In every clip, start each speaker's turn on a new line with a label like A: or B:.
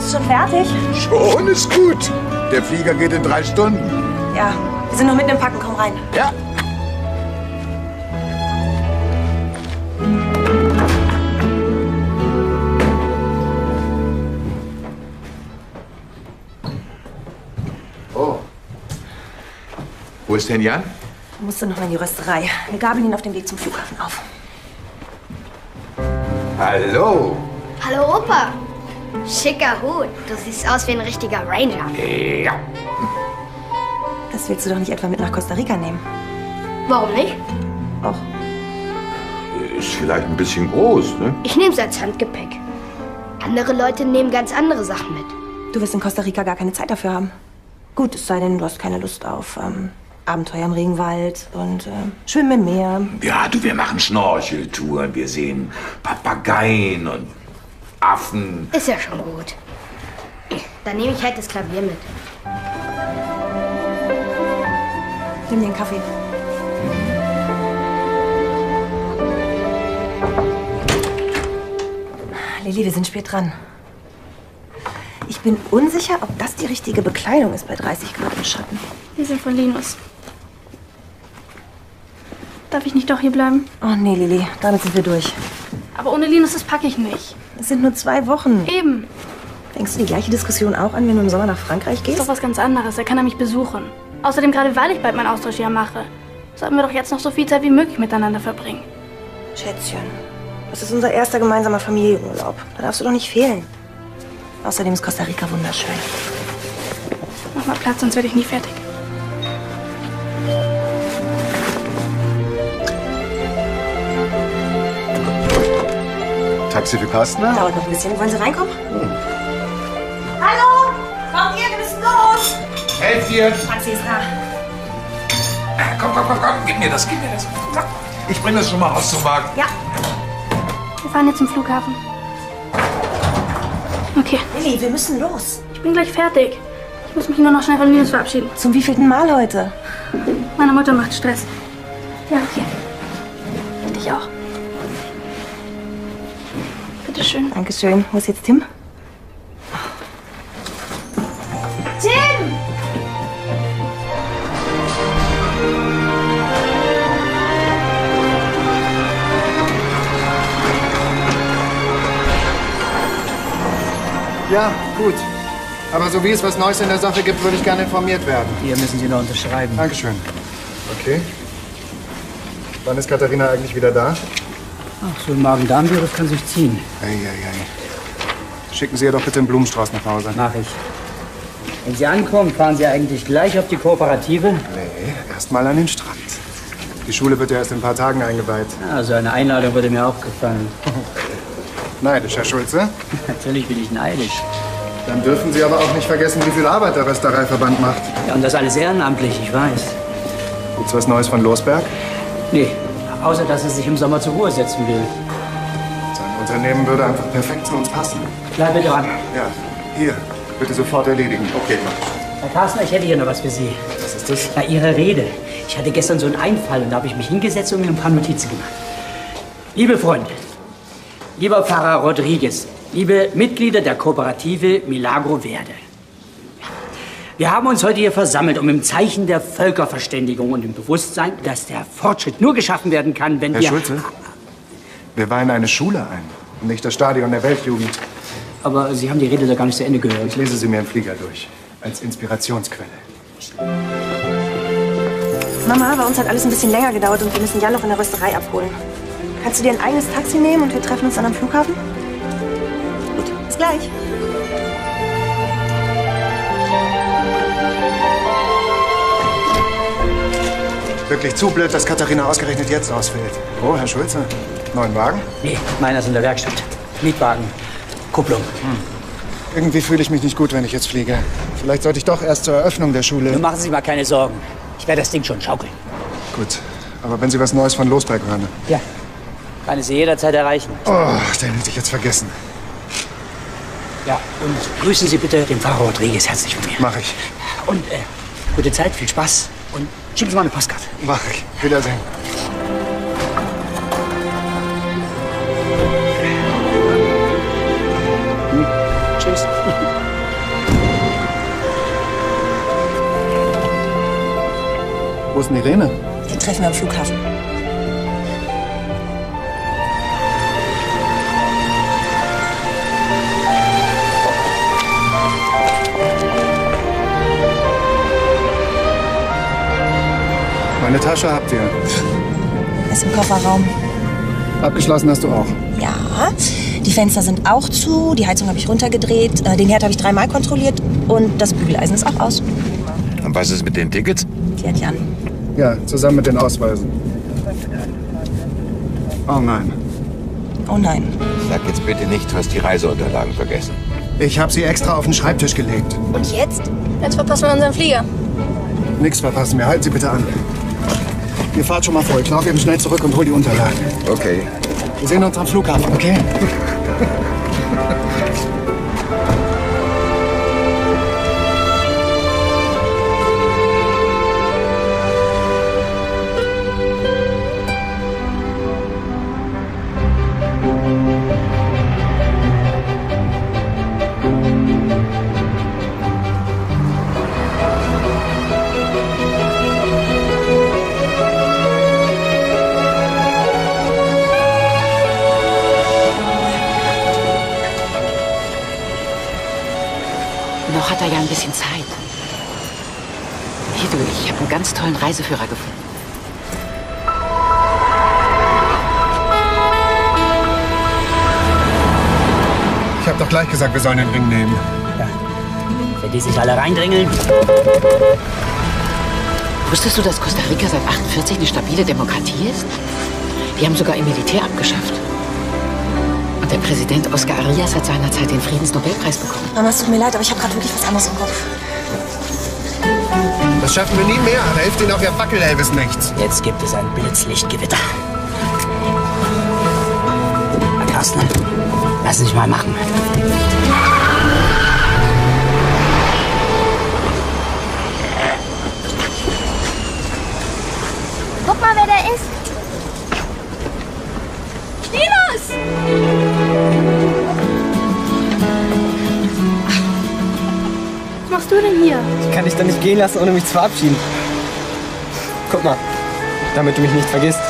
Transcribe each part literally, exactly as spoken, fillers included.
A: Bist du schon fertig?
B: Schon ist gut. Der Flieger geht in drei Stunden.
A: Ja, wir sind noch mitten im Packen. Komm rein.
B: Ja. Oh. Wo ist denn Jan?
A: Du musst noch mal in die Rösterei. Wir gabeln ihn auf dem Weg zum Flughafen auf.
B: Hallo.
C: Hallo, Opa. Schicker Hut. Du siehst aus wie ein richtiger Ranger.
B: Ja.
A: Das willst du doch nicht etwa mit nach Costa Rica nehmen?
C: Warum nicht?
A: Och.
B: Ist vielleicht ein bisschen groß, ne?
C: Ich nehme es als Handgepäck. Andere Leute nehmen ganz andere Sachen mit.
A: Du wirst in Costa Rica gar keine Zeit dafür haben. Gut, es sei denn, du hast keine Lust auf ähm, Abenteuer im Regenwald und äh, Schwimmen im Meer.
B: Ja, du, wir machen Schnorcheltouren. Wir sehen Papageien und Affen.
C: Ist ja schon gut. Dann nehme ich halt das Klavier mit.
A: Nimm dir einen Kaffee. Lili, wir sind spät dran. Ich bin unsicher, ob das die richtige Bekleidung ist bei dreißig Grad im Schatten.
D: Wir sind von Linus. Darf ich nicht doch hier bleiben?
A: Oh nee, Lili, damit sind wir durch.
D: Aber ohne Linus, das packe ich nicht.
A: Es sind nur zwei Wochen.
D: Eben.
A: Fängst du die gleiche Diskussion auch an, wenn du im Sommer nach Frankreich
D: Das
A: gehst?
D: ist doch was ganz anderes. Er kann er mich besuchen. Außerdem, gerade weil ich bald mein Austauschjahr mache, sollten wir doch jetzt noch so viel Zeit wie möglich miteinander verbringen.
A: Schätzchen, das ist unser erster gemeinsamer Familienurlaub. Da darfst du doch nicht fehlen. Außerdem ist Costa Rica wunderschön.
D: Mach mal Platz, sonst werde ich nie fertig.
B: Taxi für Kastner?
A: Dauert noch ein bisschen. Wollen Sie reinkommen?
B: Hm.
A: Hallo? Kommt ihr? Wir müssen los!
B: Helft dir!
A: Taxi ist da.
B: Komm, komm, komm, komm, gib mir das, gib mir das. Komm. Ich bring das schon mal raus zum Wagen.
A: Ja.
D: Wir fahren jetzt zum Flughafen. Okay,
A: Lilli, wir müssen los.
D: ich bin gleich fertig. Ich muss mich nur noch schnell von Linus verabschieden.
A: Zum wievielten Mal heute?
D: Meine Mutter macht Stress. Ja, okay. Dich auch. Bitteschön.
A: Dankeschön. Wo ist jetzt Tim?
C: Tim!
E: Ja, gut. Aber so wie es was Neues in der Sache gibt, würde ich gerne informiert werden.
F: Hier müssen Sie noch unterschreiben.
E: Dankeschön. Okay. Wann ist Katharina eigentlich wieder da?
F: Ach, so ein Magen-Darm-Virus kann sich ziehen.
E: Ei, ei, ei. Schicken Sie ihr doch bitte einen Blumenstrauß nach Hause.
F: Mach ich. Wenn Sie ankommen, fahren Sie eigentlich gleich auf die Kooperative?
E: Nee, erst mal an den Strand. Die Schule wird ja erst in ein paar Tagen eingeweiht.
F: Ja, so eine Einladung würde mir auch gefallen.
E: Neidisch, Herr Schulze.
F: Natürlich bin ich neidisch.
E: Dann dürfen Sie aber auch nicht vergessen, wie viel Arbeit der Röstereiverband macht.
F: Ja, und das alles ehrenamtlich, ich weiß.
E: Gibt's was Neues von Losberg?
F: Nee, außer dass er sich im Sommer zur Ruhe setzen will.
E: Sein Unternehmen würde einfach perfekt zu uns passen.
F: Bleib bitte dran.
E: Ja, hier. Bitte sofort erledigen. Okay.
F: Herr Carsten, ich hätte hier noch was für Sie.
E: Was ist das?
F: Na, Ihre Rede. Ich hatte gestern so einen Einfall und da habe ich mich hingesetzt und mir ein paar Notizen gemacht. Liebe Freunde, lieber Pfarrer Rodriguez, liebe Mitglieder der Kooperative Milagro Verde. Wir haben uns heute hier versammelt, um im Zeichen der Völkerverständigung und im Bewusstsein, dass der Fortschritt nur geschaffen werden kann, wenn
E: Herr
F: wir...
E: Schulze, wir weihen eine Schule ein und nicht das Stadion der Weltjugend.
F: Aber Sie haben die Rede da gar nicht zu Ende gehört.
E: Ich lese sie mir im Flieger durch. Als Inspirationsquelle.
A: Mama, bei uns hat alles ein bisschen länger gedauert und wir müssen Jan noch in der Rösterei abholen. Kannst du dir ein eigenes Taxi nehmen und wir treffen uns dann am Flughafen? Gut, bis gleich.
E: Wirklich zu blöd, dass Katharina ausgerechnet jetzt ausfällt. Oh, Herr Schulze, neuen Wagen?
F: Nee, meiner ist in der Werkstatt. Mietwagen. Kupplung.
E: Hm. Irgendwie fühle ich mich nicht gut, wenn ich jetzt fliege. Vielleicht sollte ich doch erst zur Eröffnung der Schule...
F: Nun machen Sie sich mal keine Sorgen. Ich werde das Ding schon schaukeln.
E: Gut, aber wenn Sie was Neues von Losberg hören...
F: Ja, kann ich Sie jederzeit erreichen.
E: Oh, den hätte ich jetzt vergessen.
F: Ja, und grüßen Sie bitte den Pfarrer Rodriguez herzlich von mir.
E: Mach ich.
F: Und äh, gute Zeit, viel Spaß und schicken Sie mal eine Postkarte.
E: Mach ich. Wiedersehen.
F: Hm. Tschüss.
E: Wo ist denn Irene?
A: Die treffen wir am Flughafen.
E: Meine Tasche habt ihr.
A: Ist im Kofferraum.
E: Abgeschlossen hast du auch.
A: Ja, die Fenster sind auch zu, die Heizung habe ich runtergedreht, äh, den Herd habe ich dreimal kontrolliert und das Bügeleisen ist auch aus.
B: Und was ist mit den Tickets?
A: Klärt Jan.
E: Ja, zusammen mit den Ausweisen. Oh nein.
A: Oh nein.
B: Sag jetzt bitte nicht, du hast die Reiseunterlagen vergessen.
E: Ich habe sie extra auf den Schreibtisch gelegt.
A: Und jetzt?
D: Jetzt verpassen wir unseren Flieger.
E: Nichts verpassen wir. Halten Sie bitte an. Ihr fahrt schon mal vor. Ich laufe eben schnell zurück und hol die Unterlagen.
B: Okay.
E: Wir sehen uns am Flughafen, okay?
G: Noch hat er ja ein bisschen Zeit. Hier, du, ich habe einen ganz tollen Reiseführer gefunden.
E: Ich habe doch gleich gesagt, wir sollen den Ring nehmen.
F: Ja. Wenn die sich alle reindrängeln.
G: Wusstest du, dass Costa Rica seit achtundvierzig eine stabile Demokratie ist? Die haben sogar ihr Militär abgeschafft. Und der Präsident Oscar Arias hat seinerzeit den Friedensnobelpreis bekommen.
A: Mama, es tut mir leid, aber ich habe gerade wirklich was anderes im Kopf.
E: Das schaffen wir nie mehr. Da hilft Ihnen auch Ihr Wackel-Elvis nichts.
F: Jetzt gibt es ein Blitzlichtgewitter. Herr Carsten, lass dich mal machen.
C: Guck mal, wer da ist. Linus!
D: Was machst du denn hier?
H: Ich kann dich doch nicht gehen lassen, ohne mich zu verabschieden. Guck mal, damit du mich nicht vergisst.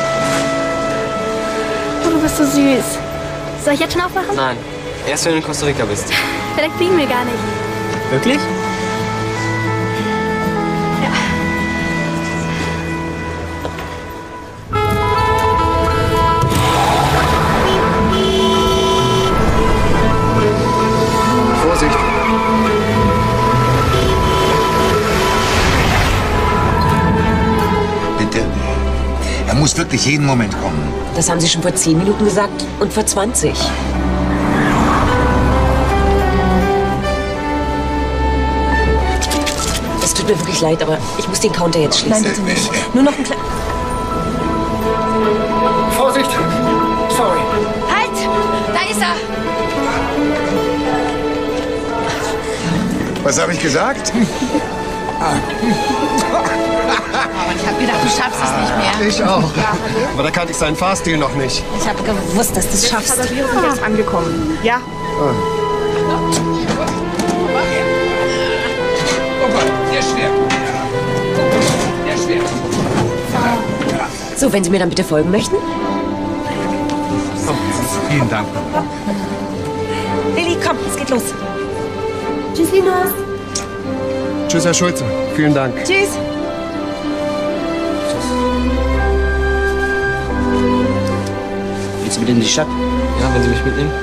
D: Oh, du bist so süß. Soll ich jetzt schon aufmachen?
H: Nein, erst wenn du in Costa Rica bist.
D: Vielleicht fliegen wir gar nicht.
H: Wirklich?
E: Vorsicht.
B: Bitte. Er muss wirklich jeden Moment kommen.
I: Das haben Sie schon vor zehn Minuten gesagt und vor zwanzig. Es tut mir wirklich leid, aber ich muss den Counter jetzt schließen.
A: Nein, bitte nicht. Nur noch ein kleines...
E: Vorsicht! Sorry.
C: Halt! Da ist er!
E: Was habe ich gesagt?
G: Ich habe gedacht, du schaffst es nicht mehr.
E: Ich auch. Aber da kannte ich seinen Fahrstil noch nicht.
A: Ich habe gewusst, dass du es schaffst.
J: Passagiere sind jetzt angekommen. Ja.
B: Oh Gott, sehr schwer. Sehr schwer.
I: So, wenn Sie mir dann bitte folgen möchten.
B: Oh, vielen Dank.
A: Lilly, komm, es geht los. Tschüss, Linus.
E: Tschüss, Herr Schulze. Vielen Dank.
A: Tschüss.
F: Willst du mit in die Stadt?
H: Ja, wenn Sie mich mitnehmen.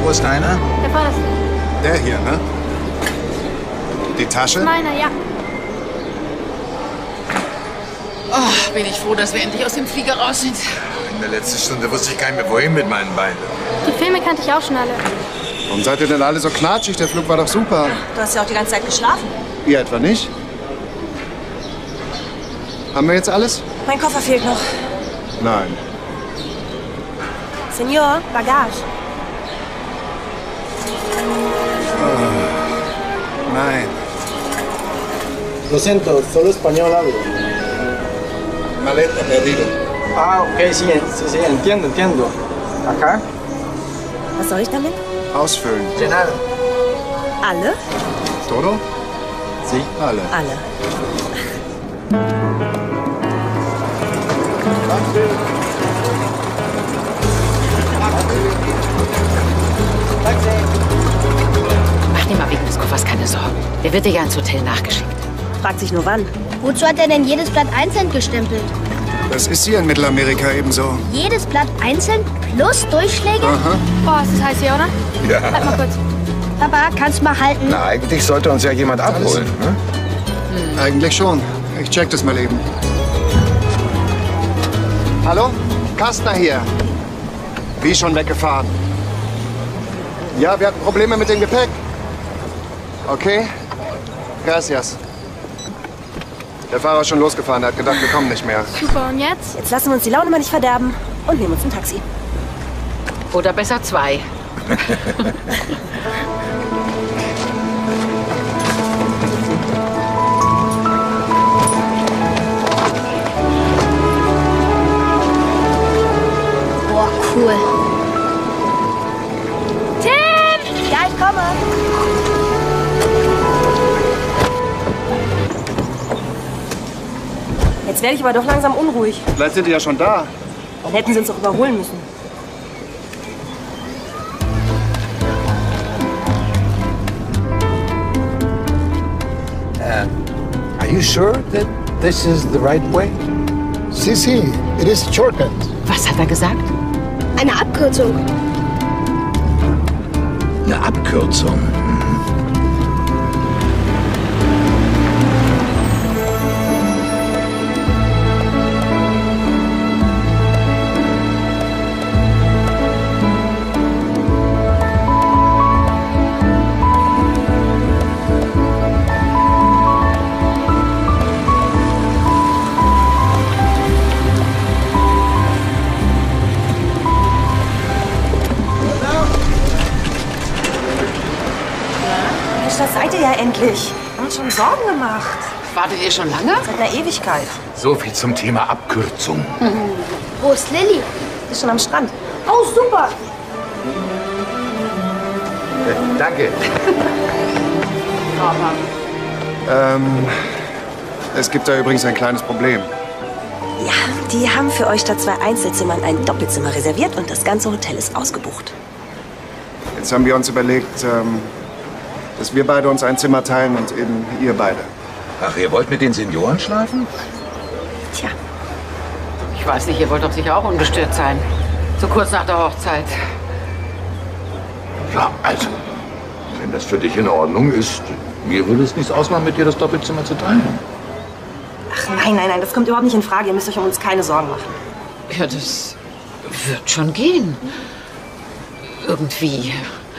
K: Wo ist deiner?
D: Der vorderste.
E: Der hier, ne? Die Tasche?
D: Meiner, ja.
G: Oh, bin ich froh, dass wir endlich aus dem Flieger raus sind.
K: In der letzten Stunde wusste ich gar nicht mehr, wohin mit meinen Beinen.
D: Die Filme kannte ich auch schon alle.
E: Warum seid ihr denn alle so knatschig? Der Flug war doch super.
A: Du hast ja auch die ganze Zeit geschlafen.
E: Ihr etwa nicht? Haben wir jetzt alles?
A: Mein Koffer fehlt noch.
E: Nein.
A: Senor, Bagage.
E: Oh, nein.
H: Lo siento, solo español hablo.
E: Maleta perdido.
H: Ah, ok, sí, sí, sí, entiendo, entiendo. Acá.
A: Was soll ich damit?
E: Ausfüllen.
H: Llenar.
A: Alle?
E: Todo?
H: Sí.
E: Alle.
A: Alle.
G: Mach dir mal wegen des Koffers keine Sorgen. Der wird dir ja ins Hotel nachgeschickt.
A: Fragt sich nur wann.
C: Wozu hat er denn jedes Blatt einzeln gestempelt?
E: Das ist hier in Mittelamerika ebenso.
C: Jedes Blatt einzeln plus Durchschläge?
E: Aha.
D: Boah, ist das heiß hier, oder?
K: Ja.
D: Halt mal kurz.
C: Papa, kannst du mal halten?
K: Na, eigentlich sollte uns ja jemand abholen. Ne?
E: Hm. Eigentlich schon. Ich check das mal eben. Hallo? Kastner hier. Wie schon weggefahren? Ja, wir hatten Probleme mit dem Gepäck. Okay. Gracias. Der Fahrer ist schon losgefahren. Er hat gedacht, wir kommen nicht mehr.
D: Super, und jetzt?
A: Jetzt lassen wir uns die Laune mal nicht verderben und nehmen uns ein Taxi.
G: Oder besser zwei.
C: Boah, cool.
A: Tim! Ja, ich komme. Jetzt werde ich aber doch langsam unruhig.
E: Vielleicht sind die ja schon da.
A: Dann hätten sie uns doch überholen müssen.
K: Uh, are you sure that this is the right way?
L: Sí, sí, it is shortcut.
G: Was hat er gesagt?
C: Eine Abkürzung.
B: Eine Abkürzung.
A: Das seid ihr ja endlich. Wir haben uns schon Sorgen gemacht.
G: Wartet ihr schon lange?
A: Seit einer Ewigkeit.
B: So viel zum Thema Abkürzung.
C: Wo ist Lilly?
A: Die ist schon am Strand.
C: Oh, super.
K: Äh, danke.
E: Ähm, es gibt da übrigens ein kleines Problem.
A: Ja, die haben für euch statt zwei Einzelzimmern ein Doppelzimmer reserviert und das ganze Hotel ist ausgebucht.
E: Jetzt haben wir uns überlegt, ähm, dass wir beide uns ein Zimmer teilen und eben ihr beide.
B: Ach, ihr wollt mit den Senioren schlafen?
A: Tja.
G: Ich weiß nicht, ihr wollt doch sicher auch ungestört sein. So kurz nach der Hochzeit.
B: Ja, also, wenn das für dich in Ordnung ist, mir würde es nichts ausmachen, mit dir das Doppelzimmer zu teilen.
A: Ach nein, nein, nein, das kommt überhaupt nicht in Frage. Ihr müsst euch um uns keine Sorgen machen.
G: Ja, das wird schon gehen. Irgendwie.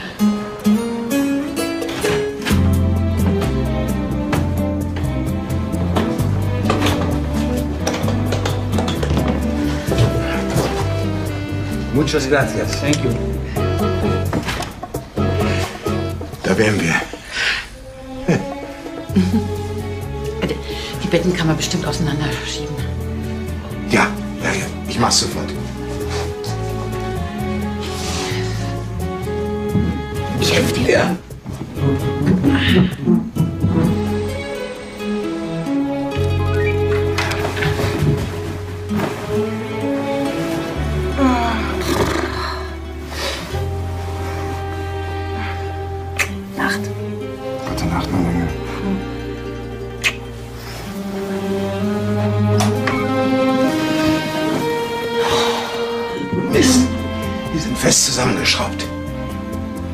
B: Muchas gracias.
H: Thank you.
B: Da wären wir.
G: Die Betten kann man bestimmt auseinanderschieben.
B: Ja, ja, ja. Ich mach's sofort.
G: Ich helfe dir.
B: Ja.
A: Nacht.
E: Gute Nacht, mein Junge.
B: Mist. Die sind fest zusammengeschraubt.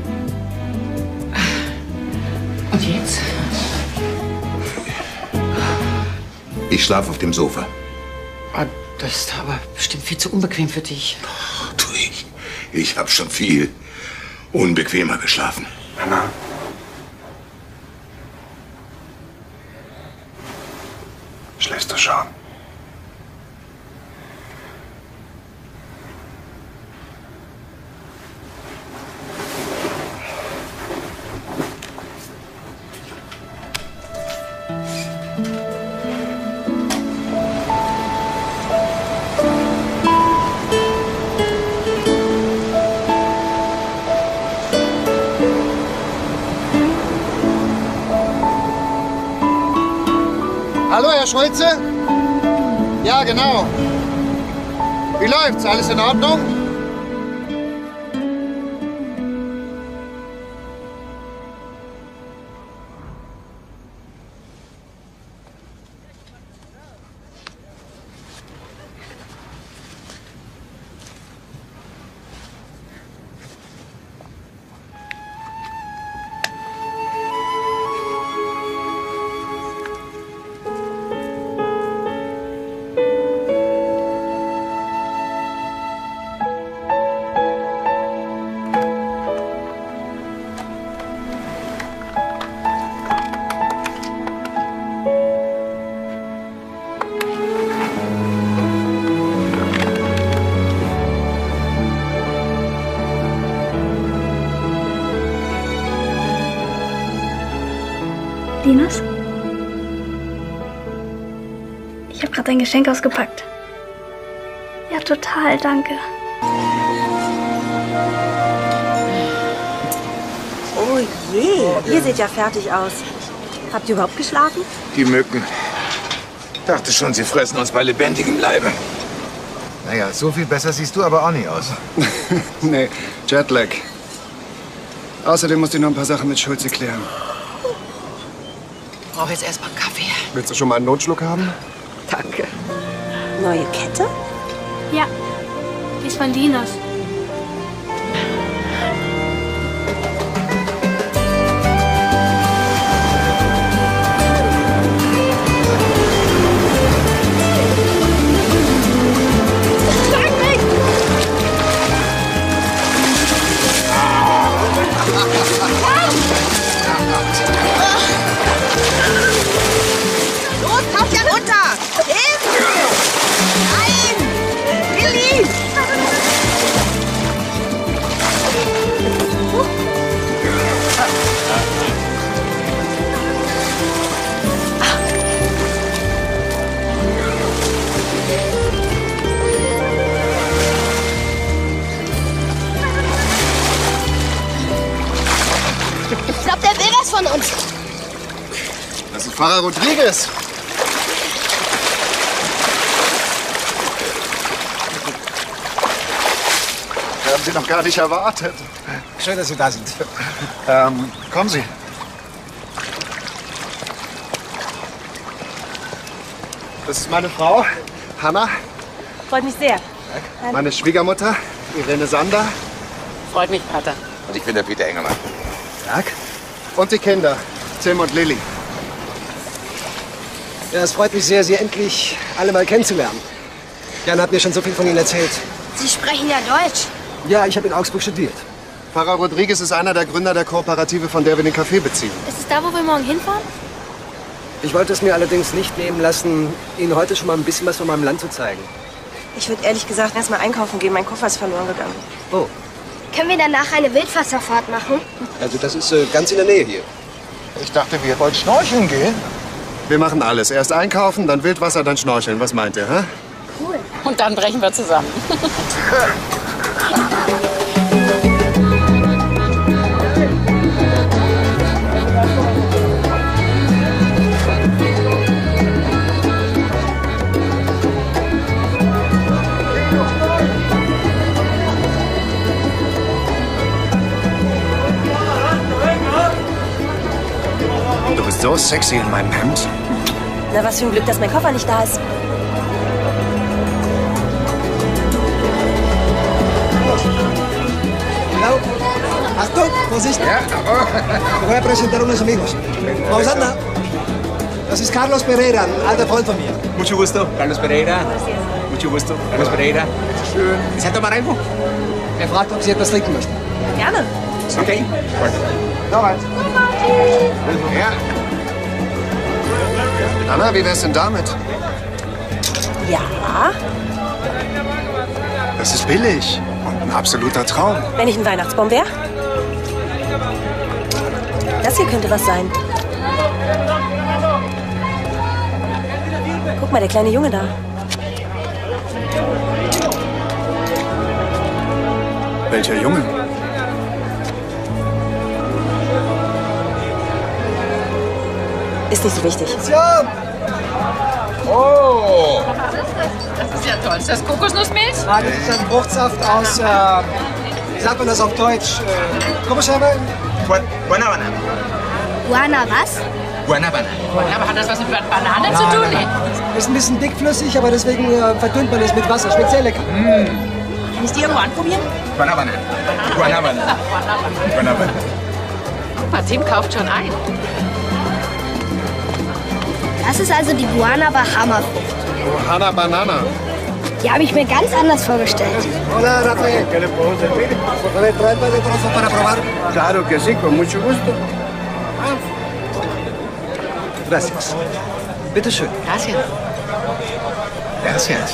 B: Ich schlafe auf dem Sofa.
G: Ah, das ist aber bestimmt viel zu unbequem für dich.
B: Ach, tu ich. Ich habe schon viel unbequemer geschlafen.
K: Anna. Schläfst du schon?
E: Hallo, Herr Schulze? Ja, genau. Wie läuft's? Alles in Ordnung?
D: Linus? Ich habe gerade dein Geschenk ausgepackt. Ja, total, danke.
A: Oh je, ihr seht ja fertig aus. Habt ihr überhaupt geschlafen?
B: Die Mücken. Dachte schon, sie fressen uns bei lebendigem Leibe.
M: Naja, so viel besser siehst du aber auch nicht aus.
E: Nee, Jetlag. Außerdem musste ich noch ein paar Sachen mit Schulze klären.
G: Ich brauche jetzt erstmal einen Kaffee.
E: Willst du schon mal einen Notschluck haben?
G: Danke.
A: Neue Kette?
D: Ja, die ist von Linus.
J: Los, taucht ja runter! Hilfe! Nein! Willi!
C: Ich glaube, der will was von uns.
E: Das ist Pfarrer Rodriguez. Wir haben Sie noch gar nicht erwartet.
L: Schön, dass Sie da sind.
E: Ähm, kommen Sie. Das ist meine Frau, Hanna.
A: Freut mich sehr.
E: Meine Schwiegermutter, Irene Sander.
G: Freut mich, Pater.
B: Und ich bin der Peter Engelmann.
E: Tag. Und die Kinder, Tim und Lilly.
H: Ja, es freut mich sehr, Sie endlich alle mal kennenzulernen. Jan hat mir schon so viel von Ihnen erzählt.
C: Sie sprechen ja Deutsch.
H: Ja, ich habe in Augsburg studiert.
E: Pfarrer Rodriguez ist einer der Gründer der Kooperative, von der wir den Kaffee beziehen.
D: Ist es da, wo wir morgen hinfahren?
H: Ich wollte es mir allerdings nicht nehmen lassen, Ihnen heute schon mal ein bisschen was von meinem Land zu zeigen.
A: Ich würde ehrlich gesagt erst mal einkaufen gehen. Mein Koffer ist verloren gegangen.
H: Oh,
C: Können wir danach eine Wildwasserfahrt machen?
H: also das ist äh, ganz in der Nähe hier.
M: Ich dachte, wir wollten schnorcheln gehen.
E: Wir machen alles. Erst einkaufen, dann Wildwasser, dann schnorcheln. Was meint ihr, hä?
C: Cool.
G: Und dann brechen wir zusammen.
M: Du bist so sexy in meinem Hemd.
A: Na, was für ein Glück, dass mein Koffer nicht da ist.
H: Cuidado. Achtung, Vorsicht.
M: Ja,
H: Te voy a presentar unos amigos. Vamos, anda.
N: Das ist Carlos Pereira, ein alter Freund von mir.
O: Mucho gusto, Carlos Pereira. Mucho gusto, Carlos Pereira.
N: Schön.
O: ¿Desea tomar algo?
N: Er fragt, ob Sie etwas trinken möchten.
A: Gerne.
O: Okay.
E: Nochmals. Ja. Anna, wie wär's denn damit?
A: Ja.
E: Das ist billig und ein absoluter Traum.
A: Wenn ich ein Weihnachtsbaum wäre? Das hier könnte was sein. Guck mal, der kleine Junge da.
E: Welcher Junge?
A: Ist nicht so wichtig.
N: Oh!
G: Das ist ja toll. Ist das Kokosnussmilch?
N: Nein, das ist ein Fruchtsaft aus, äh, wie sagt man das auf Deutsch? Äh, Komischerweise?
O: Guanabana.
C: Guana was?
O: Guanabana.
G: Aber hat das was mit Bananen zu tun? Nee.
N: Ist ein bisschen dickflüssig, aber deswegen äh, verdünnt man es mit Wasser. Schmeckt sehr lecker.
J: Kann ich die irgendwo anprobieren?
O: Guanabana. Guanabana. Guanabana.
G: Guck mal, Tim kauft schon ein.
C: Das ist also die Guanaba Hammerfrucht.
E: Ohana Banana.
C: Die habe ich mir ganz anders vorgestellt.
N: Hola, Rafael. ¿Qué le puedo servir? Por favor, trae un par de trozos para probar.
K: Claro que sí, con mucho gusto.
N: Gracias. Bitte schön.
G: Gracias.
O: Gracias.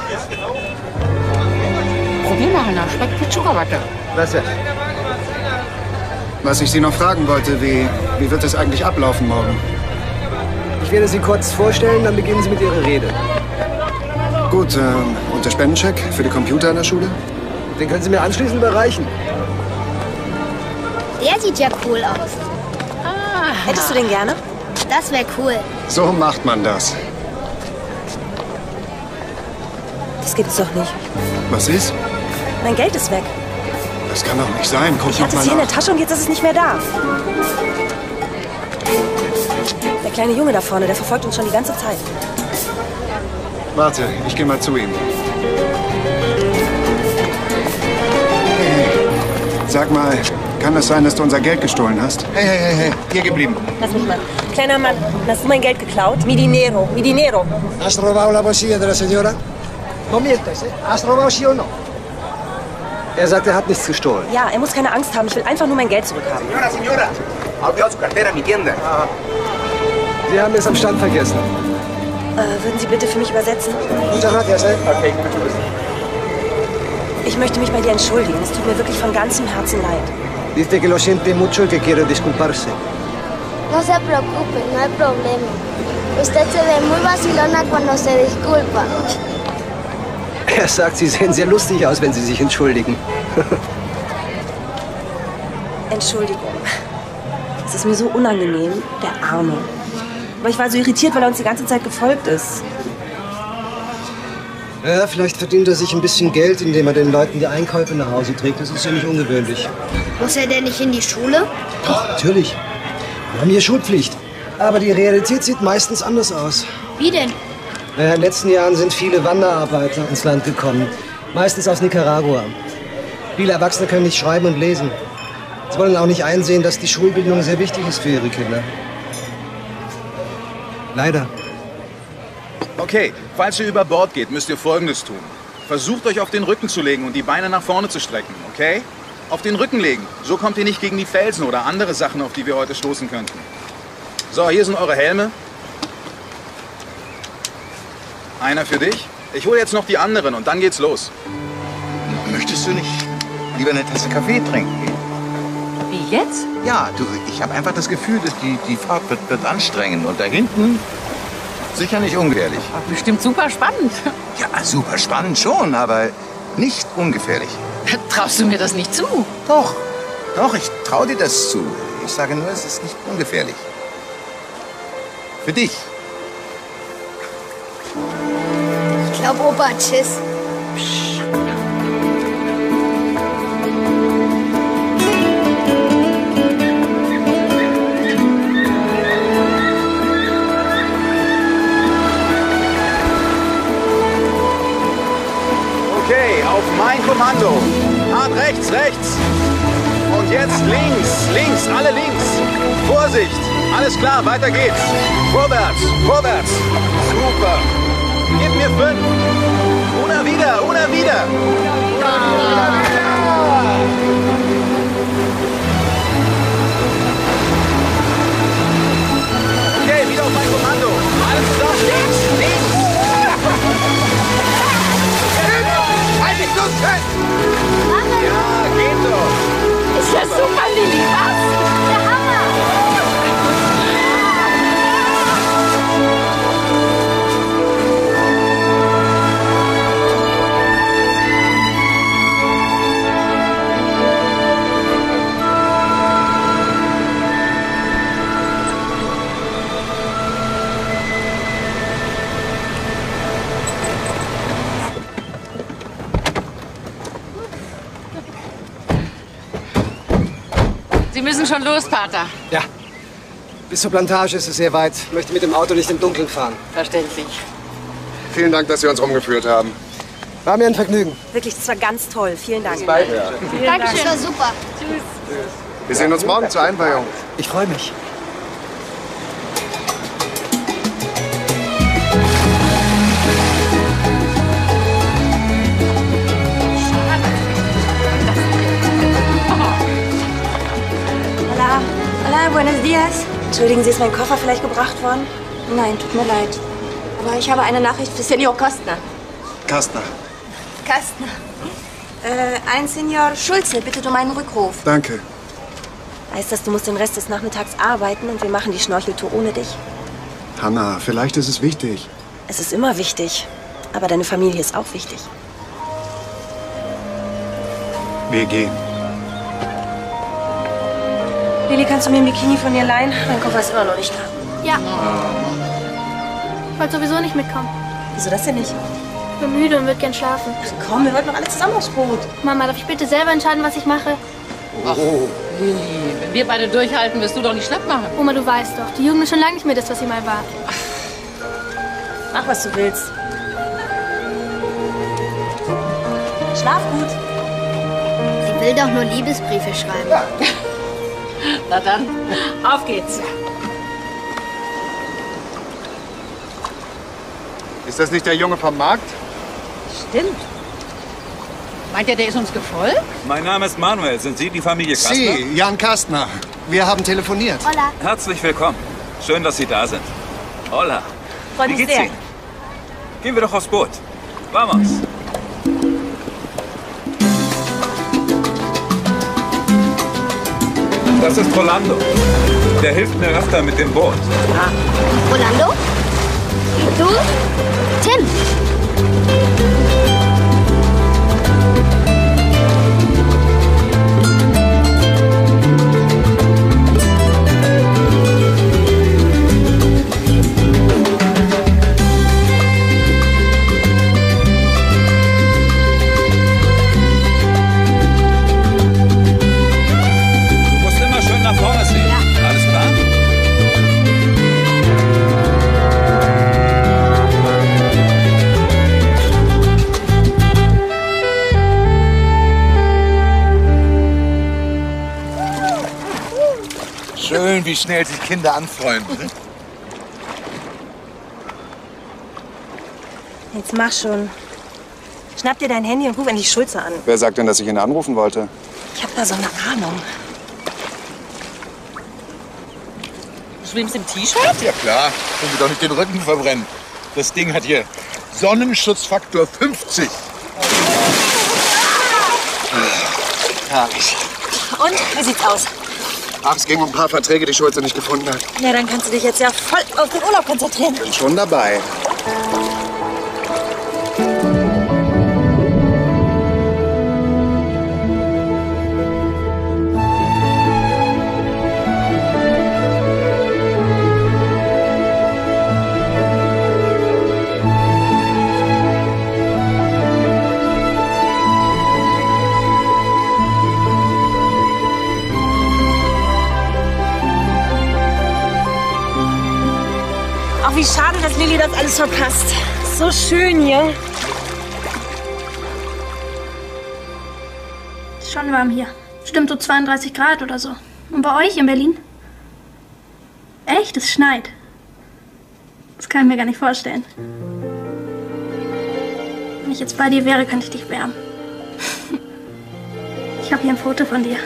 G: Probier mal, Hanna. Schmeckt wie Zuckerwatte.
N: Gracias.
E: Was ich Sie noch fragen wollte, wie, wie wird es eigentlich ablaufen morgen?
N: Ich werde Sie kurz vorstellen, dann beginnen Sie mit Ihrer Rede.
E: Gut, ähm, und der Spendencheck für die Computer in der Schule?
N: Den können Sie mir anschließend überreichen.
C: Der sieht ja cool aus.
A: Ah. Hättest du den gerne?
C: Das wäre cool.
E: So macht man das.
A: Das gibt's doch nicht.
E: Was ist?
A: Mein Geld ist weg.
E: Das kann doch nicht sein. Guck
A: Ich
E: noch
A: hatte
E: mal
A: es hier in der
E: nach.
A: Tasche und jetzt ist es nicht mehr da. Der kleine Junge da vorne, der verfolgt uns schon die ganze Zeit.
E: Warte, ich gehe mal zu ihm. Hey, sag mal, kann es sein, dass du unser Geld gestohlen hast?
M: Hey, hey, hey, hey, hier geblieben.
A: Lass mich mal. Kleiner Mann, hast du mein Geld geklaut? Mi dinero, mi dinero.
N: ¿Has robado la bolsilla de la señora? No mientas, ¿eh? ¿Has robado sí o no? Er sagt, er hat nichts gestohlen.
A: Ja, er muss keine Angst haben. Ich will einfach nur mein Geld zurückhaben.
O: Señora, señora. Ha olvidado su cartera en mi tienda.
N: Sie haben es am Stand vergessen.
A: Äh, würden Sie bitte für mich übersetzen?
N: Muchas gracias, eh?
O: Okay, mucho gusto.
A: Ich möchte mich bei dir entschuldigen. Es tut mir wirklich von ganzem Herzen leid.
N: Dice que lo siente mucho y que quiere disculparse.
C: No se preocupe, no hay problema. Usted se ve muy vacilona cuando se disculpa.
N: Er sagt, Sie sehen sehr lustig aus, wenn Sie sich entschuldigen.
A: Entschuldigung. Es ist mir so unangenehm, der Arme. Aber ich war so irritiert, weil er uns die ganze Zeit gefolgt ist.
N: Ja, vielleicht verdient er sich ein bisschen Geld, indem er den Leuten die Einkäufe nach Hause trägt. Das ist ja nicht ungewöhnlich.
C: Muss er denn nicht in die Schule?
N: Doch, natürlich. Wir haben hier Schulpflicht. Aber die Realität sieht meistens anders aus.
C: Wie denn?
N: Naja, in den letzten Jahren sind viele Wanderarbeiter ins Land gekommen. Meistens aus Nicaragua. Viele Erwachsene können nicht schreiben und lesen. Sie wollen auch nicht einsehen, dass die Schulbildung sehr wichtig ist für ihre Kinder. Leider.
P: Okay, falls ihr über Bord geht, müsst ihr Folgendes tun. Versucht euch auf den Rücken zu legen und die Beine nach vorne zu strecken, okay? Auf den Rücken legen. So kommt ihr nicht gegen die Felsen oder andere Sachen, auf die wir heute stoßen könnten. So, hier sind eure Helme. Einer für dich. Ich hole jetzt noch die anderen und dann geht's los.
M: Möchtest du nicht lieber eine Tasse Kaffee trinken?
G: Wie jetzt?
M: Ja, du, ich habe einfach das Gefühl, dass die, die Fahrt wird, wird anstrengend. Und da hinten sicher nicht ungefährlich.
G: Bestimmt super spannend.
M: Ja, super spannend schon, aber nicht ungefährlich.
G: Traust du mir das nicht zu?
M: Doch, doch, ich traue dir das zu. Ich sage nur, es ist nicht ungefährlich. Für dich.
C: Ich glaube, Opa hat Schiss.
P: Okay, auf mein Kommando. Hart rechts, rechts. Und jetzt links, links, alle links. Vorsicht! Alles klar, weiter geht's. Vorwärts, vorwärts. Super. Gib mir fünf. Una wieder, una wieder. Okay, wieder auf mein Kommando. Alles zusammen. Links, links. Halt dich los fest. Ja, geht doch.
C: Ist ja super, Lilly. Was? Der Hammer.
G: Sie müssen schon los, Pater.
N: Ja. Bis zur Plantage ist es sehr weit. Ich möchte mit dem Auto nicht im Dunkeln fahren.
G: Verständlich.
E: Vielen Dank, dass Sie uns rumgeführt haben.
N: War mir ein Vergnügen.
A: Wirklich, das war ganz toll. Vielen Dank.
E: Bis bald. Ja.
C: Dankeschön. Das war super. Tschüss.
E: Wir sehen uns morgen zur Einweihung.
N: Ich freue mich.
A: Hola. Hola, buenos dias. Entschuldigen Sie, ist mein Koffer vielleicht gebracht worden? Nein, tut mir leid. Aber ich habe eine Nachricht für Senior Kostner.
E: Kastner.
A: Kastner. Äh, ein Senior Schulze bittet um einen Rückruf.
E: Danke.
A: Heißt das, du musst den Rest des Nachmittags arbeiten und wir machen die Schnorcheltour ohne dich?
E: Hanna, vielleicht ist es wichtig.
A: Es ist immer wichtig. Aber deine Familie ist auch wichtig.
E: Wir gehen.
A: Lilly, kannst du mir ein Bikini von dir leihen? Mein Koffer ist immer noch nicht da.
D: Ja. Ich wollte sowieso nicht mitkommen.
A: Wieso das denn nicht?
D: Ich bin müde und würde gern schlafen.
A: Ach komm, wir wollten doch alle zusammen aufs Boot.
D: Mama, darf ich bitte selber entscheiden, was ich mache?
G: Ach, Lilly, wenn wir beide durchhalten, wirst du doch nicht schlapp machen.
D: Oma, du weißt doch, die Jugend ist schon lange nicht mehr das, was sie mal war.
A: Mach, was du willst. Schlaf gut.
C: Sie will doch nur Liebesbriefe schreiben.
E: Ja.
G: Na dann, auf geht's.
E: Ist das nicht der Junge vom Markt?
G: Stimmt. Meint ihr, der ist uns gefolgt?
O: Mein Name ist Manuel. Sind Sie die Familie Kastner?
E: Sie, Jan Kastner. Wir haben telefoniert.
A: Hola.
O: Herzlich willkommen. Schön, dass Sie da sind. Hola.
A: Freut
O: Wie
A: mich
O: geht's
A: sehr.
O: Ihnen? Gehen wir doch aufs Boot. Vamos. Das ist Rolando. Der hilft mir öfter mit dem Boot.
C: Ah. Rolando? Du? Tim?
O: Du musst immer schön nach vorne sehen. Ja. Alles klar?
M: Schön, wie schnell sich Kinder anfreunden.
A: Jetzt mach schon. Schnapp dir dein Handy und ruf endlich Schulze an.
E: Wer sagt denn, dass ich ihn anrufen wollte?
A: Ich hab da so eine Ahnung.
G: Du schwimmst im T-Shirt?
M: Ja klar, können wir doch nicht den Rücken verbrennen. Das Ding hat hier Sonnenschutzfaktor fünfzig. Herrlich.
A: Und? Wie sieht's aus?
E: Ach, es ging um ein paar Verträge, die Schulze nicht gefunden hat.
A: Na, dann kannst du dich jetzt ja voll auf den Urlaub konzentrieren.
E: Bin schon dabei.
A: Ach, wie schade, dass Lilly das alles verpasst. So schön hier.
D: Ist schon warm hier. Stimmt so zweiunddreißig Grad oder so. Und bei euch in Berlin? Echt? Es schneit. Das kann ich mir gar nicht vorstellen. Wenn ich jetzt bei dir wäre, könnte ich dich wärmen. Ich habe hier ein Foto von dir.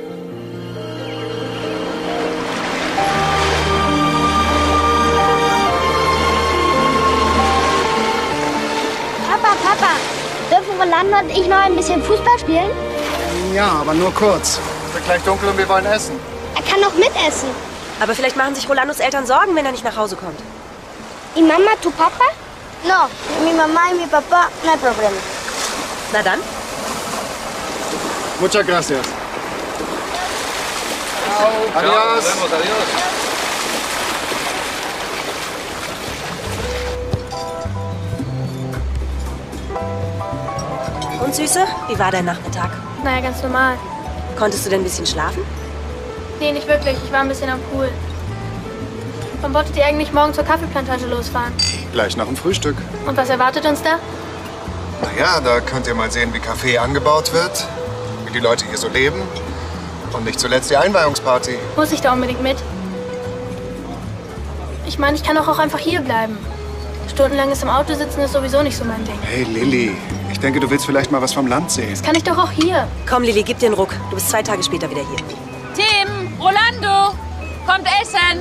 C: Papa, Papa, dürfen Rolando und ich noch ein bisschen Fußball spielen?
E: Ja, aber nur kurz. Es wird gleich dunkel und wir wollen essen.
C: Er kann doch mitessen.
A: Aber vielleicht machen sich Rolandos Eltern Sorgen, wenn er nicht nach Hause kommt.
C: ¿Y mamá, tu papá? No, mi mamá y mi papá, no hay problema.
A: Na dann.
E: Muchas gracias.
P: Ciao.
E: Adios.
P: Ciao. Nos vemos. Adios.
A: Und Süße, wie war dein Nachmittag?
D: Naja, ganz normal.
A: Konntest du denn ein bisschen schlafen?
D: Nee, nicht wirklich. Ich war ein bisschen am Pool. Wann wolltet ihr eigentlich morgen zur Kaffeeplantage losfahren?
E: Gleich nach dem Frühstück.
D: Und was erwartet uns da?
E: Naja, da könnt ihr mal sehen, wie Kaffee angebaut wird, wie die Leute hier so leben. Und nicht zuletzt die Einweihungsparty.
D: Muss ich da unbedingt mit? Ich meine, ich kann doch auch einfach hier bleiben. Stundenlanges im Auto sitzen ist sowieso nicht so mein Ding.
E: Hey Lilly, ich denke, du willst vielleicht mal was vom Land sehen.
D: Das kann ich doch auch hier.
A: Komm, Lilly, gib dir einen Ruck. Du bist zwei Tage später wieder hier.
J: Tim, Rolando, kommt essen.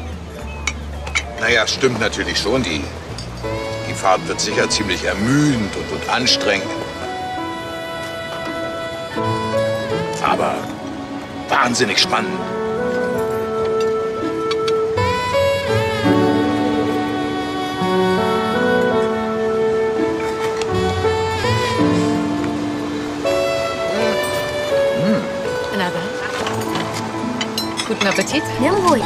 B: Naja, stimmt natürlich schon. Die, die Fahrt wird sicher ziemlich ermüdend und, und anstrengend. Aber wahnsinnig spannend.
G: Na dann. Guten Appetit.
C: Nimm ruhig.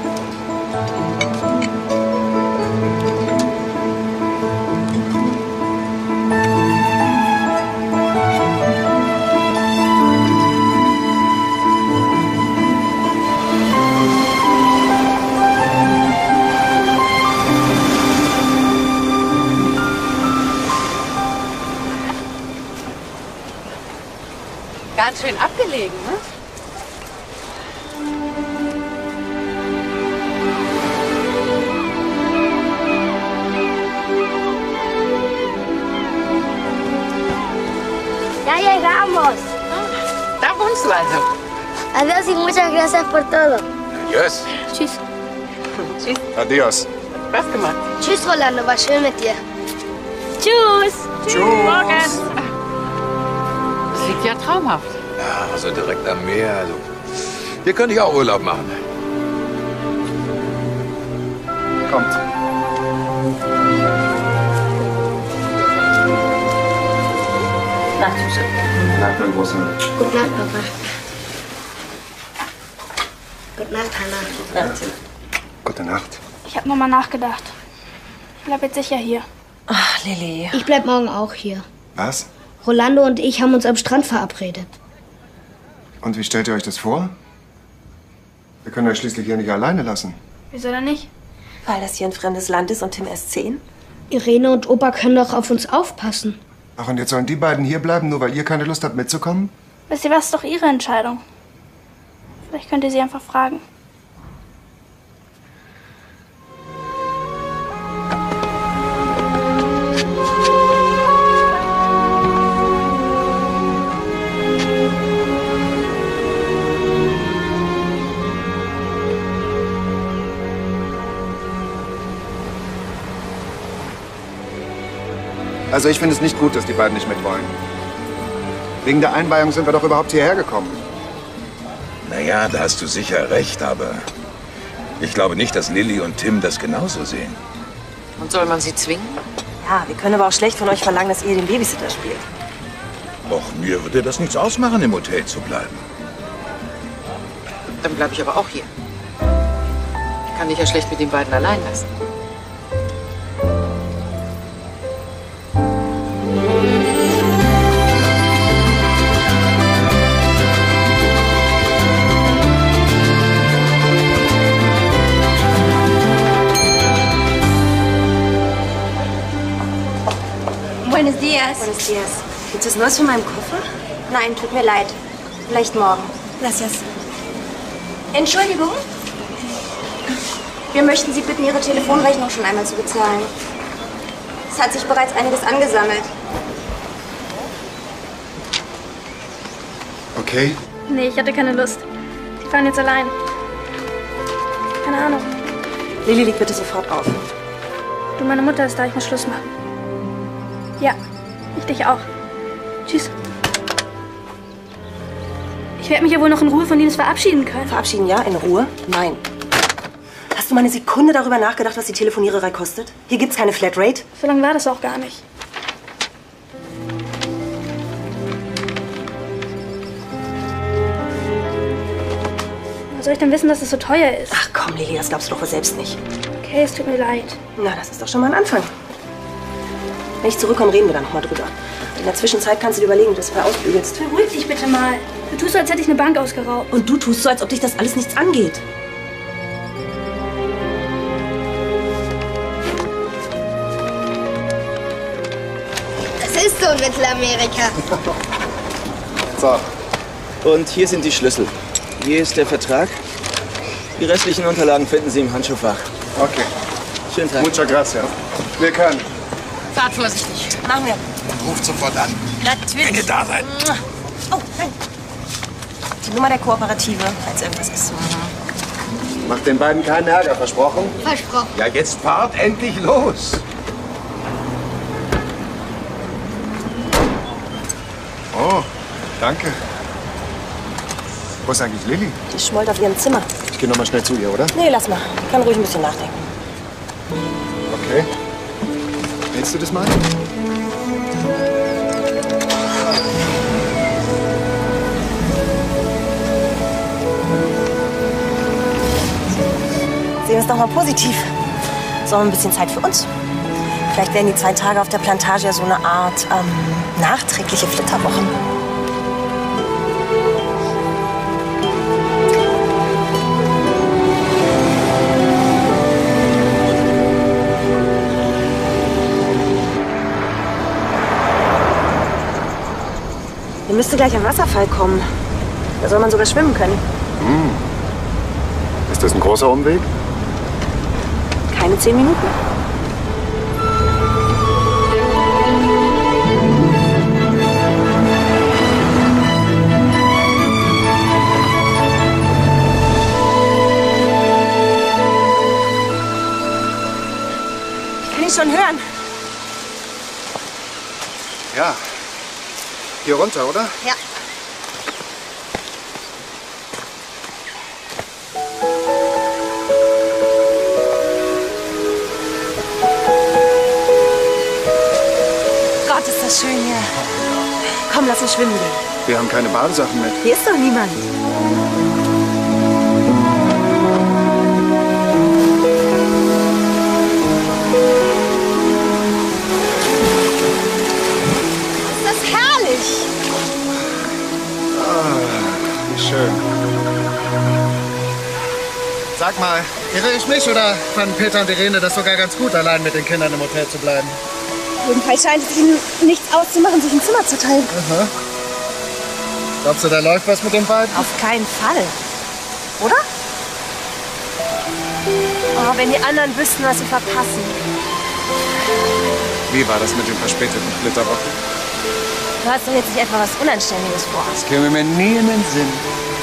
G: Ganz schön abgelegen, ne?
C: Ya llegamos.
G: Da wohnst du also.
C: Adiós y muchas gracias por todo.
B: Yes.
C: Tschüss.
G: Tschüss.
E: Adios.
G: Spaß gemacht.
C: Tschüss, Rolando. War schön mit dir.
J: Tschüss.
E: Tschüss.
J: Morgen.
G: Das liegt ja traumhaft.
B: Ja, also direkt am Meer. Also, hier könnte ich auch Urlaub machen.
E: Kommt.
C: Nacht, Süße.
E: Nacht, mein Großer.
C: Gute Nacht, Papa. Gute Nacht, Hannah. Nacht.
E: Gute Nacht.
D: Ich habe nochmal nachgedacht. Ich bleib jetzt sicher hier.
A: Ach, Lilly.
C: Ich bleib morgen auch hier.
E: Was?
C: Rolando und ich haben uns am Strand verabredet.
E: Und wie stellt ihr euch das vor? Wir können euch schließlich hier nicht alleine lassen.
D: Wieso denn nicht?
A: Weil das hier ein fremdes Land ist und Tim erst zehn?
C: Irene und Opa können doch auf uns aufpassen.
E: Ach, und jetzt sollen die beiden hier bleiben, nur weil ihr keine Lust habt mitzukommen?
D: Wisst ihr was, ist doch ihre Entscheidung. Vielleicht könnt ihr sie einfach fragen.
E: Also ich finde es nicht gut, dass die beiden nicht mitwollen. Wegen der Einweihung sind wir doch überhaupt hierher gekommen.
B: Naja, da hast du sicher recht, aber ich glaube nicht, dass Lilly und Tim das genauso sehen.
G: Und soll man sie zwingen?
A: Ja, wir können aber auch schlecht von euch verlangen, dass ihr den Babysitter spielt.
B: Och, mir würde das nichts ausmachen, im Hotel zu bleiben.
G: Dann bleibe ich aber auch hier. Ich kann dich ja schlecht mit den beiden allein lassen.
Q: Buenos dias.
A: Buenos dias. Gibt's was Neues von meinem Koffer?
Q: Nein, tut mir leid. Vielleicht morgen.
A: Gracias.
Q: Entschuldigung. Wir möchten Sie bitten, Ihre Telefonrechnung schon einmal zu bezahlen. Es hat sich bereits einiges angesammelt.
E: Okay.
D: Nee, ich hatte keine Lust. Die fahren jetzt allein. Keine Ahnung.
A: Lilly, leg bitte sofort auf.
D: Du, meine Mutter ist da, ich muss Schluss machen. Ja, ich dich auch. Tschüss. Ich werde mich ja wohl noch in Ruhe von Linus verabschieden können.
A: Verabschieden, ja? In Ruhe? Nein. Hast du mal eine Sekunde darüber nachgedacht, was die Telefoniererei kostet? Hier gibt's keine Flatrate.
D: So lange war das auch gar nicht. Woher soll ich denn wissen, dass es so teuer ist?
A: Ach komm, Lilly, das glaubst du doch wohl selbst nicht.
D: Okay, es tut mir leid.
A: Na, das ist doch schon mal ein Anfang. Wenn ich zurückkomme, reden wir dann noch mal drüber. In der Zwischenzeit kannst du dir überlegen, wie du das vorher ausbügelst.
D: Beruhig dich bitte mal. Du tust so, als hätte ich eine Bank ausgeraubt.
A: Und du tust so, als ob dich das alles nichts angeht.
C: Das ist so in Mittelamerika.
R: So. Und hier sind die Schlüssel. Hier ist der Vertrag. Die restlichen Unterlagen finden Sie im Handschuhfach.
E: Okay.
R: Schönen Tag.
E: Muchas gracias. Wir können.
J: Fahrt vorsichtig.
A: Machen wir.
B: Ruft sofort an.
J: Natürlich.
B: Wenn ihr da seid.
A: Oh, nein. Die Nummer der Kooperative, falls irgendwas ist.
E: Macht den beiden keinen Ärger, versprochen?
C: Versprochen.
B: Ja, jetzt fahrt endlich los.
E: Oh, danke. Wo ist eigentlich Lilly?
A: Die schmollt auf ihrem Zimmer.
E: Ich gehe noch mal schnell zu ihr, oder?
A: Nee, lass mal. Ich kann ruhig ein bisschen nachdenken.
E: Okay. Hältst du das mal?
A: Sehen wir es doch mal positiv. So ein bisschen Zeit für uns. Vielleicht werden die zwei Tage auf der Plantage ja so eine Art ähm, nachträgliche Flitterwochen. Hier müsste gleich ein Wasserfall kommen. Da soll man sogar schwimmen können.
E: Hm. Ist das ein großer Umweg?
A: Keine zehn Minuten. Ich kann ihn schon hören.
E: Ja. Hier runter, oder?
A: Ja. Gott, ist das schön hier. Komm, lass uns schwimmen gehen.
E: Wir haben keine Badesachen mit.
A: Hier ist doch niemand.
C: Ist das herrlich.
E: Ah, wie schön. Sag mal, irre ich mich oder fanden Peter und Irene das sogar ganz gut, allein mit den Kindern im Hotel zu bleiben?
A: Jedenfalls scheint es ihnen nichts auszumachen, sich ein Zimmer zu teilen.
E: Aha. Glaubst du, da läuft was mit den beiden?
A: Auf keinen Fall. Oder? Oh, wenn die anderen wüssten, was sie verpassen.
E: Wie war das mit den verspäteten Flitterwochen?
A: Du hast doch jetzt nicht etwa was Unanständiges vor.
E: Das käme mir nie in den Sinn.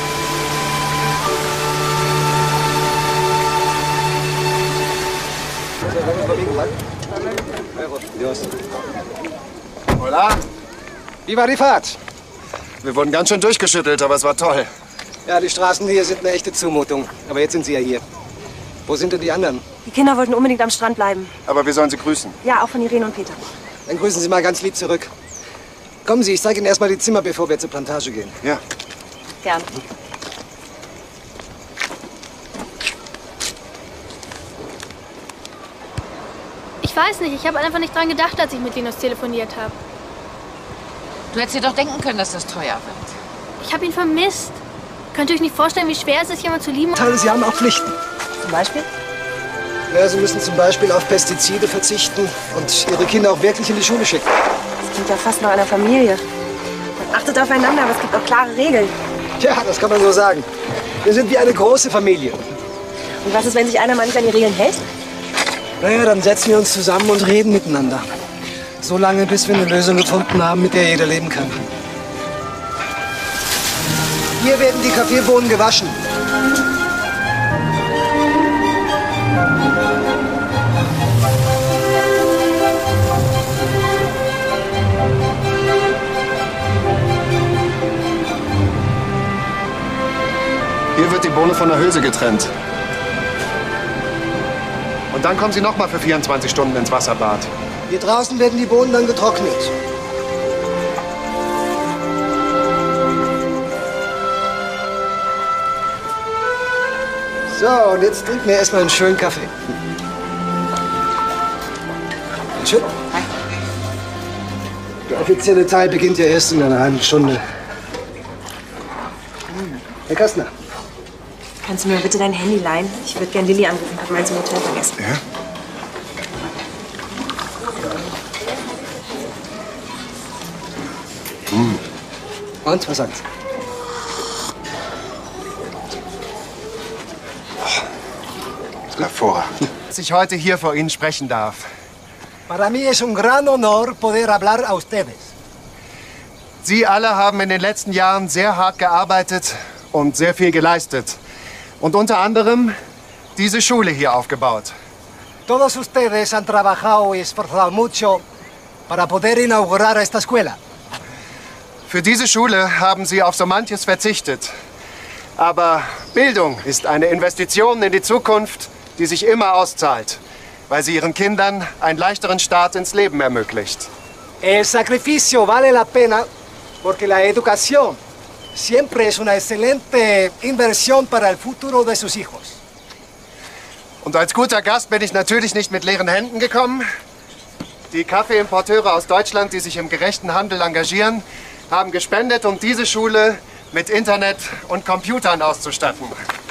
E: Hola. Wie war die Fahrt? Wir wurden ganz schön durchgeschüttelt, aber es war toll.
N: Ja, die Straßen hier sind eine echte Zumutung. Aber jetzt sind sie ja hier. Wo sind denn die anderen?
A: Die Kinder wollten unbedingt am Strand bleiben.
E: Aber wir sollen sie grüßen.
A: Ja, auch von Irene und Peter.
N: Dann grüßen Sie mal ganz lieb zurück. Kommen Sie, ich zeige Ihnen erst mal die Zimmer, bevor wir zur Plantage gehen.
E: Ja.
A: Gern.
D: Ich weiß nicht, ich habe einfach nicht dran gedacht, als ich mit Linus telefoniert habe.
G: Du hättest dir doch denken können, dass das teuer wird.
D: Ich habe ihn vermisst. Könnt ihr euch nicht vorstellen, wie schwer es ist, jemanden zu lieben?
N: Teile, Sie haben auch Pflichten.
A: Zum Beispiel?
N: Ja, Sie müssen zum Beispiel auf Pestizide verzichten und Ihre Kinder auch wirklich in die Schule schicken.
A: Das klingt ja fast nach einer Familie. Man achtet aufeinander, aber es gibt auch klare Regeln.
N: Ja, das kann man so sagen. Wir sind wie eine große Familie.
A: Und was ist, wenn sich einer mal nicht an die Regeln hält?
N: Naja, dann setzen wir uns zusammen und reden miteinander. So lange, bis wir eine Lösung gefunden haben, mit der jeder leben kann. Hier werden die Kaffeebohnen gewaschen.
E: Hier wird die Bohne von der Hülse getrennt. Und dann kommen sie noch mal für vierundzwanzig Stunden ins Wasserbad.
N: Hier draußen werden die Bohnen dann getrocknet. So, und jetzt trinken wir erstmal einen schönen Kaffee. Schön. Der offizielle Teil beginnt ja erst in einer halben Stunde. Herr Kastner.
A: Kannst du mir bitte dein Handy leihen? Ich würde gern Lilly anrufen, hab meins im Hotel vergessen.
E: Ja?
N: Hm. Und, was sagt's?
E: Hervorragend. Dass ich heute hier vor Ihnen sprechen darf.
N: Para mí es un gran honor poder hablar a ustedes.
E: Sie alle haben in den letzten Jahren sehr hart gearbeitet und sehr viel geleistet. Und unter anderem diese Schule hier aufgebaut.
N: Todos ustedes han trabajado y esforzado mucho para poder inaugurar esta escuela.
E: Für diese Schule haben Sie auf so manches verzichtet. Aber Bildung ist eine Investition in die Zukunft, die sich immer auszahlt, weil sie ihren Kindern einen leichteren Start ins Leben ermöglicht.
N: El sacrificio vale la pena porque la educación siempre es una excelente inversión para el futuro de sus hijos.
E: Und als guter Gast bin ich natürlich nicht mit leeren Händen gekommen. Die Kaffeeimporteure aus Deutschland, die sich im gerechten Handel engagieren, haben gespendet, um diese Schule mit Internet und Computern auszustatten.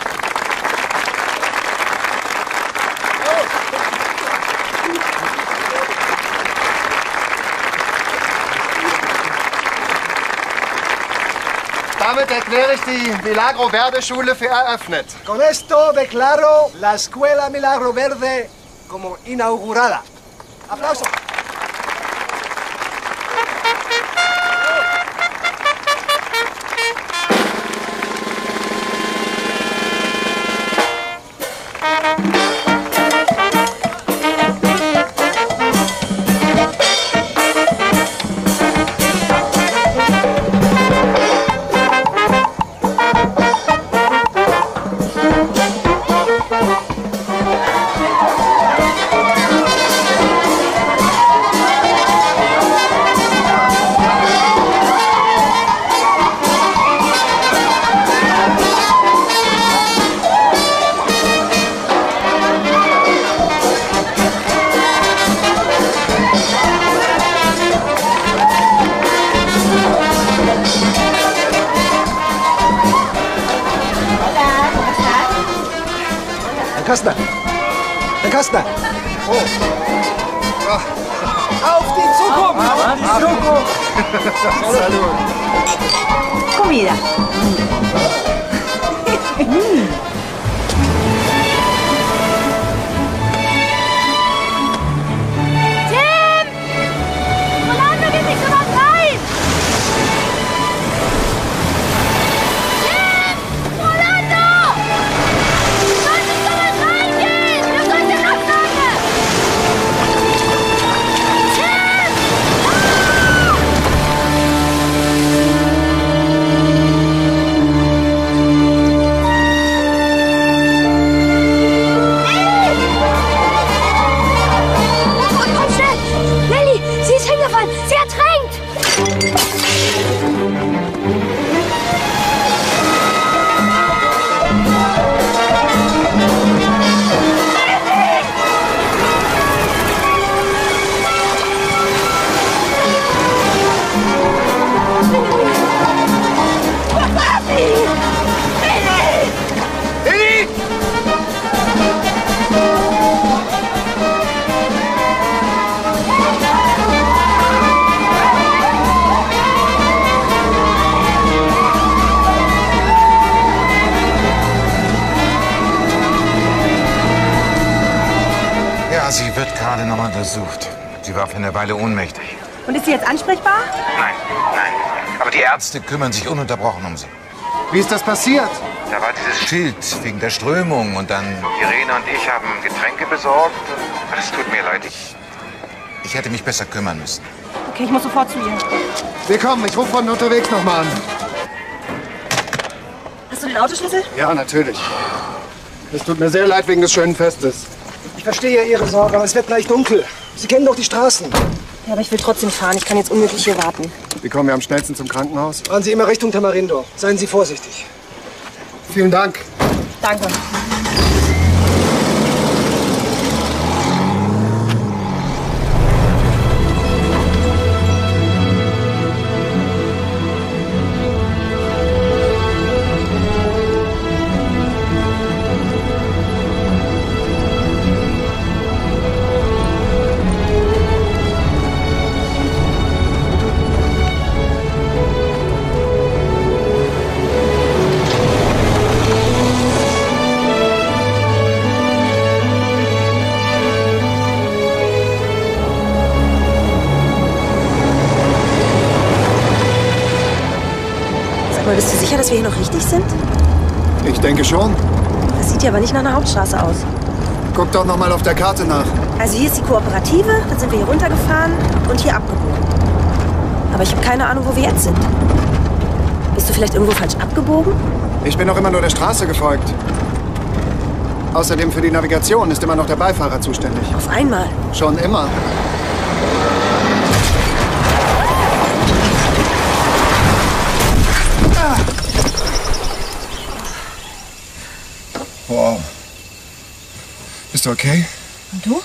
E: Damit erkläre ich die Milagro Verde Schule für eröffnet.
N: Con esto declaro la Escuela Milagro Verde como inaugurada. Aplausos. Kastner! Herr Kastner! Oh. Auf die Zukunft! Auf die Zukunft!
E: Salud!
A: Comida.
D: Tim! Rolando, geht nicht so was rein! Tim! Rolando! Du sollst nicht so was reingehen! Du sollst den Absage! Tim! Ah!
M: untersucht. Sie war für eine Weile ohnmächtig.
A: Und ist sie jetzt ansprechbar?
M: Nein, nein. Aber die Ärzte kümmern sich ununterbrochen um sie.
E: Wie ist das passiert?
M: Da war dieses Schild wegen der Strömung und dann Irene und ich haben Getränke besorgt. Es tut mir leid, ich, ich hätte mich besser kümmern müssen.
A: Okay, ich muss sofort zu ihr.
E: Wir kommen, ich rufe von unterwegs noch mal an.
A: Hast du den Autoschlüssel?
E: Ja, natürlich. Es tut mir sehr leid wegen des schönen Festes.
N: Ich verstehe Ihre Sorge, aber es wird gleich dunkel. Sie kennen doch die Straßen.
A: Ja, aber ich will trotzdem fahren. Ich kann jetzt unmöglich hier warten.
E: Wie kommen wir am schnellsten zum Krankenhaus?
N: Fahren Sie immer Richtung Tamarindo. Seien Sie vorsichtig.
E: Vielen Dank.
A: Danke. Bist du sicher, dass wir hier noch richtig sind?
E: Ich denke schon.
A: Das sieht ja aber nicht nach einer Hauptstraße aus.
E: Guck doch noch mal auf der Karte nach.
A: Also hier ist die Kooperative, dann sind wir hier runtergefahren und hier abgebogen. Aber ich habe keine Ahnung, wo wir jetzt sind. Bist du vielleicht irgendwo falsch abgebogen?
E: Ich bin noch immer nur der Straße gefolgt. Außerdem für die Navigation ist immer noch der Beifahrer zuständig.
A: Auf einmal?
E: Schon immer. Wow. Bist du okay?
A: Und du?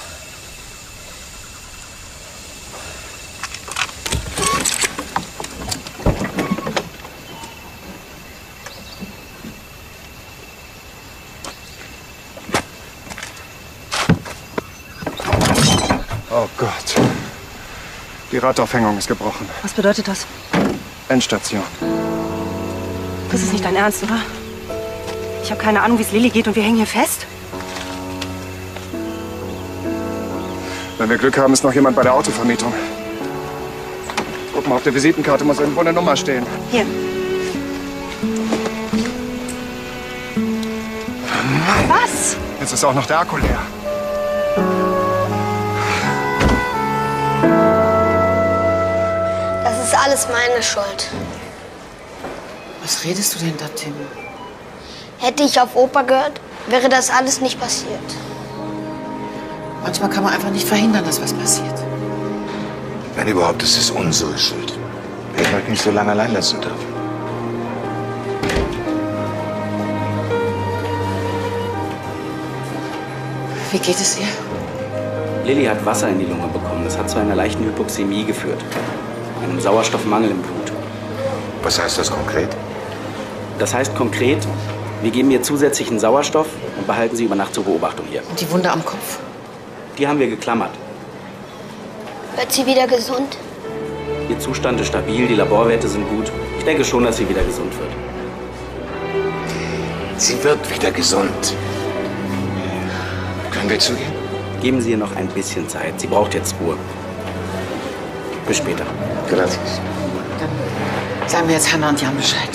E: Oh Gott. Die Radaufhängung ist gebrochen.
A: Was bedeutet das?
E: Endstation.
A: Das ist nicht dein Ernst, oder? Ich habe keine Ahnung, wie es Lilly geht und wir hängen hier fest.
E: Wenn wir Glück haben, ist noch jemand bei der Autovermietung. Guck mal, auf der Visitenkarte muss irgendwo eine Nummer stehen.
A: Hier. Was?
E: Jetzt ist auch noch der Akku leer.
C: Das ist alles meine Schuld.
G: Was redest du denn da, Tim?
C: Hätte ich auf Opa gehört, wäre das alles nicht passiert.
G: Manchmal kann man einfach nicht verhindern, dass was passiert.
M: Wenn überhaupt, ist es unsere Schuld. Wir hätten euch nicht so lange allein lassen dürfen.
G: Wie geht es ihr?
S: Lilly hat Wasser in die Lunge bekommen. Das hat zu einer leichten Hypoxämie geführt. Einem Sauerstoffmangel im Blut.
M: Was heißt das konkret?
S: Das heißt konkret, wir geben ihr zusätzlichen Sauerstoff und behalten sie über Nacht zur Beobachtung hier.
G: Und die Wunde am Kopf?
S: Die haben wir geklammert.
C: Wird sie wieder gesund?
S: Ihr Zustand ist stabil, die Laborwerte sind gut. Ich denke schon, dass sie wieder gesund wird.
M: Sie wird wieder gesund. Können wir zugehen?
S: Geben Sie ihr noch ein bisschen Zeit. Sie braucht jetzt Ruhe. Bis später.
M: Gracias.
G: Dann sagen wir jetzt Hannah und Jan Bescheid.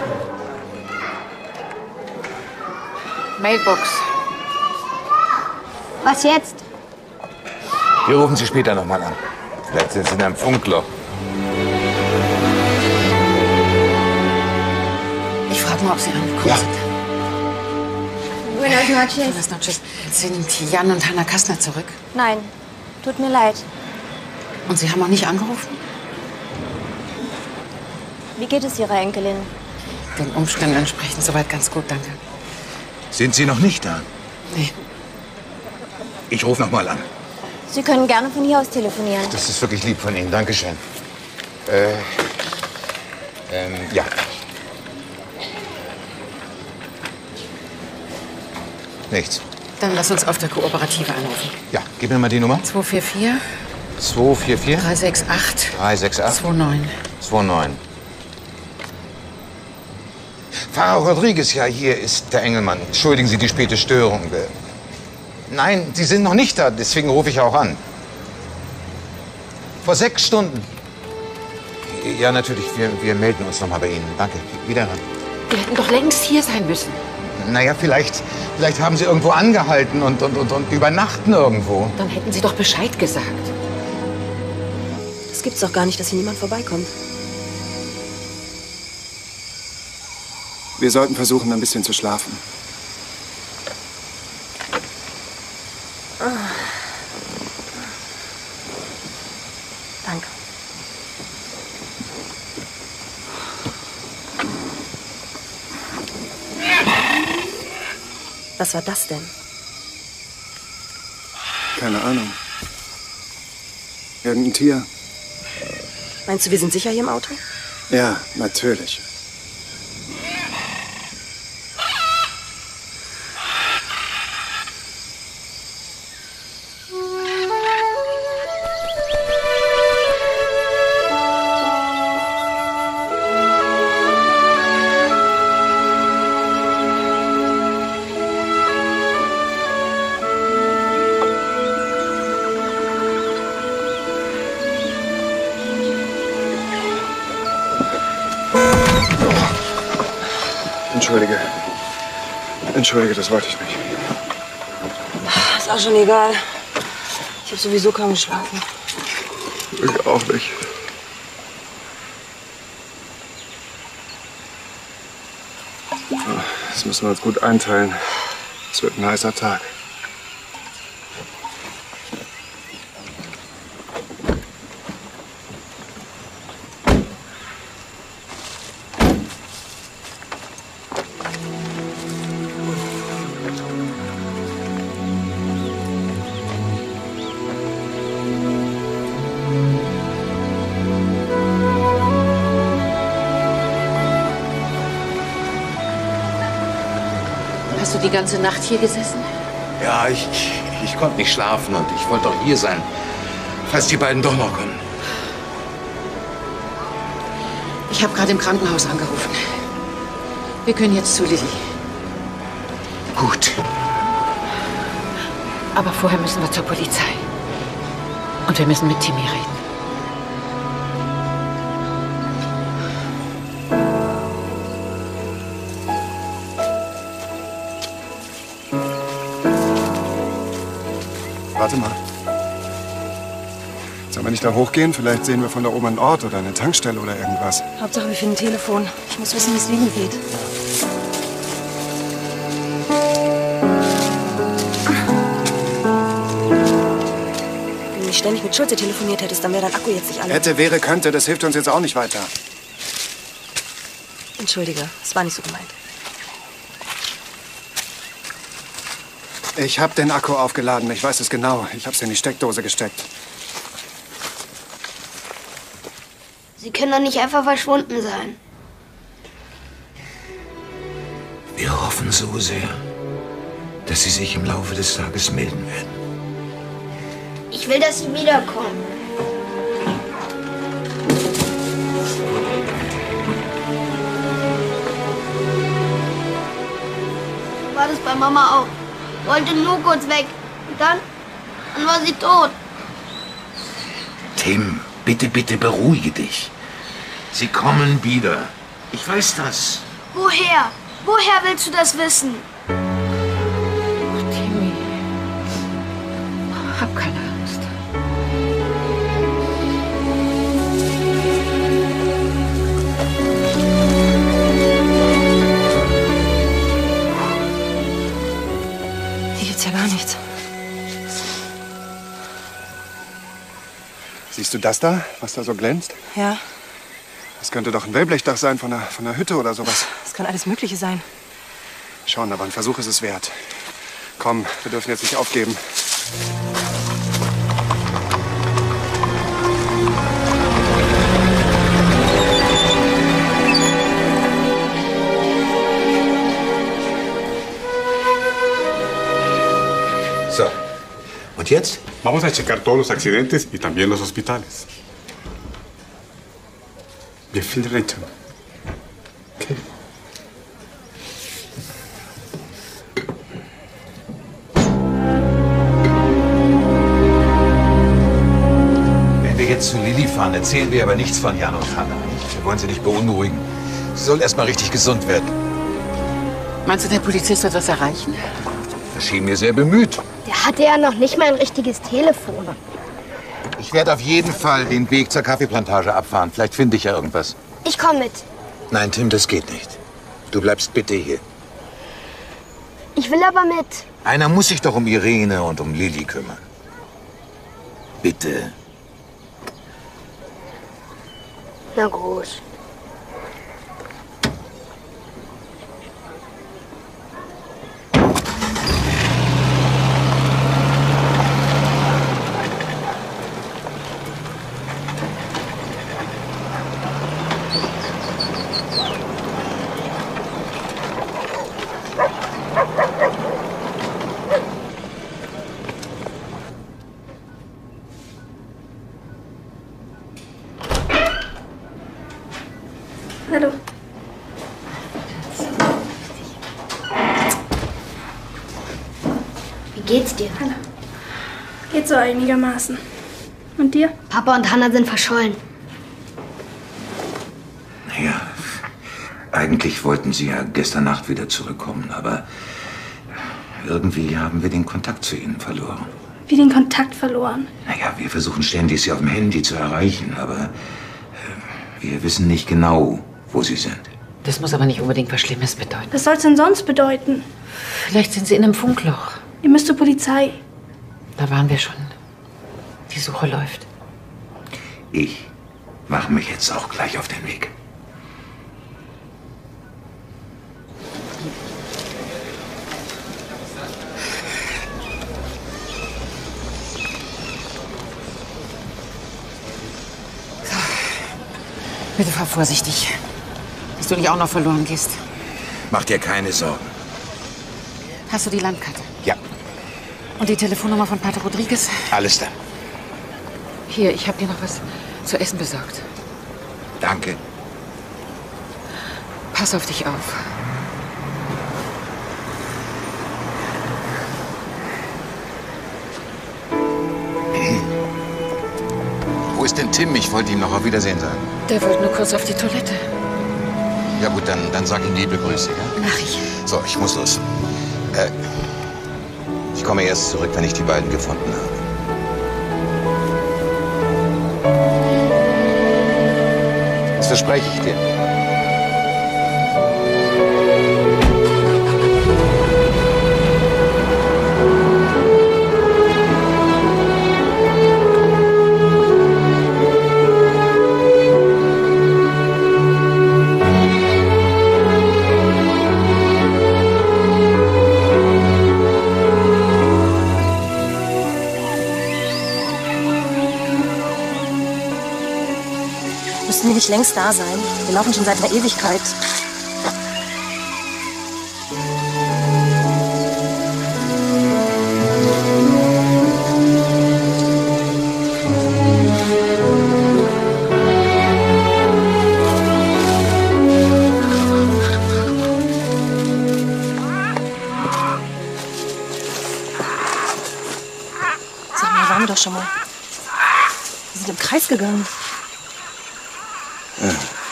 G: Mailbox.
C: Was jetzt?
M: Wir rufen Sie später noch mal an. Vielleicht sind Sie in einem Funkloch.
G: Ich frage mal, ob Sie angekommen
M: Ja.
G: sind.
C: Buenas noches.
G: Buenas noches. Sind Jan und Hannah Kastner zurück?
C: Nein, tut mir leid.
G: Und Sie haben auch nicht angerufen?
C: Wie geht es Ihrer Enkelin?
G: Den Umständen entsprechend soweit ganz gut, danke.
B: Sind Sie noch nicht da?
G: Nee.
B: Ich rufe noch mal an.
C: Sie können gerne von hier aus telefonieren.
M: Das ist wirklich lieb von Ihnen. Dankeschön. Äh, ähm, ja. Nichts.
G: Dann lass uns auf der Kooperative anrufen.
M: Ja, gib mir mal die Nummer.
G: zwei vier vier,
M: zwei vier vier,
G: drei sechs acht,
M: drei sechs acht,
G: zwei neun.
M: zwei neun. Pfarrer Rodriguez, ja, hier ist der Engelmann. Entschuldigen Sie die späte Störung. Nein, Sie sind noch nicht da, deswegen rufe ich auch an. Vor sechs Stunden. Ja, natürlich. Wir, wir melden uns noch mal bei Ihnen. Danke. Wiederhören.
G: Wir hätten doch längst hier sein müssen.
M: Naja, vielleicht, vielleicht haben Sie irgendwo angehalten und, und, und, und übernachten irgendwo.
G: Dann hätten Sie doch Bescheid gesagt.
A: Das gibt's doch gar nicht, dass hier niemand vorbeikommt.
E: Wir sollten versuchen, ein bisschen zu schlafen.
A: Ah. Danke. Was war das denn?
E: Keine Ahnung. Irgendein Tier.
A: Meinst du, wir sind sicher hier im Auto?
E: Ja, natürlich. Entschuldige. Entschuldige, das wollte ich nicht.
A: Ist auch schon egal. Ich habe sowieso kaum geschlafen.
E: Ich auch nicht. Das müssen wir uns gut einteilen. Es wird ein heißer Tag.
G: Hast du die ganze Nacht hier gesessen?
B: Ja, ich, ich konnte nicht schlafen und ich wollte auch hier sein, falls die beiden doch noch kommen.
G: Ich habe gerade im Krankenhaus angerufen. Wir können jetzt zu Lilly.
B: Gut.
G: Aber vorher müssen wir zur Polizei. Und wir müssen mit Timmy reden.
E: Warte mal. Sollen wir nicht da hochgehen? Vielleicht sehen wir von da oben einen Ort oder eine Tankstelle oder irgendwas.
A: Hauptsache, wir finden ein Telefon. Ich muss wissen, wie es Lilly geht. Wenn du nicht ständig mit Schulze telefoniert hättest, dann wäre dein Akku jetzt nicht alle.
E: Hätte, wäre, könnte, das hilft uns jetzt auch nicht weiter.
A: Entschuldige, es war nicht so gemeint.
E: Ich habe den Akku aufgeladen, ich weiß es genau. Ich habe es in die Steckdose gesteckt.
C: Sie können doch nicht einfach verschwunden sein.
B: Wir hoffen so sehr, dass Sie sich im Laufe des Tages melden werden.
C: Ich will, dass Sie wiederkommen. War das bei Mama auch? Wollte nur kurz weg. Und dann? Dann war sie tot.
B: Tim, bitte, bitte beruhige dich. Sie kommen wieder. Ich weiß das.
C: Woher? Woher willst du das wissen?
G: Timmy. Hab keine Angst.
A: Hier gibt's ja gar nichts.
E: Siehst du das da, was da so glänzt?
A: Ja,
E: Das könnte doch ein Wellblechdach sein von einer, von einer Hütte oder sowas.
A: das kann alles Mögliche sein.
E: Schauen, aber ein Versuch ist es wert. Komm, wir dürfen jetzt nicht aufgeben.
B: So. Und jetzt?
T: Vamos a checar todos los accidentes y también los hospitales. Wir viel Rachel. Okay.
B: Wenn wir jetzt jetzt zu Lilly fahren, erzählen wir aber nichts von Jan und Hanna. Wir wollen sie nicht beunruhigen. Sie soll erst mal richtig gesund werden.
G: Meinst du, der Polizist wird was erreichen?
B: Das schien mir sehr bemüht.
C: Der hatte ja noch nicht mal ein richtiges Telefon.
B: Ich werde auf jeden Fall den Weg zur Kaffeeplantage abfahren. Vielleicht finde ich ja irgendwas.
C: Ich komme mit.
B: Nein, Tim, das geht nicht. Du bleibst bitte hier.
C: Ich will aber mit.
B: Einer muss sich doch um Irene und um Lilly kümmern. Bitte.
C: Na gut.
D: Hallo.
C: Wie geht's dir?
D: Hallo. Geht so einigermaßen. Und dir?
C: Papa und Hannah sind verschollen.
B: Naja, eigentlich wollten sie ja gestern Nacht wieder zurückkommen, aber irgendwie haben wir den Kontakt zu ihnen verloren.
D: Wie den Kontakt verloren?
B: Naja, wir versuchen ständig, sie auf dem Handy zu erreichen, aber äh, wir wissen nicht genau, wo sie sind.
G: Das muss aber nicht unbedingt was Schlimmes bedeuten.
D: Was soll's denn sonst bedeuten?
G: Vielleicht sind sie in einem Funkloch.
D: Ihr müsst zur Polizei.
G: Da waren wir schon. Die Suche läuft.
B: Ich mache mich jetzt auch gleich auf den Weg.
G: Bitte fahr vorsichtig, dass du nicht auch noch verloren gehst.
B: Mach dir keine Sorgen.
G: Hast du die Landkarte?
B: Ja.
G: Und die Telefonnummer von Pater Rodriguez?
B: Alles da.
G: Hier, ich habe dir noch was zu essen besorgt.
B: Danke.
G: Pass auf dich auf.
B: Wo ist denn Tim? Ich wollte ihm noch auf Wiedersehen sagen.
G: Der wollte nur kurz auf die Toilette.
B: Ja gut, dann, dann sag ihm liebe Grüße, ja?
G: Mach ich.
B: So, ich muss los. Äh, ich komme erst zurück, wenn ich die beiden gefunden habe. Das verspreche ich dir.
A: Müssten die nicht längst da sein? Wir laufen schon seit einer Ewigkeit. Sag mal, waren wir doch schon mal. Wir sind im Kreis gegangen.
E: Ja.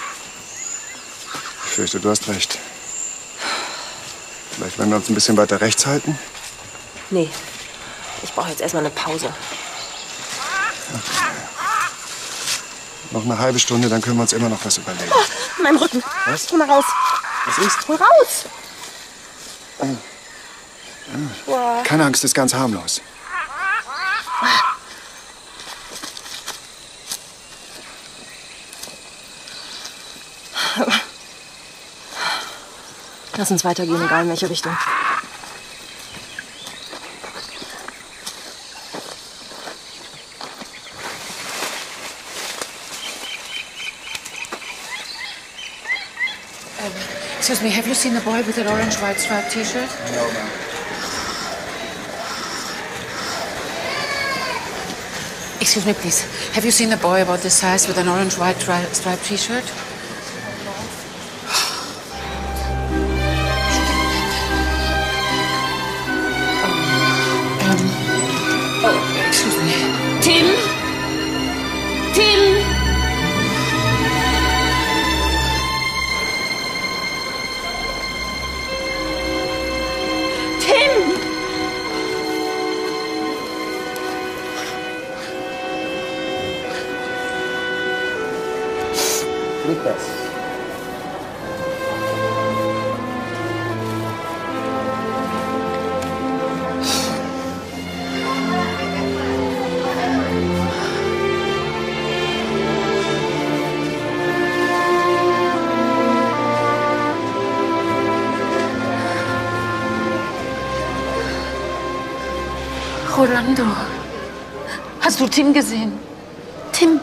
E: Ich fürchte, du hast recht. Vielleicht werden wir uns ein bisschen weiter rechts halten?
A: Nee, ich brauche jetzt erstmal eine Pause.
E: Okay. Noch eine halbe Stunde, dann können wir uns immer noch was überlegen.
A: Oh, mein Rücken.
E: Was?
A: Hol mal raus.
E: Was ist?
A: Hol raus.
E: Ja. Keine Angst, ist ganz harmlos.
A: Lass uns weitergehen, egal in welche Richtung.
G: Um, excuse me, have you seen the boy with an orange white striped T-shirt?
E: No, ma'am.
G: Excuse me, please. Have you seen the boy about this size with an orange white tri- striped T-shirt? Um, oh, excuse me.
A: Tim? Tim?
J: Rolando. Hast du Tim gesehen? Tim.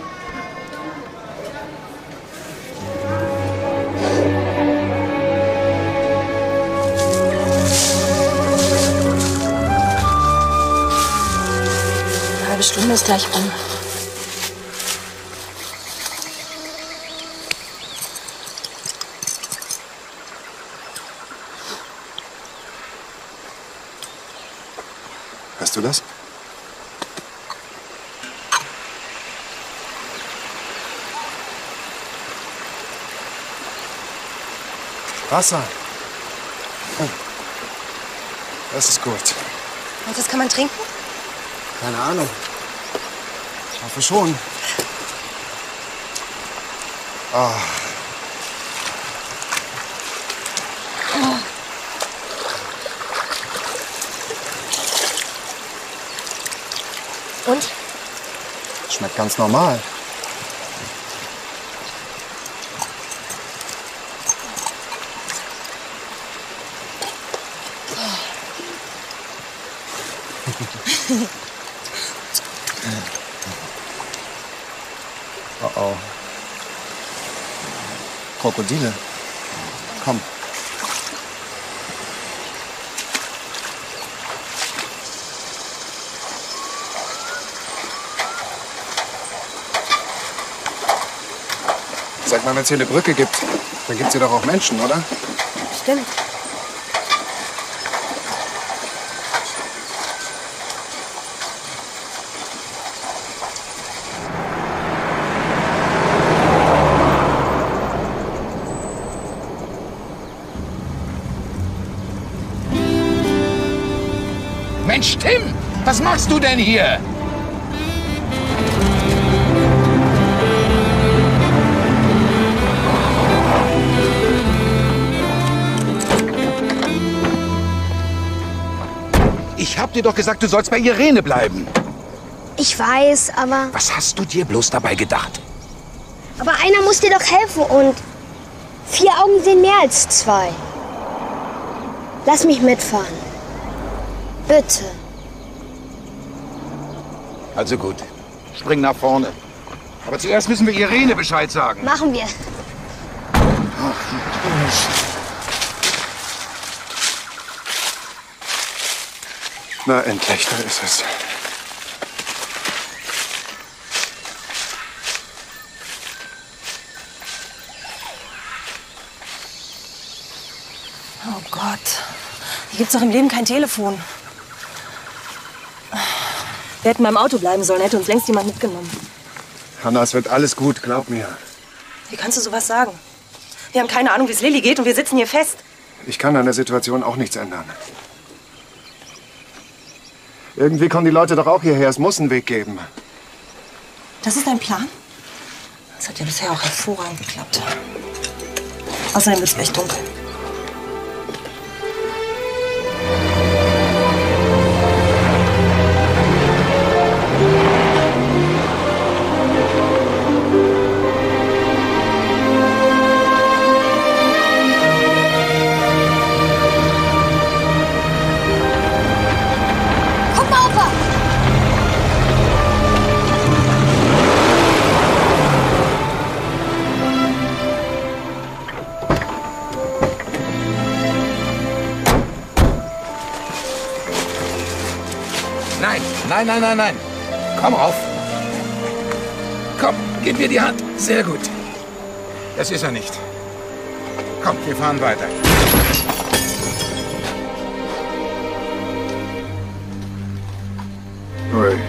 A: Eine halbe Stunde ist gleich rum.
E: Hörst du das? Wasser. Oh. Das ist gut.
A: Und das kann man trinken?
E: Keine Ahnung. Ich hoffe schon. Oh.
A: Und?
E: Schmeckt ganz normal. Oh oh. Krokodile. Komm. Sag mal, wenn es hier eine Brücke gibt, dann gibt es hier doch auch Menschen, oder?
A: Stimmt.
B: Mensch, Tim, was machst du denn hier? Ich hab dir doch gesagt, du sollst bei Irene bleiben.
C: Ich weiß, aber...
B: Was hast du dir bloß dabei gedacht?
C: Aber einer muss dir doch helfen und... Vier Augen sehen mehr als zwei. Lass mich mitfahren. Bitte.
B: Also gut, spring nach vorne. Aber zuerst müssen wir Irene Bescheid sagen.
C: Machen wir.
E: Na endlich, da ist es.
A: Oh Gott. Hier gibt's doch im Leben kein Telefon. Wir hätten beim Auto bleiben sollen, hätte uns längst jemand mitgenommen.
E: Hanna, es wird alles gut, glaub mir.
A: Wie kannst du sowas sagen? Wir haben keine Ahnung, wie es Lilly geht und wir sitzen hier fest.
E: Ich kann an der Situation auch nichts ändern. Irgendwie kommen die Leute doch auch hierher. Es muss einen Weg geben.
A: Das ist dein Plan? Das hat ja bisher auch hervorragend geklappt. Außerdem wird es gleich dunkel.
B: Nein, nein, nein, nein. Komm rauf. Komm, gib mir die Hand. Sehr gut. Das ist er nicht. Komm, wir fahren weiter.
E: Ui.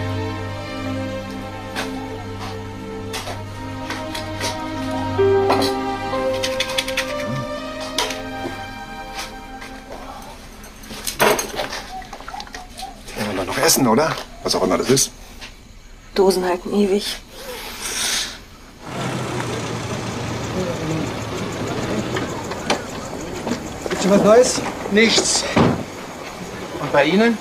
E: Wollen wir noch essen, oder? Was auch immer das ist.
A: Dosen halten ewig.
E: Gibt's schon was Neues?
B: Nichts. Und bei Ihnen?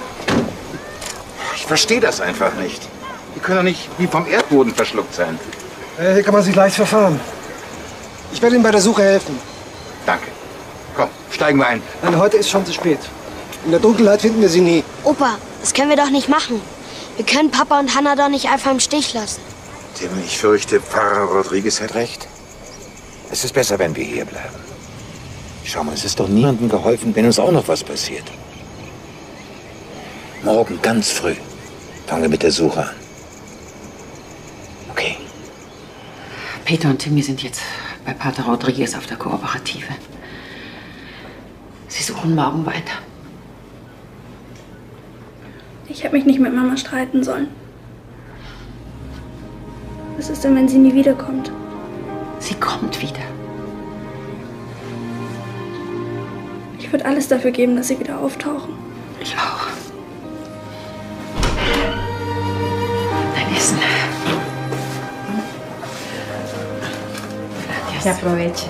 B: Ich verstehe das einfach nicht. Die können doch nicht wie vom Erdboden verschluckt sein.
N: Äh, hier kann man sich leicht verfahren. Ich werde Ihnen bei der Suche helfen.
B: Danke. Komm, steigen wir ein.
N: Nein, heute ist schon zu spät. In der Dunkelheit finden wir sie nie.
C: Opa, Das können wir doch nicht machen. Wir können Papa und Hannah doch nicht einfach im Stich lassen.
M: Tim, ich fürchte, Pfarrer Rodriguez hat recht. Es ist besser, wenn wir hier bleiben. Schau mal, es ist doch niemandem geholfen, wenn uns auch noch was passiert. Morgen ganz früh fangen wir mit der Suche an. Okay.
G: Peter und Timmy sind jetzt bei Pater Rodriguez auf der Kooperative. Sie suchen morgen weiter.
D: Ich hätte mich nicht mit Mama streiten sollen. Was ist denn, wenn sie nie wiederkommt?
G: Sie kommt wieder.
D: Ich würde alles dafür geben, dass sie wieder auftauchen.
G: Ich auch. Dein Essen.
I: Ja, aproveche.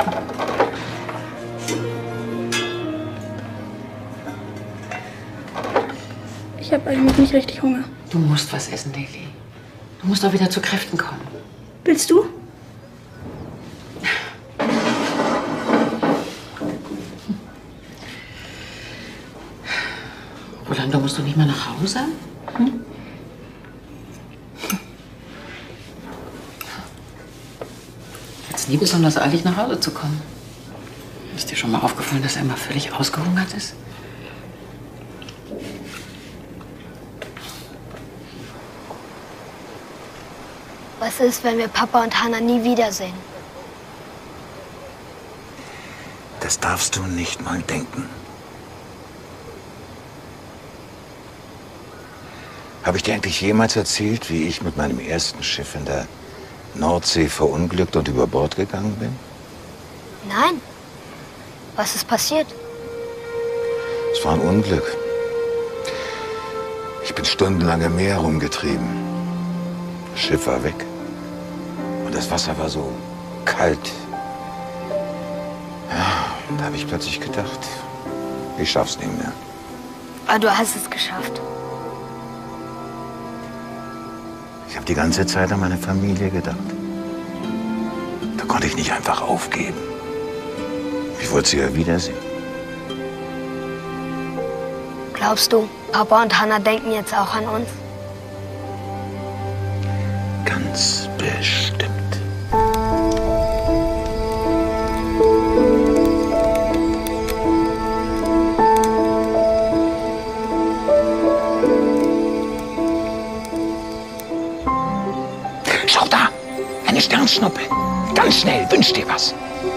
D: Ich habe eigentlich nicht richtig Hunger.
G: Du musst was essen, Lili. Du musst auch wieder zu Kräften kommen.
D: Willst du?
G: Rolando, musst du nicht mal nach Hause? Hm? Jetzt nie besonders eilig, nach Hause zu kommen. Ist dir schon mal aufgefallen, dass er immer völlig ausgehungert ist?
C: Was ist, wenn wir Papa und Hannah nie wiedersehen?
M: Das darfst du nicht mal denken. Habe ich dir eigentlich jemals erzählt, wie ich mit meinem ersten Schiff in der Nordsee verunglückt und über Bord gegangen bin?
C: Nein. Was ist passiert?
M: Es war ein Unglück. Ich bin stundenlang im Meer rumgetrieben. Das Schiff war weg. Und das Wasser war so kalt. Ja, da habe ich plötzlich gedacht, ich schaff's nicht mehr.
C: Aber du hast es geschafft.
M: Ich habe die ganze Zeit an meine Familie gedacht. Da konnte ich nicht einfach aufgeben. Ich wollte sie ja wiedersehen.
C: Glaubst du, Papa und Hannah denken jetzt auch an uns?
M: Ganz bestimmt. Schau da, eine Sternschnuppe. Ganz schnell, wünsch dir was.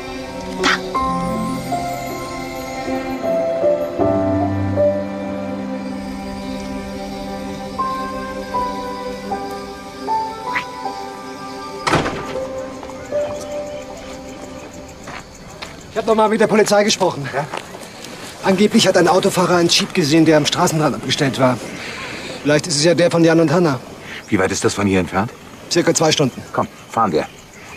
N: Ich habe noch mal mit der Polizei gesprochen. Ja? Angeblich hat ein Autofahrer einen Jeep gesehen, der am Straßenrand abgestellt war. Vielleicht ist es ja der von Jan und Hannah.
M: Wie weit ist das von hier entfernt?
N: Circa zwei Stunden.
M: Komm, fahren wir.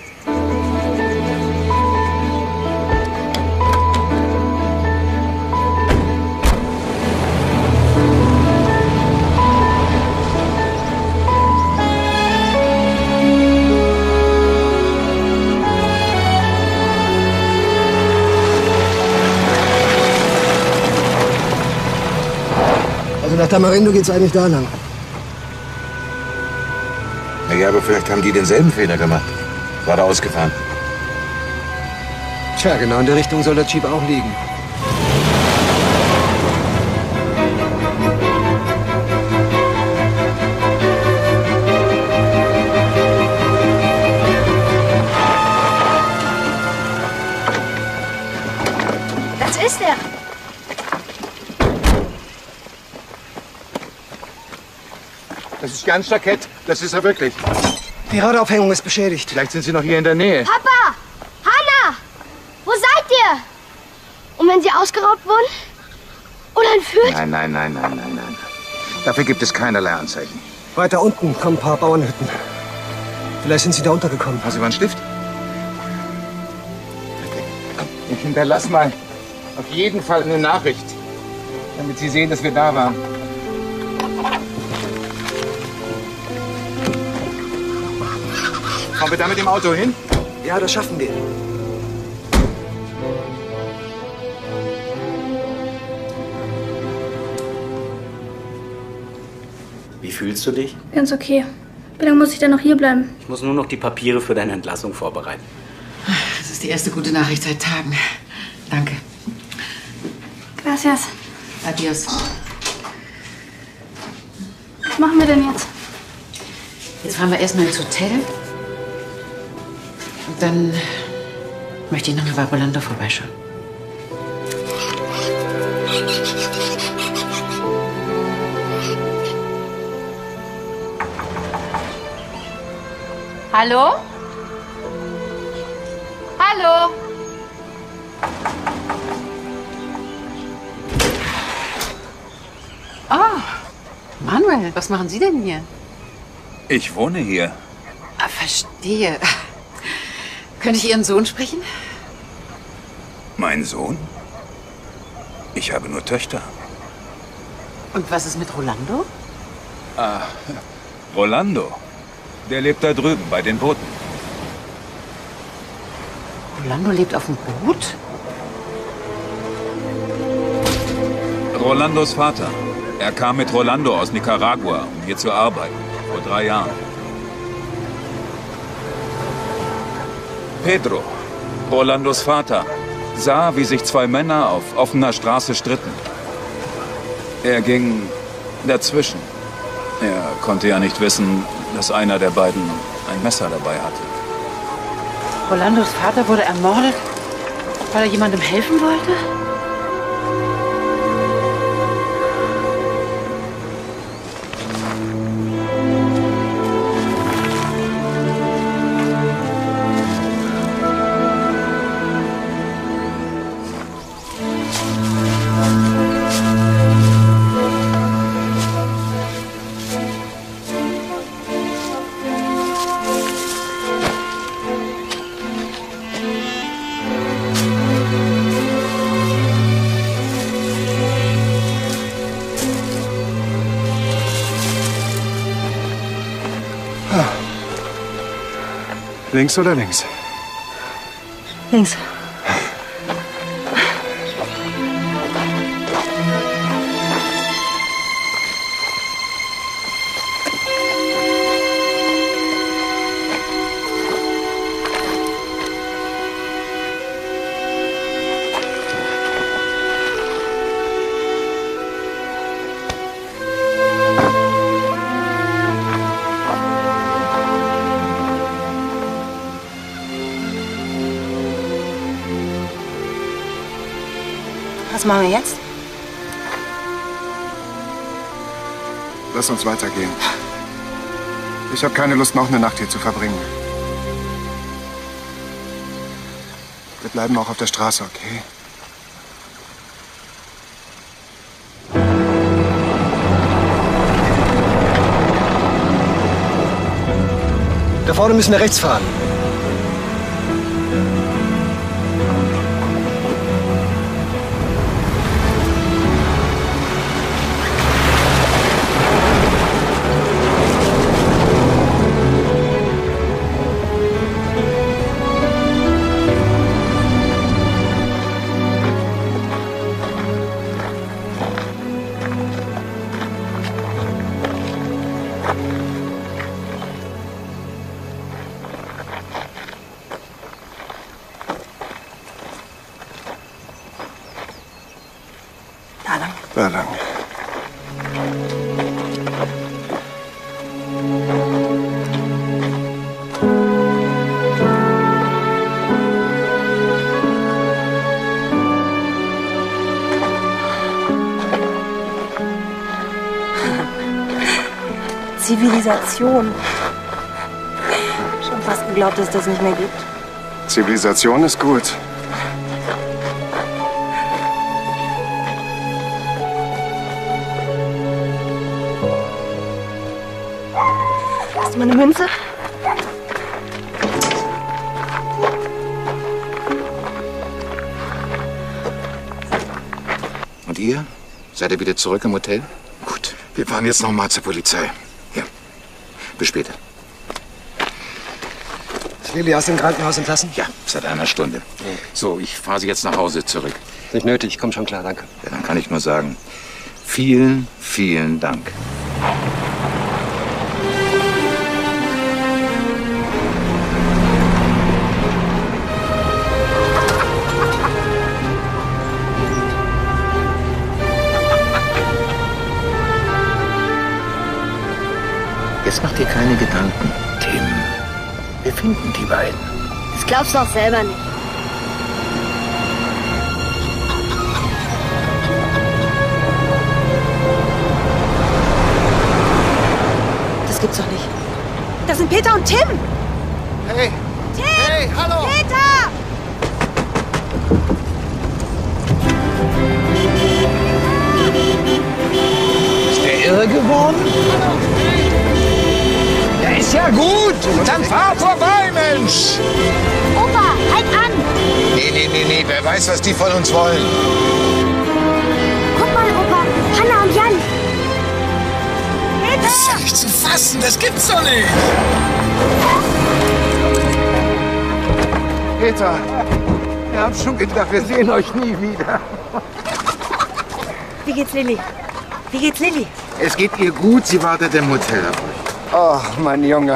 N: Also nach Tamarindo geht's eigentlich da lang.
M: Na ja, aber vielleicht haben die denselben Fehler gemacht. Geradeaus gefahren.
N: Tja, genau in der Richtung soll der Jeep auch liegen.
C: Das ist er.
M: Das ist ganz Jackett. Das ist er wirklich.
N: Die Radaufhängung ist beschädigt.
M: Vielleicht sind sie noch hier in der Nähe.
C: Papa! Hannah! Wo seid ihr? Und wenn sie ausgeraubt wurden? Oder entführt?
M: Nein, nein, nein, nein, nein, nein. Dafür gibt es keinerlei Anzeichen.
N: Weiter unten kommen ein paar Bauernhütten. Vielleicht sind sie da untergekommen.
M: Hast du mal einen Stift? Komm, ich hinterlass mal auf jeden Fall eine Nachricht, damit sie sehen, dass wir da waren. Kommen wir da mit dem Auto hin?
N: Ja, das schaffen wir.
S: fühlst du dich?
D: Ganz okay. Wie lange muss ich denn noch hier bleiben?
S: Ich muss nur noch die Papiere für deine Entlassung vorbereiten.
G: Das ist die erste gute Nachricht seit Tagen. Danke.
D: Gracias.
G: Adios.
D: Was machen wir denn jetzt?
G: Jetzt fahren wir erstmal ins Hotel. Und dann möchte ich nochmal bei Rolando vorbeischauen.
J: Hallo? Hallo?
G: Oh, Manuel, was machen Sie denn hier?
P: Ich wohne hier.
G: Ah, verstehe. Könnte ich Ihren Sohn sprechen?
P: Mein Sohn? Ich habe nur Töchter.
G: Und was ist mit Rolando?
P: Ah, Rolando. Der lebt da drüben bei den Booten.
G: Rolando lebt auf dem Boot?
P: Rolandos Vater. Er kam mit Rolando aus Nicaragua, um hier zu arbeiten. Vor drei Jahren. Pedro, Rolandos Vater, sah, wie sich zwei Männer auf offener Straße stritten. Er ging dazwischen. Er konnte ja nicht wissen, dass einer der beiden ein Messer dabei hatte.
G: Rolandos Vater wurde ermordet, weil er jemandem helfen wollte?
E: Links oder links?
A: Links. Was machen wir jetzt?
E: Lass uns weitergehen. Ich habe keine Lust, noch eine Nacht hier zu verbringen. Wir bleiben auch auf der Straße, okay?
N: Da vorne müssen wir rechts fahren.
E: Da lang.
A: Zivilisation. Schon fast geglaubt, dass es das nicht mehr gibt.
E: Zivilisation ist gut.
A: Hast du mal eine Münze?
M: Und ihr? Seid ihr wieder zurück im Hotel? Gut. Wir fahren jetzt noch mal zur Polizei. Ja. Bis später.
N: Ist Lili aus dem Krankenhaus entlassen?
M: Ja, seit einer Stunde. So, ich fahre sie jetzt nach Hause zurück.
N: Nicht nötig, komm schon klar, danke.
M: Ja, dann kann ich nur sagen, vielen, vielen Dank.
B: Jetzt mach dir keine Gedanken, Tim. Wir finden die beiden.
C: Das glaubst du auch selber nicht.
A: Das gibt's doch nicht. Das sind Peter und Tim!
E: Hey!
A: Tim!
E: Hey, hallo!
A: Peter!
B: Ist der irre geworden? Ja, ist ja gut. Dann fahr vorbei, Mensch.
C: Opa, halt an!
M: Nee, nee, nee, nee. Wer weiß, was die von uns wollen.
C: Guck mal, Opa, Hanna und Jan.
B: Das ist ja nicht zu fassen. Das gibt's doch nicht.
E: Peter, wir haben schon gedacht, wir sehen euch nie wieder.
A: Wie geht's Lilly? Wie geht's Lilly?
M: Es geht ihr gut. Sie wartet im Hotel auf euch.
E: Oh, mein Junge.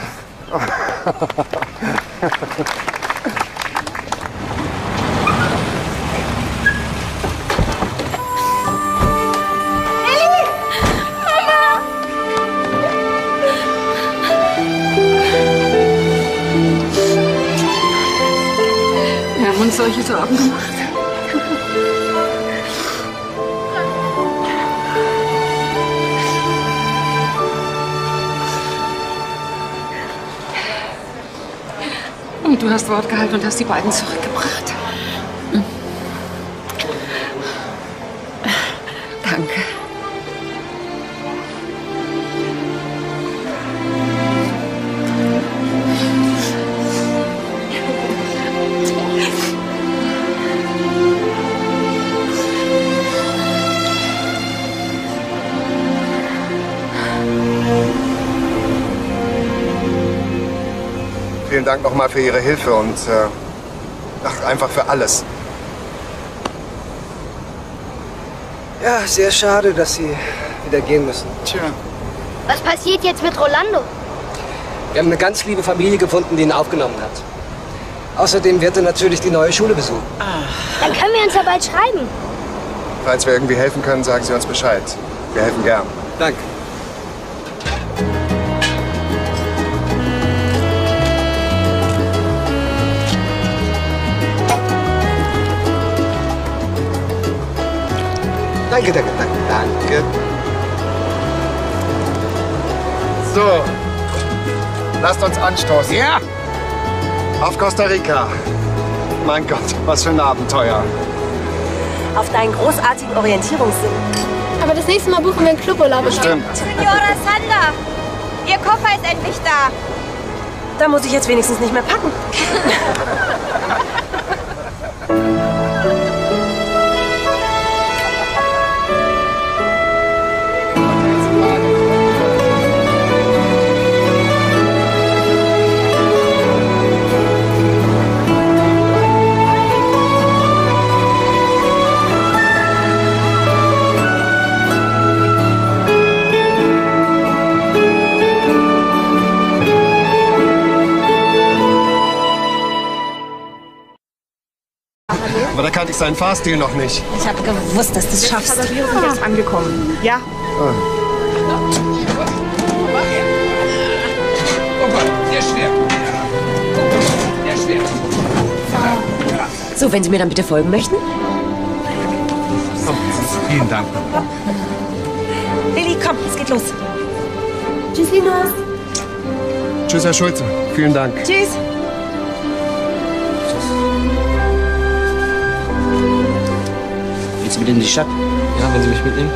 J: Wir haben uns solche Sorgen gemacht. Und du hast Wort gehalten und hast die beiden zurückgebracht. Hm. Danke.
E: Vielen Dank nochmal für Ihre Hilfe und äh, ach, einfach für alles.
N: Ja, sehr schade, dass Sie wieder gehen müssen.
E: Tja.
C: Was passiert jetzt mit Rolando?
N: Wir haben eine ganz liebe Familie gefunden, die ihn aufgenommen hat. Außerdem wird er natürlich die neue Schule besuchen.
C: Dann können wir uns ja bald schreiben.
E: Falls wir irgendwie helfen können, sagen Sie uns Bescheid. Wir helfen gern.
N: Danke. Danke, danke, danke, danke.
E: So, lasst uns anstoßen. Ja! Auf Costa Rica. Mein Gott, was für ein Abenteuer.
A: Auf deinen großartigen Orientierungssinn.
D: Aber das nächste Mal buchen wir einen Cluburlaub.
E: Stimmt.
Q: Senora Sander, Ihr Koffer ist endlich da.
A: Da muss ich jetzt wenigstens nicht mehr packen.
E: Aber da kannte ich seinen Fahrstil noch nicht.
A: Ich habe gewusst, dass du es schaffst.
J: Passagiere sind jetzt angekommen. Ja?
B: Opa, der schwer. Der schwer.
I: So, wenn Sie mir dann bitte folgen möchten.
B: Komm, vielen Dank.
A: Lilly, komm, es geht los. Tschüss, Linus.
E: Tschüss, Herr Schulze. Vielen Dank.
A: Tschüss.
F: Willst du mit in die Stadt?
H: Ja, wenn Sie mich mitnehmen.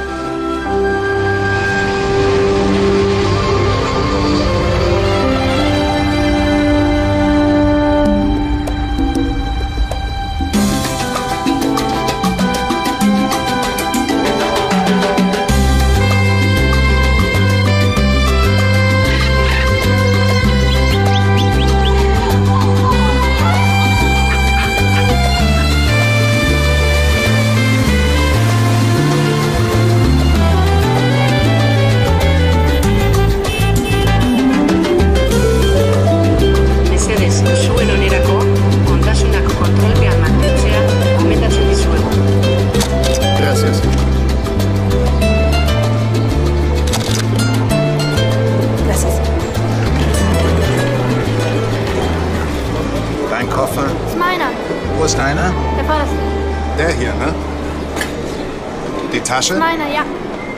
B: Wo ist deiner?
D: Der vorderste.
E: Der hier, ne? Die Tasche?
D: Meiner, ja.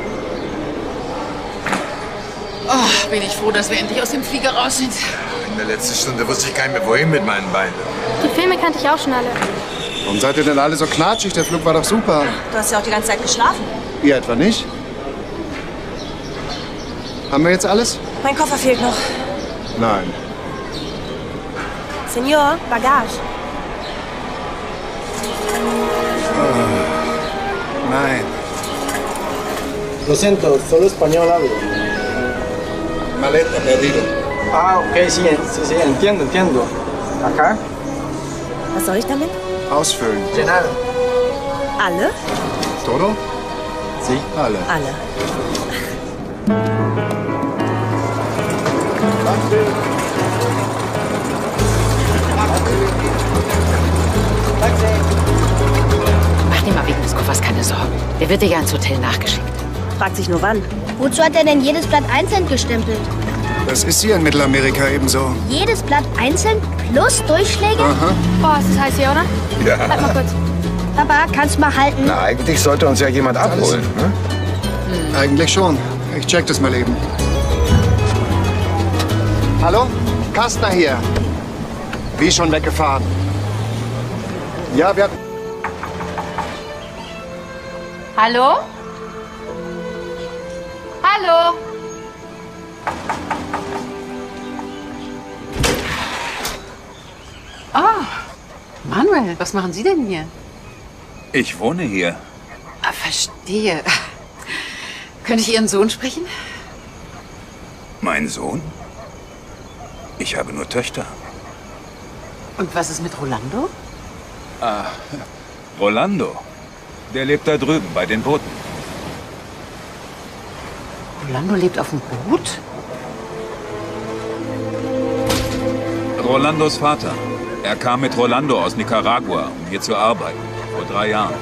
G: Oh, bin ich froh, dass wir endlich aus dem Flieger raus sind.
M: In der letzten Stunde wusste ich gar nicht mehr, wohin mit meinen Beinen.
D: Die Filme kannte ich auch schon alle.
E: Warum seid ihr denn alle so knatschig? Der Flug war doch super.
A: Du hast ja auch die ganze Zeit geschlafen.
E: Ihr etwa nicht? Haben wir jetzt alles?
A: Mein Koffer fehlt noch.
E: Nein.
A: Senor, Bagage.
E: Oh, nein.
N: Lo siento, solo español hablo.
E: Maleta perdido.
N: Ah, ok, sí, sí, sí, entiendo, entiendo. Acá.
A: Was soll ich damit?
E: Ausfüllen.
N: Llenar.
A: Alle?
E: Todo?
N: Sí.
E: Alle.
A: Alle.
G: Mach dir mal wegen des Koffers keine Sorgen. Der wird dir ja ins Hotel nachgeschickt.
A: Fragt sich nur wann.
C: Wozu hat er denn jedes Blatt einzeln gestempelt?
E: Das ist hier in Mittelamerika ebenso.
C: Jedes Blatt einzeln plus Durchschläge?
E: Aha.
D: Oh, ist das heiß hier, oder?
M: Ja.
D: Bleib mal kurz.
C: Papa, kannst du mal halten?
M: Na, eigentlich sollte uns ja jemand abholen. Ne?
E: Hm. Eigentlich schon. Ich check das mal eben. Hallo? Kastner hier. Wie schon weggefahren? Ja, wir hatten...
J: Hallo? Hallo? Oh, Manuel, was machen Sie denn hier?
P: Ich wohne hier.
G: Ah, verstehe. Könnte ich Ihren Sohn sprechen?
P: Mein Sohn? Ich habe nur Töchter.
G: Und was ist mit Rolando?
P: Ah, Rolando. Der lebt da drüben bei den Booten.
G: Rolando lebt auf dem Boot?
P: Rolandos Vater. Er kam mit Rolando aus Nicaragua, um hier zu arbeiten. Vor drei Jahren.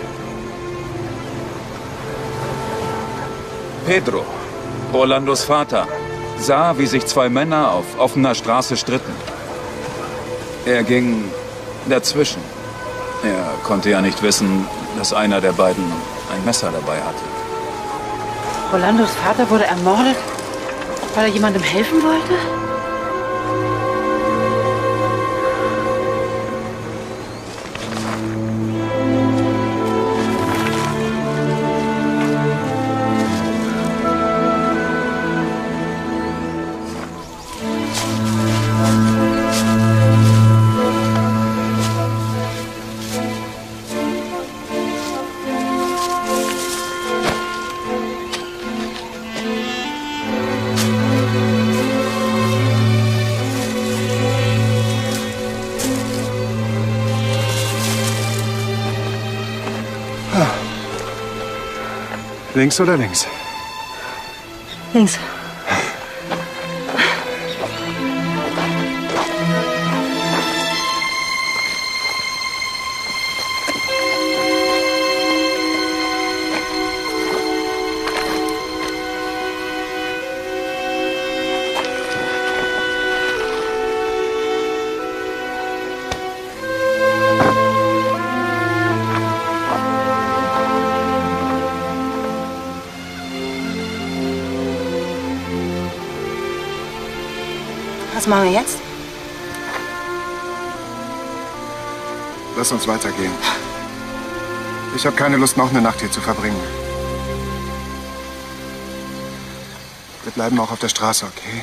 P: Pedro, Rolandos Vater, sah, wie sich zwei Männer auf offener Straße stritten. Er ging dazwischen. Er konnte ja nicht wissen, dass einer der beiden ein Messer dabei hatte.
G: Rolandos Vater wurde ermordet, weil er jemandem helfen wollte?
E: Links oder links?
A: Links. Was machen wir jetzt?
E: Lass uns weitergehen. Ich habe keine Lust, noch eine Nacht hier zu verbringen. Wir bleiben auch auf der Straße, okay?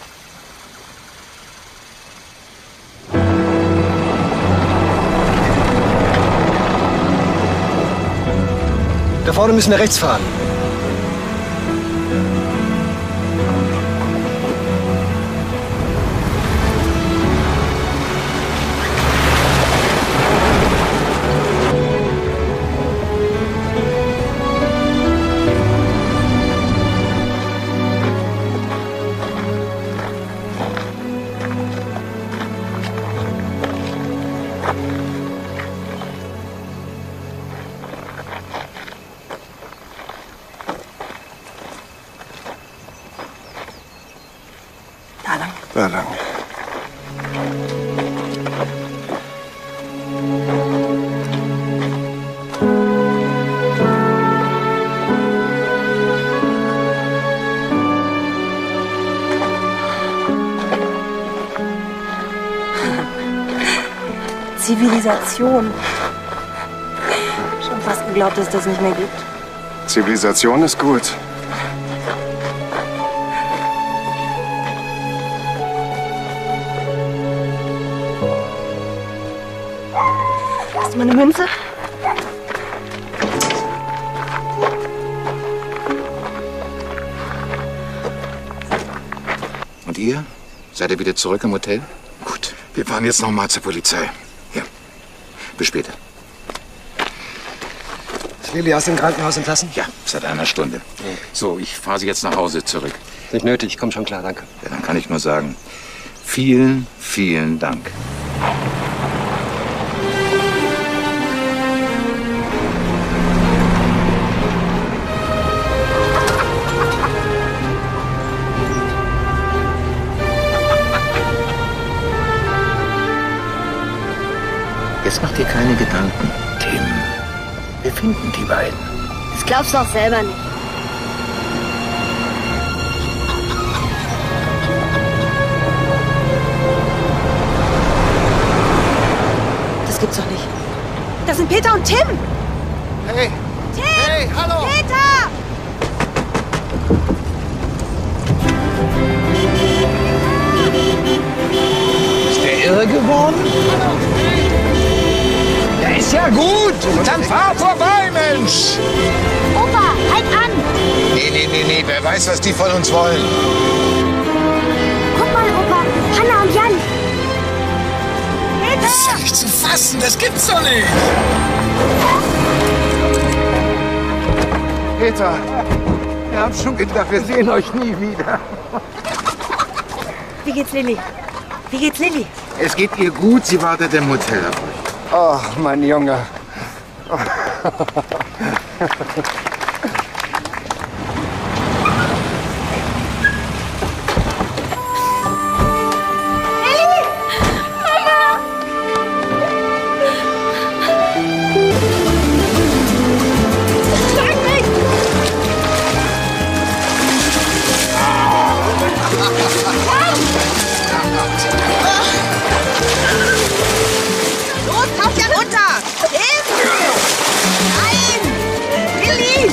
N: Da vorne müssen wir rechts fahren.
E: Da lang.
A: Zivilisation. Schon fast geglaubt, dass es das nicht mehr gibt.
E: Zivilisation ist gut.
A: Hast du mal eine Münze?
M: Und ihr? Seid ihr wieder zurück im Hotel? Gut. Wir fahren jetzt noch mal zur Polizei. Ja. Bis später.
N: Ist Lilly aus dem Krankenhaus entlassen?
M: Ja, seit einer Stunde. So, ich fahre Sie jetzt nach Hause zurück.
N: Nicht nötig, ich komm schon klar, danke.
M: Ja, dann kann ich nur sagen, vielen, vielen Dank. Jetzt mach dir keine Gedanken, Tim. Wir finden die beiden.
C: Das glaubst du auch selber nicht.
A: Das gibt's doch nicht. Das sind Peter und Tim!
E: Hey!
A: Tim!
E: Hey, hallo!
A: Peter!
B: Ist der irre geworden? Ja, ist ja gut. Dann fahr vorbei, Mensch.
C: Opa, halt an!
M: Nee, nee, nee, nee. Wer weiß, was die von uns wollen.
C: Guck mal, Opa, Hanna und Jan.
B: Das ist ja nicht zu fassen. Das gibt's doch nicht.
E: Peter, wir haben schon gedacht, wir sehen euch nie wieder.
A: Wie geht's Lilly? Wie geht's Lilly?
M: Es geht ihr gut. Sie wartet im Hotel auf euch.
E: Oh, mein Junge. Oh.
A: Los, tauch ja runter! Hilfe! Nein! Lilly!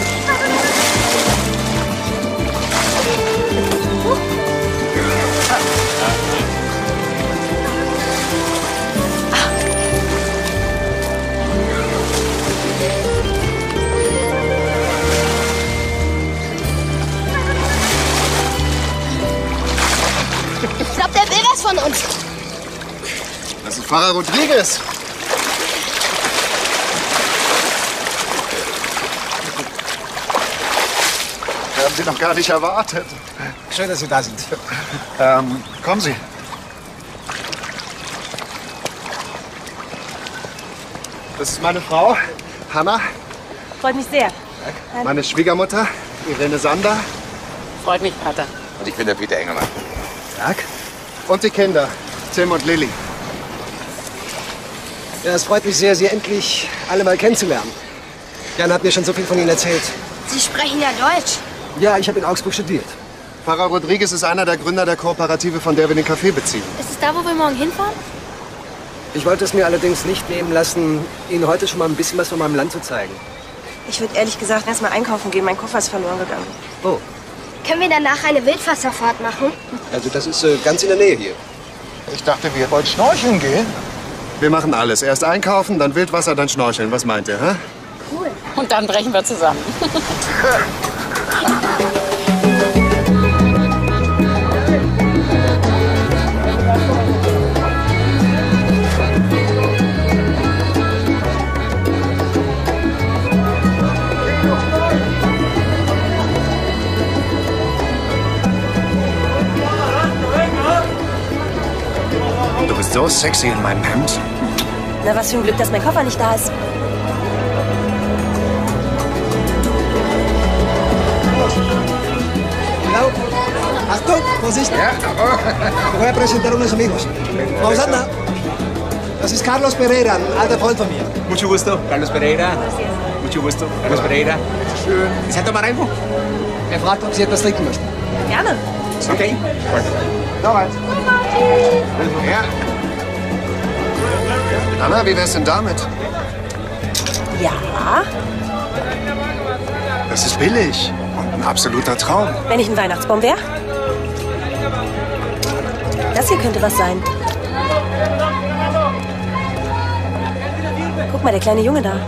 C: Ich glaub, der will was von uns.
E: Das ist Pfarrer Rodriguez. Wir haben Sie noch gar nicht erwartet.
N: Schön, dass Sie da sind.
E: Ähm, kommen Sie. Das ist meine Frau, Hanna.
A: Freut mich sehr.
E: Meine Schwiegermutter, Irene Sander.
G: Freut mich, Vater.
M: Und ich bin der Peter Engelmann.
E: Tag. Und die Kinder, Tim und Lilly.
N: Ja, es freut mich sehr, Sie endlich alle mal kennenzulernen. Jan hat mir schon so viel von Ihnen erzählt.
C: Sie sprechen ja Deutsch.
N: Ja, ich habe in Augsburg studiert.
E: Pfarrer Rodriguez ist einer der Gründer der Kooperative, von der wir den Kaffee beziehen.
D: Ist es da, wo wir morgen hinfahren?
N: Ich wollte es mir allerdings nicht nehmen lassen, Ihnen heute schon mal ein bisschen was von meinem Land zu zeigen.
A: Ich würde ehrlich gesagt erst mal einkaufen gehen. Mein Koffer ist verloren gegangen.
N: Oh,
C: Können wir danach eine Wildwasserfahrt machen?
N: also das ist äh, ganz in der Nähe hier.
E: Ich dachte, wir wollten schnorcheln gehen. Wir machen alles. Erst einkaufen, dann Wildwasser, dann schnorcheln. Was meint ihr, hä?
G: Cool. Und dann brechen wir zusammen.
E: Du bist so sexy in meinem Hemd.
A: Na, was für ein Glück, dass mein Koffer nicht da ist.
N: Cuidado. Achtung, Vorsicht.
E: Ja, aber...
N: Te voy a presentar unos amigos. Pausana. Das ist Carlos Pereira, ein alter Freund von mir.
O: Mucho gusto, Carlos Pereira. Mucho gusto, Carlos Pereira.
N: Schön.
O: ¿Desea tomar algo?
N: Er fragt, ob Sie etwas trinken möchten.
A: Gerne.
O: Okay.
E: Noch eins. Ja. Anna, wie wär's denn damit?
A: Ja?
E: Das ist billig und ein absoluter Traum.
A: Wenn ich ein Weihnachtsbaum wäre? Das hier könnte was sein. Guck mal, der kleine Junge da.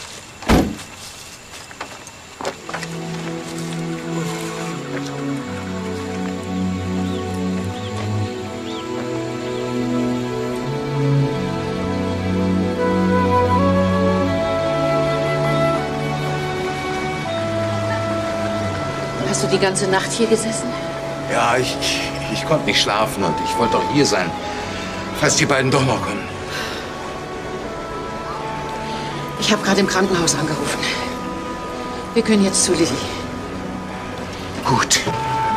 G: Hast du die ganze Nacht hier gesessen?
B: Ja, ich, ich konnte nicht schlafen und ich wollte auch hier sein, falls die beiden doch noch kommen.
G: Ich habe gerade im Krankenhaus angerufen. Wir können jetzt zu Lilly.
B: Gut.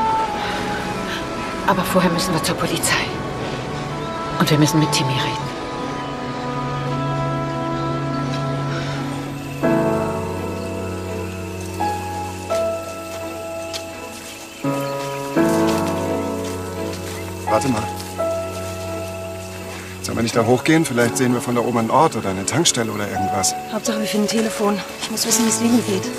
G: Aber vorher müssen wir zur Polizei. Und wir müssen mit Timmy reden.
E: Warte mal. Sollen wir nicht da hochgehen? Vielleicht sehen wir von da oben einen Ort oder eine Tankstelle oder irgendwas.
A: Hauptsache, wir finden ein Telefon. Ich muss wissen, wie es Lilly geht.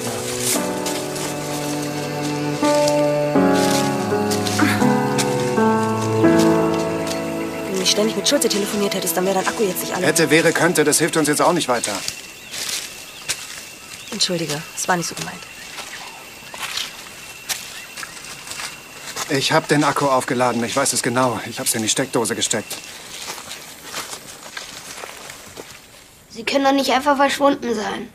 A: Wenn du nicht ständig mit Schulze telefoniert hättest, dann wäre dein Akku jetzt nicht alle.
E: Hätte, wäre, könnte, das hilft uns jetzt auch nicht weiter.
A: Entschuldige, es war nicht so gemeint.
E: Ich habe den Akku aufgeladen, ich weiß es genau. Ich habe es in die Steckdose gesteckt.
C: Sie können doch nicht einfach verschwunden sein.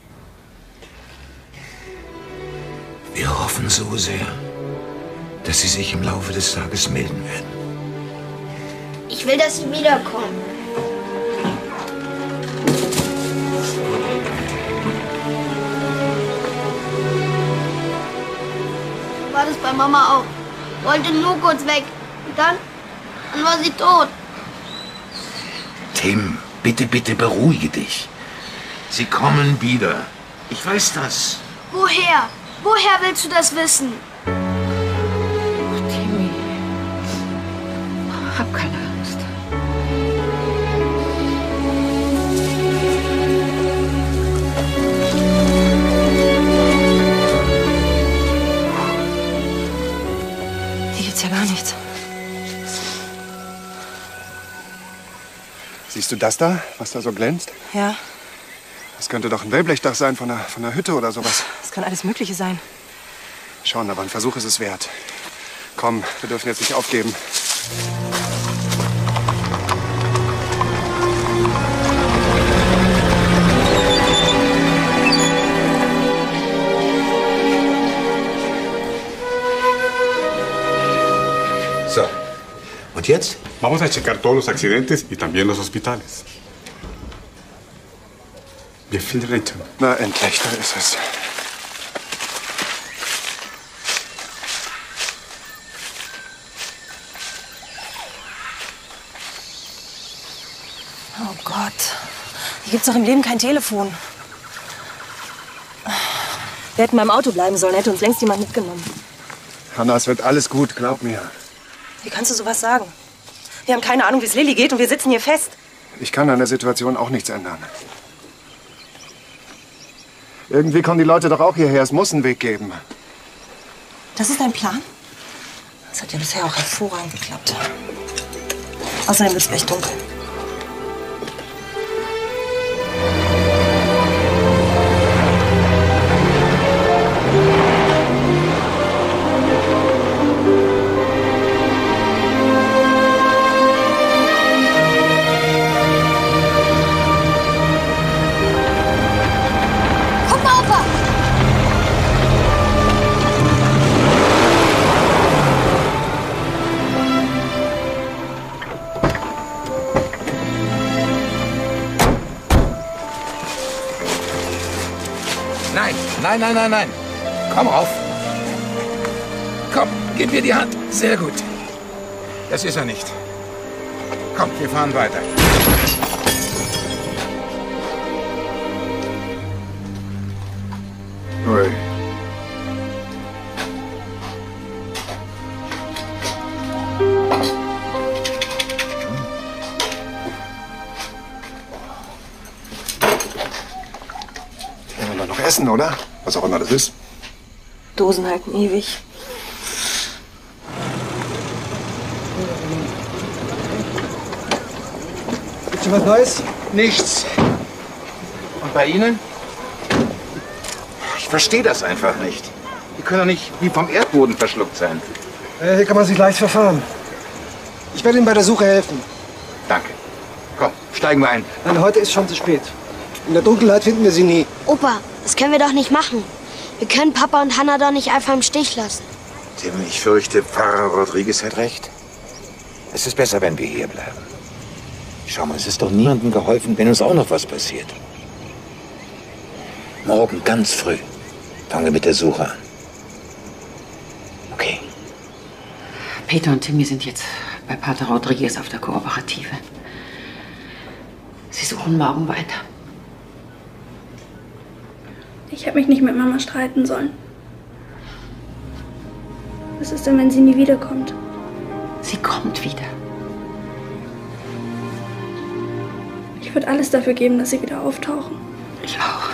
B: Wir hoffen so sehr, dass Sie sich im Laufe des Tages melden werden.
C: Ich will, dass Sie wiederkommen. War das bei Mama auch? Wollte nur kurz weg. Und dann, dann war sie tot.
B: Tim, bitte, bitte beruhige dich. Sie kommen wieder. Ich weiß das.
C: Woher? Woher willst du das wissen?
G: Timmy. Hab keine Angst.
A: Hier gibt's ja gar nichts.
E: Siehst du das da, was da so glänzt?
A: Ja,
E: Das könnte doch ein Wellblechdach sein von einer, von einer Hütte oder sowas.
A: das kann alles Mögliche sein.
E: Schon, aber ein Versuch ist es wert. Komm, wir dürfen jetzt nicht aufgeben.
B: So. Und jetzt?
T: Vamos a checar todos los accidentes y también los hospitales. Wir finden Ritter.
E: Na, endlich, da ist es.
A: Oh Gott. Hier gibt's doch im Leben kein Telefon. Wir hätten beim Auto bleiben sollen, hätte uns längst jemand mitgenommen.
E: Hanna, es wird alles gut, glaub mir.
A: Wie kannst du sowas sagen? Wir haben keine Ahnung, wie es Lilly geht und wir sitzen hier fest.
E: Ich kann an der Situation auch nichts ändern. Irgendwie kommen die Leute doch auch hierher. Es muss einen Weg geben.
A: Das ist dein Plan? Das hat ja bisher auch hervorragend geklappt. Außerdem wird's gleich dunkel.
C: Guck mal, Opa!
B: Nein, nein, nein, nein, nein. Komm rauf. Komm, gib mir die Hand. Sehr gut. Das ist er nicht. Komm, wir fahren weiter.
E: Ui. wir noch essen, oder? Was auch immer das ist.
A: Dosen halten ewig.
N: Gibt's schon was Neues?
B: Nichts. Und bei Ihnen? Ich verstehe das einfach nicht. Die können doch nicht wie vom Erdboden verschluckt sein.
N: Äh, hier kann man sich leicht verfahren. Ich werde Ihnen bei der Suche helfen.
B: Danke. Komm, steigen wir ein.
N: Nein, heute ist schon zu spät. In der Dunkelheit finden wir sie nie.
C: Opa, das können wir doch nicht machen. Wir können Papa und Hannah doch nicht einfach im Stich lassen.
M: Tim, ich fürchte, Pfarrer Rodriguez hat recht. Es ist besser, wenn wir hier bleiben. Schau mal, es ist doch niemandem geholfen, wenn uns auch noch was passiert. Morgen ganz früh fangen wir mit der Suche an. Okay.
G: Peter und Timmy sind jetzt bei Pater Rodriguez auf der Kooperative. Sie suchen morgen weiter.
D: Ich hätte mich nicht mit Mama streiten sollen. Was ist denn, wenn sie nie wiederkommt?
G: Sie kommt wieder.
D: Ich würde alles dafür geben, dass sie wieder auftauchen.
G: Ich auch.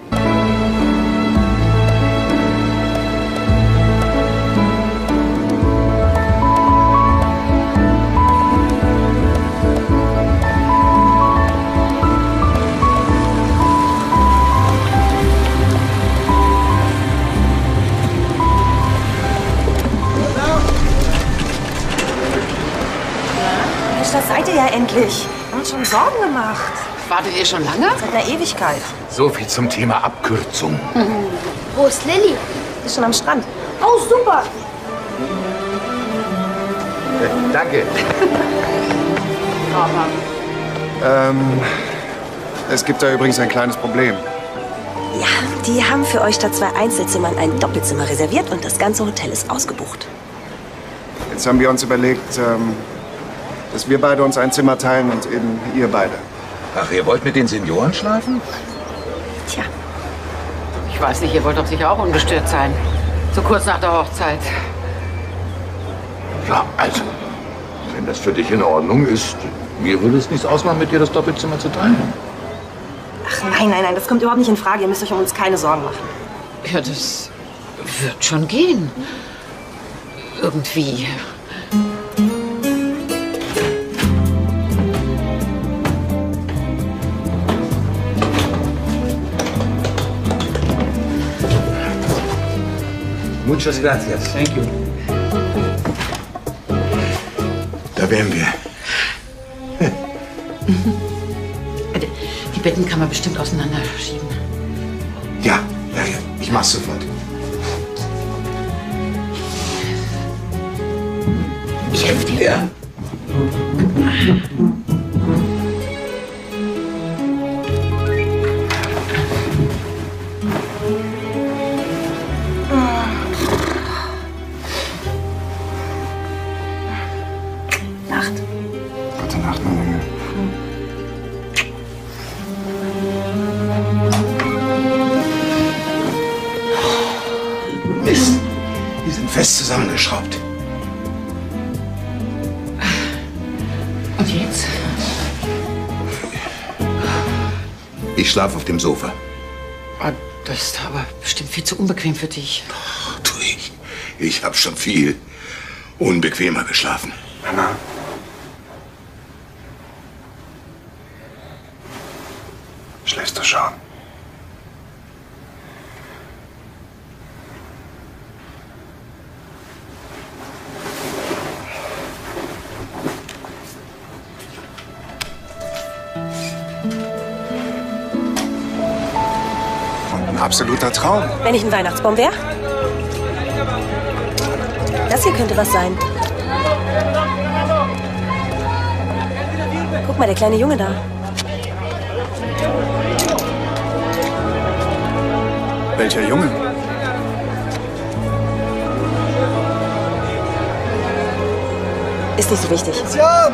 A: Das seid ihr ja endlich. Wir haben uns schon Sorgen gemacht.
G: Wartet ihr schon lange?
A: Seit einer Ewigkeit.
B: So viel zum Thema Abkürzung.
C: Wo ist Lilly?
A: Ist schon am Strand.
C: Oh, super.
B: Äh, danke.
E: Ähm, es gibt da übrigens ein kleines Problem.
A: Ja, die haben für euch statt zwei Einzelzimmern ein Doppelzimmer reserviert und das ganze Hotel ist ausgebucht.
E: Jetzt haben wir uns überlegt, ähm, dass wir beide uns ein Zimmer teilen und eben ihr beide.
B: Ach, ihr wollt mit den Senioren schlafen?
A: Tja.
G: Ich weiß nicht, ihr wollt doch sicher auch ungestört sein. So kurz nach der Hochzeit.
B: Ja, also, wenn das für dich in Ordnung ist, mir würde es nichts ausmachen, mit dir das Doppelzimmer zu teilen.
A: Ach nein, nein, nein, das kommt überhaupt nicht in Frage. Ihr müsst euch um uns keine Sorgen machen.
G: Ja, das wird schon gehen. Irgendwie.
B: Muchas gracias.
H: Thank you.
B: Da wären wir.
G: Die Betten kann man bestimmt auseinanderschieben.
B: Ja, ja, ja. Ich mach's sofort.
G: Ich helfe dir.
B: Ja.
A: Nacht.
E: Gute Nacht, mein Engel.
B: Mist. Die sind fest zusammengeschraubt.
G: Und jetzt?
B: Ich schlafe auf dem Sofa.
G: Oh, das ist aber bestimmt viel zu unbequem für dich.
B: Ach, du, ich, ich habe schon viel unbequemer geschlafen.
E: Hannah. Schläfst du schon? Ein absoluter Traum.
A: Wenn ich ein Weihnachtsbaum wäre? Das hier könnte was sein. Guck mal, der kleine Junge da.
E: Welcher Junge?
A: Ist nicht so wichtig.
N: Ja!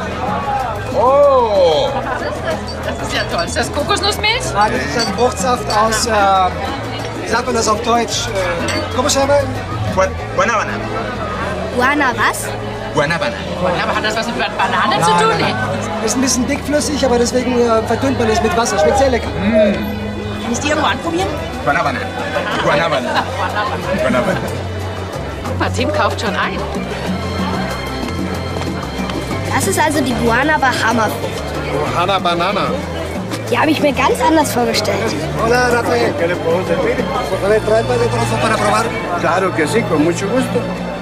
B: Oh!
J: Das ist ja toll. Ist das Kokosnussmilch?
N: Ah, das ist ein Fruchtsaft aus, äh, wie sagt man das auf Deutsch? Äh, Komischerweise?
R: Guanabana.
C: Guana was?
R: Guanabana.
J: Aber hat das was mit Banane zu tun? Nee.
N: Ist ein bisschen dickflüssig, aber deswegen äh, verdünnt man es mit Wasser. Schmeckt sehr lecker.
J: Kann ich die irgendwo anprobieren?
B: Guanabana. Guanabana. Guanabana.
G: Guck mal, Tim kauft schon ein.
C: Das ist also die Guanaba-Hammerfrucht.
E: Ohana Banana.
C: Die habe ich mir ganz anders vorgestellt.
L: Hola, Rafael. ¿Qué le puedo servir? Por favor, trae un par de trozos para probar. Claro que sí, con mucho gusto.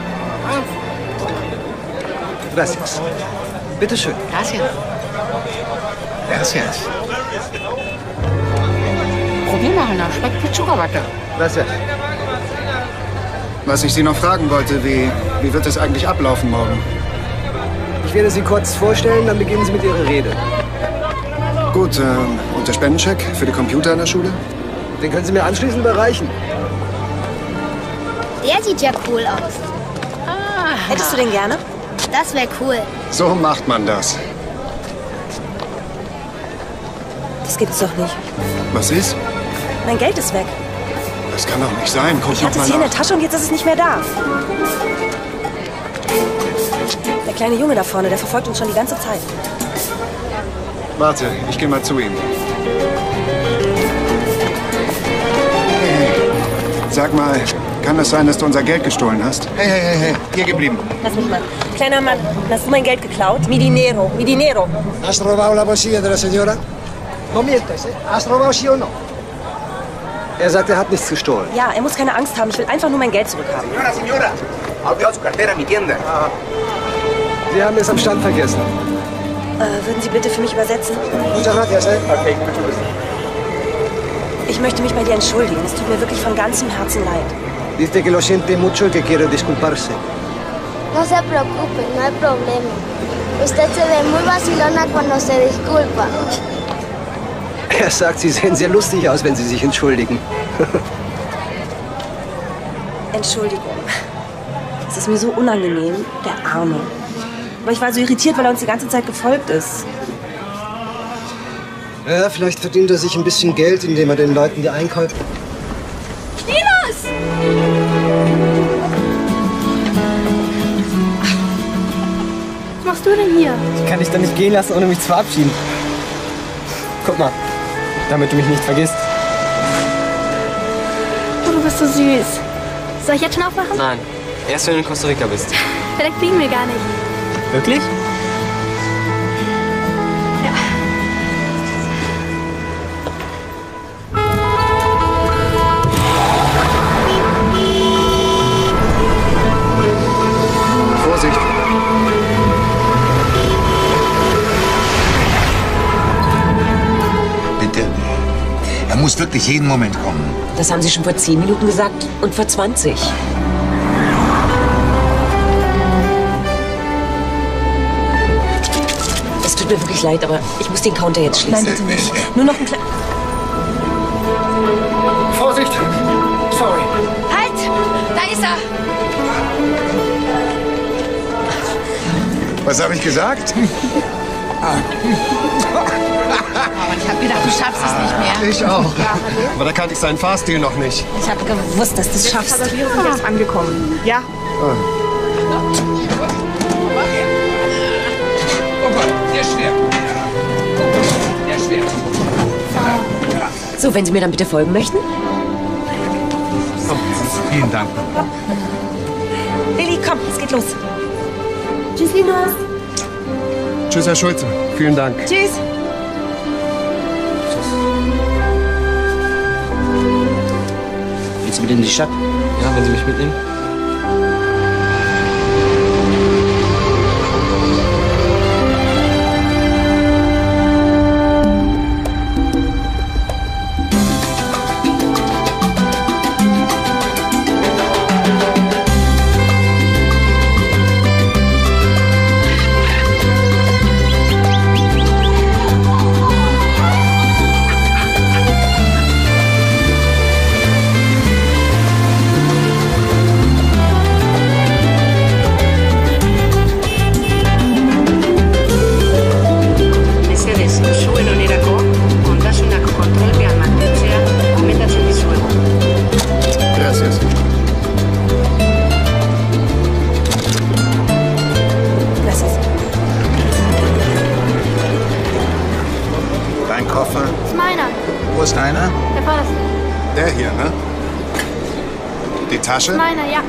N: Gracias. Bitte schön.
G: Gracias.
B: Gracias.
G: Probier mal, Hanna. Schmeckt wie Zuckerwatte.
N: Gracias.
E: Was ich Sie noch fragen wollte, wie, wie wird es eigentlich ablaufen morgen?
N: Ich werde Sie kurz vorstellen, dann beginnen Sie mit Ihrer Rede.
E: Gut, ähm, und der Spendencheck für die Computer in der Schule?
N: Den können Sie mir anschließend überreichen.
C: Der sieht ja cool aus.
A: Ah. Hättest du den gerne?
C: Das wäre cool.
E: So macht man das.
A: Das gibt's doch nicht.
E: Was ist?
A: Mein Geld ist weg.
E: Das kann doch nicht sein. Guck
A: Ich
E: doch
A: hatte
E: mal
A: es hier in
E: nach.
A: der Tasche und jetzt ist es nicht mehr da. Der kleine Junge da vorne, der verfolgt uns schon die ganze Zeit.
E: Warte, ich gehe mal zu ihm. Hey, sag mal, kann es sein, dass du unser Geld gestohlen hast? Hey, hey, hey, hey, hier geblieben.
A: Lass mich mal. Kleiner Mann, hast du mein Geld geklaut? Mi dinero, mi dinero.
L: ¿Has robado la bolsilla de la señora? No mientas, ¿eh? ¿Has robado sí o no?
N: Er sagt, er hat nichts gestohlen.
A: Ja, er muss keine Angst haben. Ich will einfach nur mein Geld zurückhaben.
B: Señora, señora. Ha olvidado su cartera en mi tienda.
N: Sie haben es am Stand vergessen.
A: Äh, würden Sie bitte für mich übersetzen?
L: Muchas gracias, ¿eh?
B: Okay, mucho gusto.
A: Ich möchte mich bei dir entschuldigen. Es tut mir wirklich von ganzem Herzen leid.
N: Dice que lo siente mucho y que quiere disculparse.
C: No se preocupe, no hay problema. Usted se ve muy vacilona cuando se disculpa.
N: Er sagt, Sie sehen sehr lustig aus, wenn Sie sich entschuldigen.
A: Entschuldigung. Es ist mir so unangenehm, der Arme. Aber ich war so irritiert, weil er uns die ganze Zeit gefolgt ist.
N: Ja, vielleicht verdient er sich ein bisschen Geld, indem er den Leuten die Einkäufe...
D: Linus! Was machst du denn hier?
H: Ich kann dich doch nicht gehen lassen, ohne mich zu verabschieden. Guck mal, damit du mich nicht vergisst.
D: Oh, du bist so süß. Soll ich jetzt schon aufmachen?
H: Nein, erst wenn du in Costa Rica bist.
D: Vielleicht fliegen wir gar nicht.
H: Wirklich?
D: Ja.
E: Vorsicht.
M: Bitte. Er muss wirklich jeden Moment kommen.
I: Das haben Sie schon vor zehn Minuten gesagt und vor zwanzig. Es tut mir wirklich leid, aber ich muss den Counter jetzt schließen.
A: Nein, bitte nicht. Nur noch ein kleines...
L: Vorsicht! Sorry.
J: Halt! Da ist er!
E: Was habe ich gesagt?
J: Aber ich habe gedacht, du schaffst es nicht mehr.
E: Ich auch. Aber da kannte ich seinen Fahrstil noch nicht.
A: Ich habe gewusst, dass du es schaffst.
J: Die Passagiere sind jetzt angekommen. Ja.
B: Guck mal, der ist schwer. Der ist schwer.
I: So, wenn Sie mir dann bitte folgen möchten.
B: Komm, vielen Dank.
A: Lilly, komm, es geht los. Tschüss, Linus.
E: Tschüss, Herr Schulze. Vielen Dank.
A: Tschüss.
S: Willst du mit in die Stadt?
H: Ja, wenn Sie mich mitnehmen.
E: Der hier, ne? Die Tasche?
D: Meiner, ja.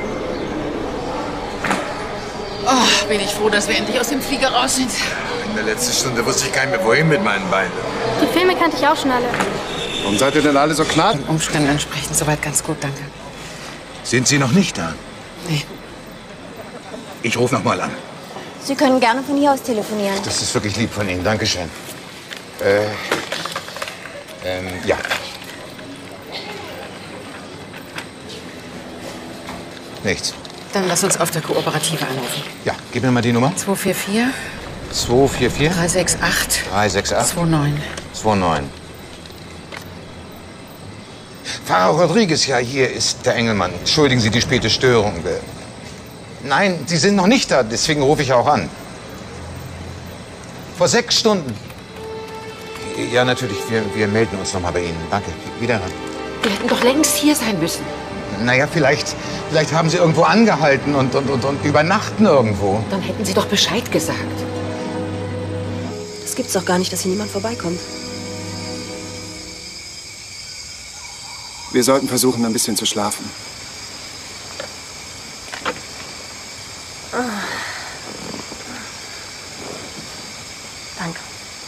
G: Oh, bin ich froh, dass wir endlich aus dem Flieger raus sind.
M: In der letzten Stunde wusste ich gar nicht mehr, wohin mit meinen Beinen.
D: Die Filme kannte ich auch schon alle.
E: Warum seid ihr denn alle so knapp?
G: Den Umständen entsprechend soweit ganz gut, danke.
M: Sind Sie noch nicht da?
G: Nee.
M: Ich rufe noch mal an.
Q: Sie können gerne von hier aus telefonieren.
M: Das ist wirklich lieb von Ihnen. Dankeschön. Äh, ähm, ja. Nichts.
G: Dann lass uns auf der Kooperative anrufen.
M: Ja, gib mir mal die Nummer.
G: zwei vier vier,
M: zwei vier vier,
G: drei sechs acht,
M: drei sechs acht,
G: zwei neun.
M: zwei neun. Pfarrer Rodriguez, ja, hier ist der Engelmann. Entschuldigen Sie die späte Störung. Nein, Sie sind noch nicht da, deswegen rufe ich auch an. Vor sechs Stunden. Ja, natürlich, wir, wir melden uns noch mal bei Ihnen. Danke, wiederhören.
G: Wir hätten doch längst hier sein müssen.
M: Naja, vielleicht, vielleicht haben Sie irgendwo angehalten und, und, und, und übernachten irgendwo.
G: Dann hätten Sie doch Bescheid gesagt.
A: Das gibt's doch gar nicht, dass hier niemand vorbeikommt.
E: Wir sollten versuchen, ein bisschen zu schlafen.
A: Ah. Danke.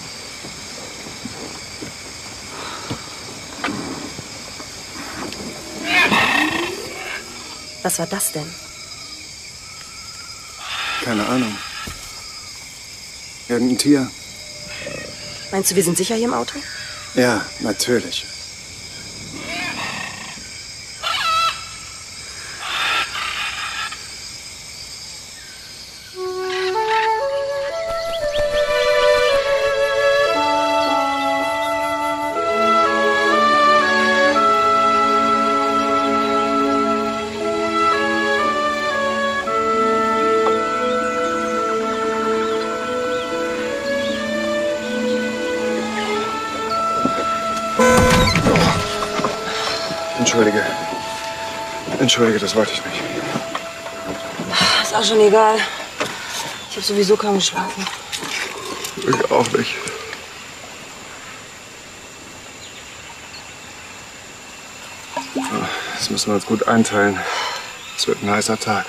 A: Was war das denn?
E: Keine Ahnung. Irgendein Tier.
A: Meinst du, wir sind sicher hier im Auto?
E: Ja, natürlich. Entschuldige. Entschuldige, das wollte ich nicht.
A: Ist auch schon egal. Ich habe sowieso kaum geschlafen.
E: Ich auch nicht. Das müssen wir uns gut einteilen. Es wird ein heißer Tag.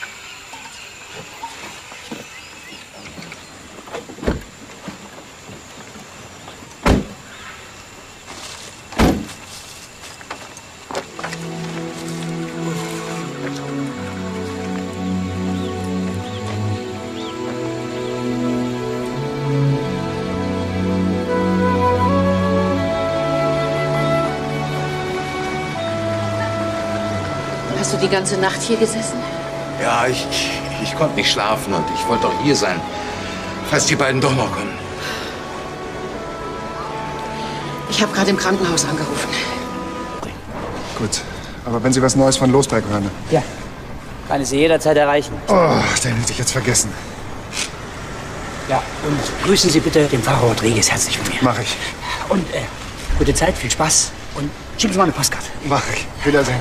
G: Hast du die ganze Nacht hier gesessen?
M: Ja, ich, ich, ich konnte nicht schlafen und ich wollte auch hier sein, falls die beiden doch noch kommen.
G: Ich habe gerade im Krankenhaus angerufen.
E: Gut. Aber wenn Sie was Neues von Losberg hören.
F: Ja. Kann ich Sie jederzeit erreichen.
E: Oh, den hätte ich jetzt vergessen.
F: Ja, und grüßen Sie bitte den Pfarrer Rodriguez herzlich von mir.
E: Mach ich.
F: Und äh, gute Zeit, viel Spaß. Und schicken Sie mal eine Postkarte.
E: Mach ich. Wiedersehen.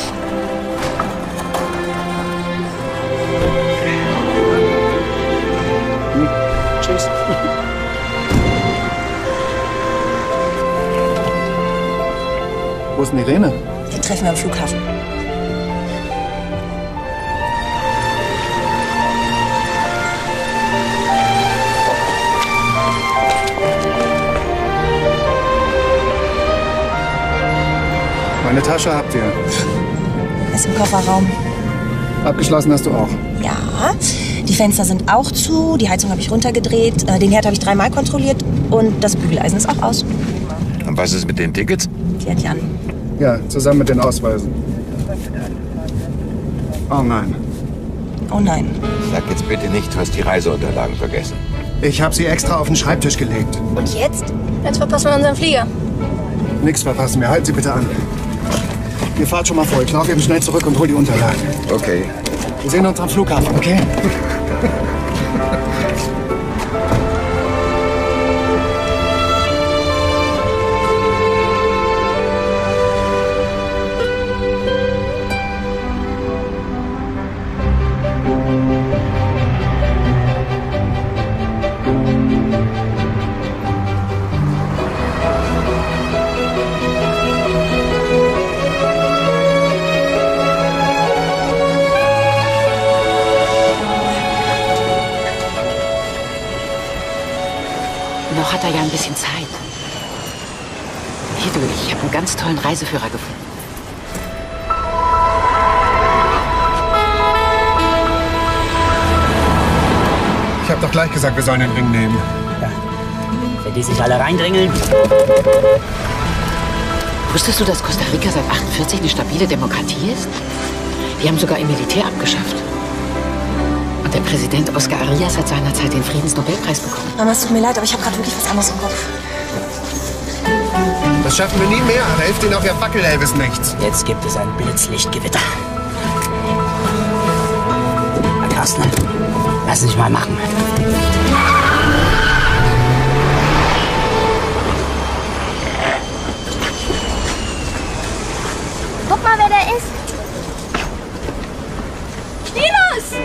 F: Tschüss.
E: Wo ist denn Irene?
A: Die treffen wir am Flughafen.
E: Meine Tasche habt ihr.
A: Ist im Kofferraum.
E: Abgeschlossen hast du auch.
A: Ja. Die Fenster sind auch zu, die Heizung habe ich runtergedreht, den Herd habe ich dreimal kontrolliert und das Bügeleisen ist auch aus.
M: Und was ist mit den Tickets?
A: Die hat Jan.
E: Ja, zusammen mit den Ausweisen. Oh nein.
A: Oh nein.
M: Sag jetzt bitte nicht, du hast die Reiseunterlagen vergessen.
E: Ich habe sie extra auf den Schreibtisch gelegt.
A: Und jetzt? Jetzt verpassen wir unseren Flieger.
E: Nichts verpassen wir. Halten Sie bitte an. Ihr fahrt schon mal vor. Ich laufe eben schnell zurück und hol die Unterlagen.
M: Okay.
E: Wir sehen uns am Flughafen, okay?
G: bisschen Zeit. Hier, du, ich habe einen ganz tollen Reiseführer gefunden.
E: Ich habe doch gleich gesagt, wir sollen den Ring nehmen.
F: Ja. Wenn die sich alle reindrängeln.
G: Wusstest du, dass Costa Rica seit achtundvierzig eine stabile Demokratie ist? Die haben sogar ihr Militär abgeschafft. Und der Präsident Oscar Arias hat seinerzeit den Friedensnobelpreis bekommen.
A: Mama, es tut mir leid, aber ich habe gerade wirklich was anderes im Kopf.
E: Das schaffen wir nie mehr. Da hilft Ihnen auch Ihr Wackel-Elvis nichts.
F: Jetzt gibt es ein Blitzlichtgewitter. Herr Kastner, lass uns mal machen.
C: Guck mal, wer da ist. Linus!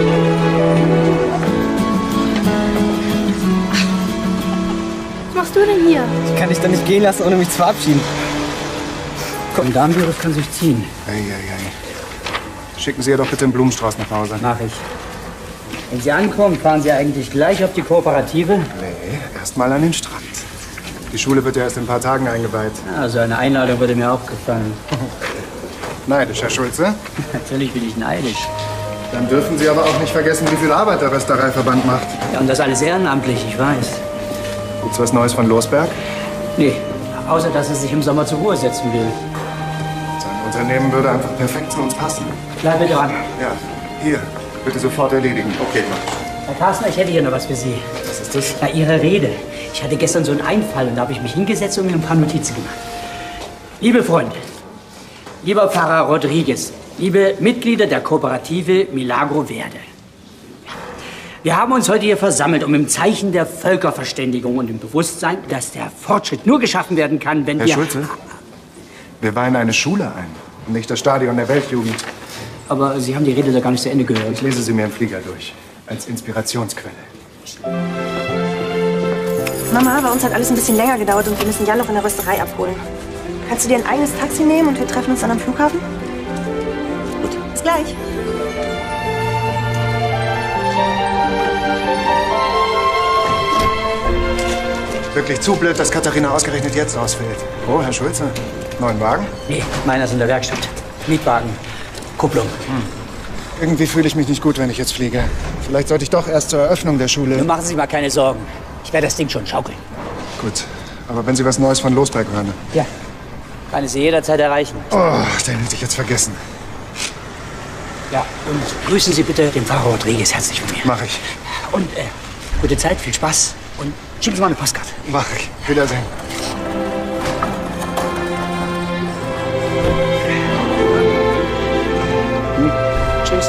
D: Was machst du denn hier?
H: Ich kann dich doch nicht gehen lassen, ohne mich zu verabschieden.
F: Komm, Darmvirus kann sich ziehen.
E: Ei, ei, ei. Schicken Sie ihr doch bitte einen Blumenstrauß nach Hause.
F: Mach ich. Wenn Sie ankommen, fahren Sie eigentlich gleich auf die Kooperative?
E: Nee, erst mal an den Strand. Die Schule wird ja erst in ein paar Tagen eingeweiht.
F: Ja, so eine Einladung würde mir auch gefallen.
E: Neidisch, Herr Schulze?
F: Natürlich bin ich neidisch.
E: Dann dürfen Sie aber auch nicht vergessen, wie viel Arbeit der Röstereiverband macht.
F: Ja, und das alles ehrenamtlich, ich weiß.
E: Gibt's was Neues von Losberg?
F: Nee, außer dass er sich im Sommer zur Ruhe setzen will.
E: Sein Unternehmen würde einfach perfekt zu uns passen.
F: Bleib bitte dran.
E: Ja, hier. Bitte sofort erledigen. Okay, mach.
F: Herr Kastner, ich hätte hier noch was für Sie.
E: Was ist das?
F: Na, Ihre Rede. Ich hatte gestern so einen Einfall und da habe ich mich hingesetzt und mir ein paar Notizen gemacht. Liebe Freunde, lieber Pfarrer Rodriguez, liebe Mitglieder der Kooperative Milagro Verde. Wir haben uns heute hier versammelt, um im Zeichen der Völkerverständigung und im Bewusstsein, dass der Fortschritt nur geschaffen werden kann, wenn
E: Herr
F: wir...
E: Schulze, wir weihen eine Schule ein und nicht das Stadion der Weltjugend.
F: Aber Sie haben die Rede da gar nicht zu Ende gehört.
E: Ich lese sie mir im Flieger durch, als Inspirationsquelle.
A: Mama, bei uns hat alles ein bisschen länger gedauert und wir müssen Jan noch in der Rösterei abholen. Kannst du dir ein eigenes Taxi nehmen und wir treffen uns dann am Flughafen? Gut, bis gleich.
E: Wirklich zu blöd, dass Katharina ausgerechnet jetzt ausfällt. Oh, Herr Schulze, neuen Wagen?
F: Nee, meiner ist in der Werkstatt. Mietwagen. Kupplung.
E: Hm. Irgendwie fühle ich mich nicht gut, wenn ich jetzt fliege. Vielleicht sollte ich doch erst zur Eröffnung der Schule...
F: Nun machen Sie sich mal keine Sorgen. Ich werde das Ding schon schaukeln.
E: Gut, aber wenn Sie was Neues von Losberg hören...
F: Ja, kann ich Sie jederzeit erreichen.
E: Oh, den hätte ich jetzt vergessen.
F: Ja, und grüßen Sie bitte den Pfarrer Rodriguez herzlich von mir.
E: Mach ich.
F: Und äh, gute Zeit, viel Spaß und schicken Sie mal eine Postkarte.
E: Mach ich. Wiedersehen.
F: Hm. Tschüss.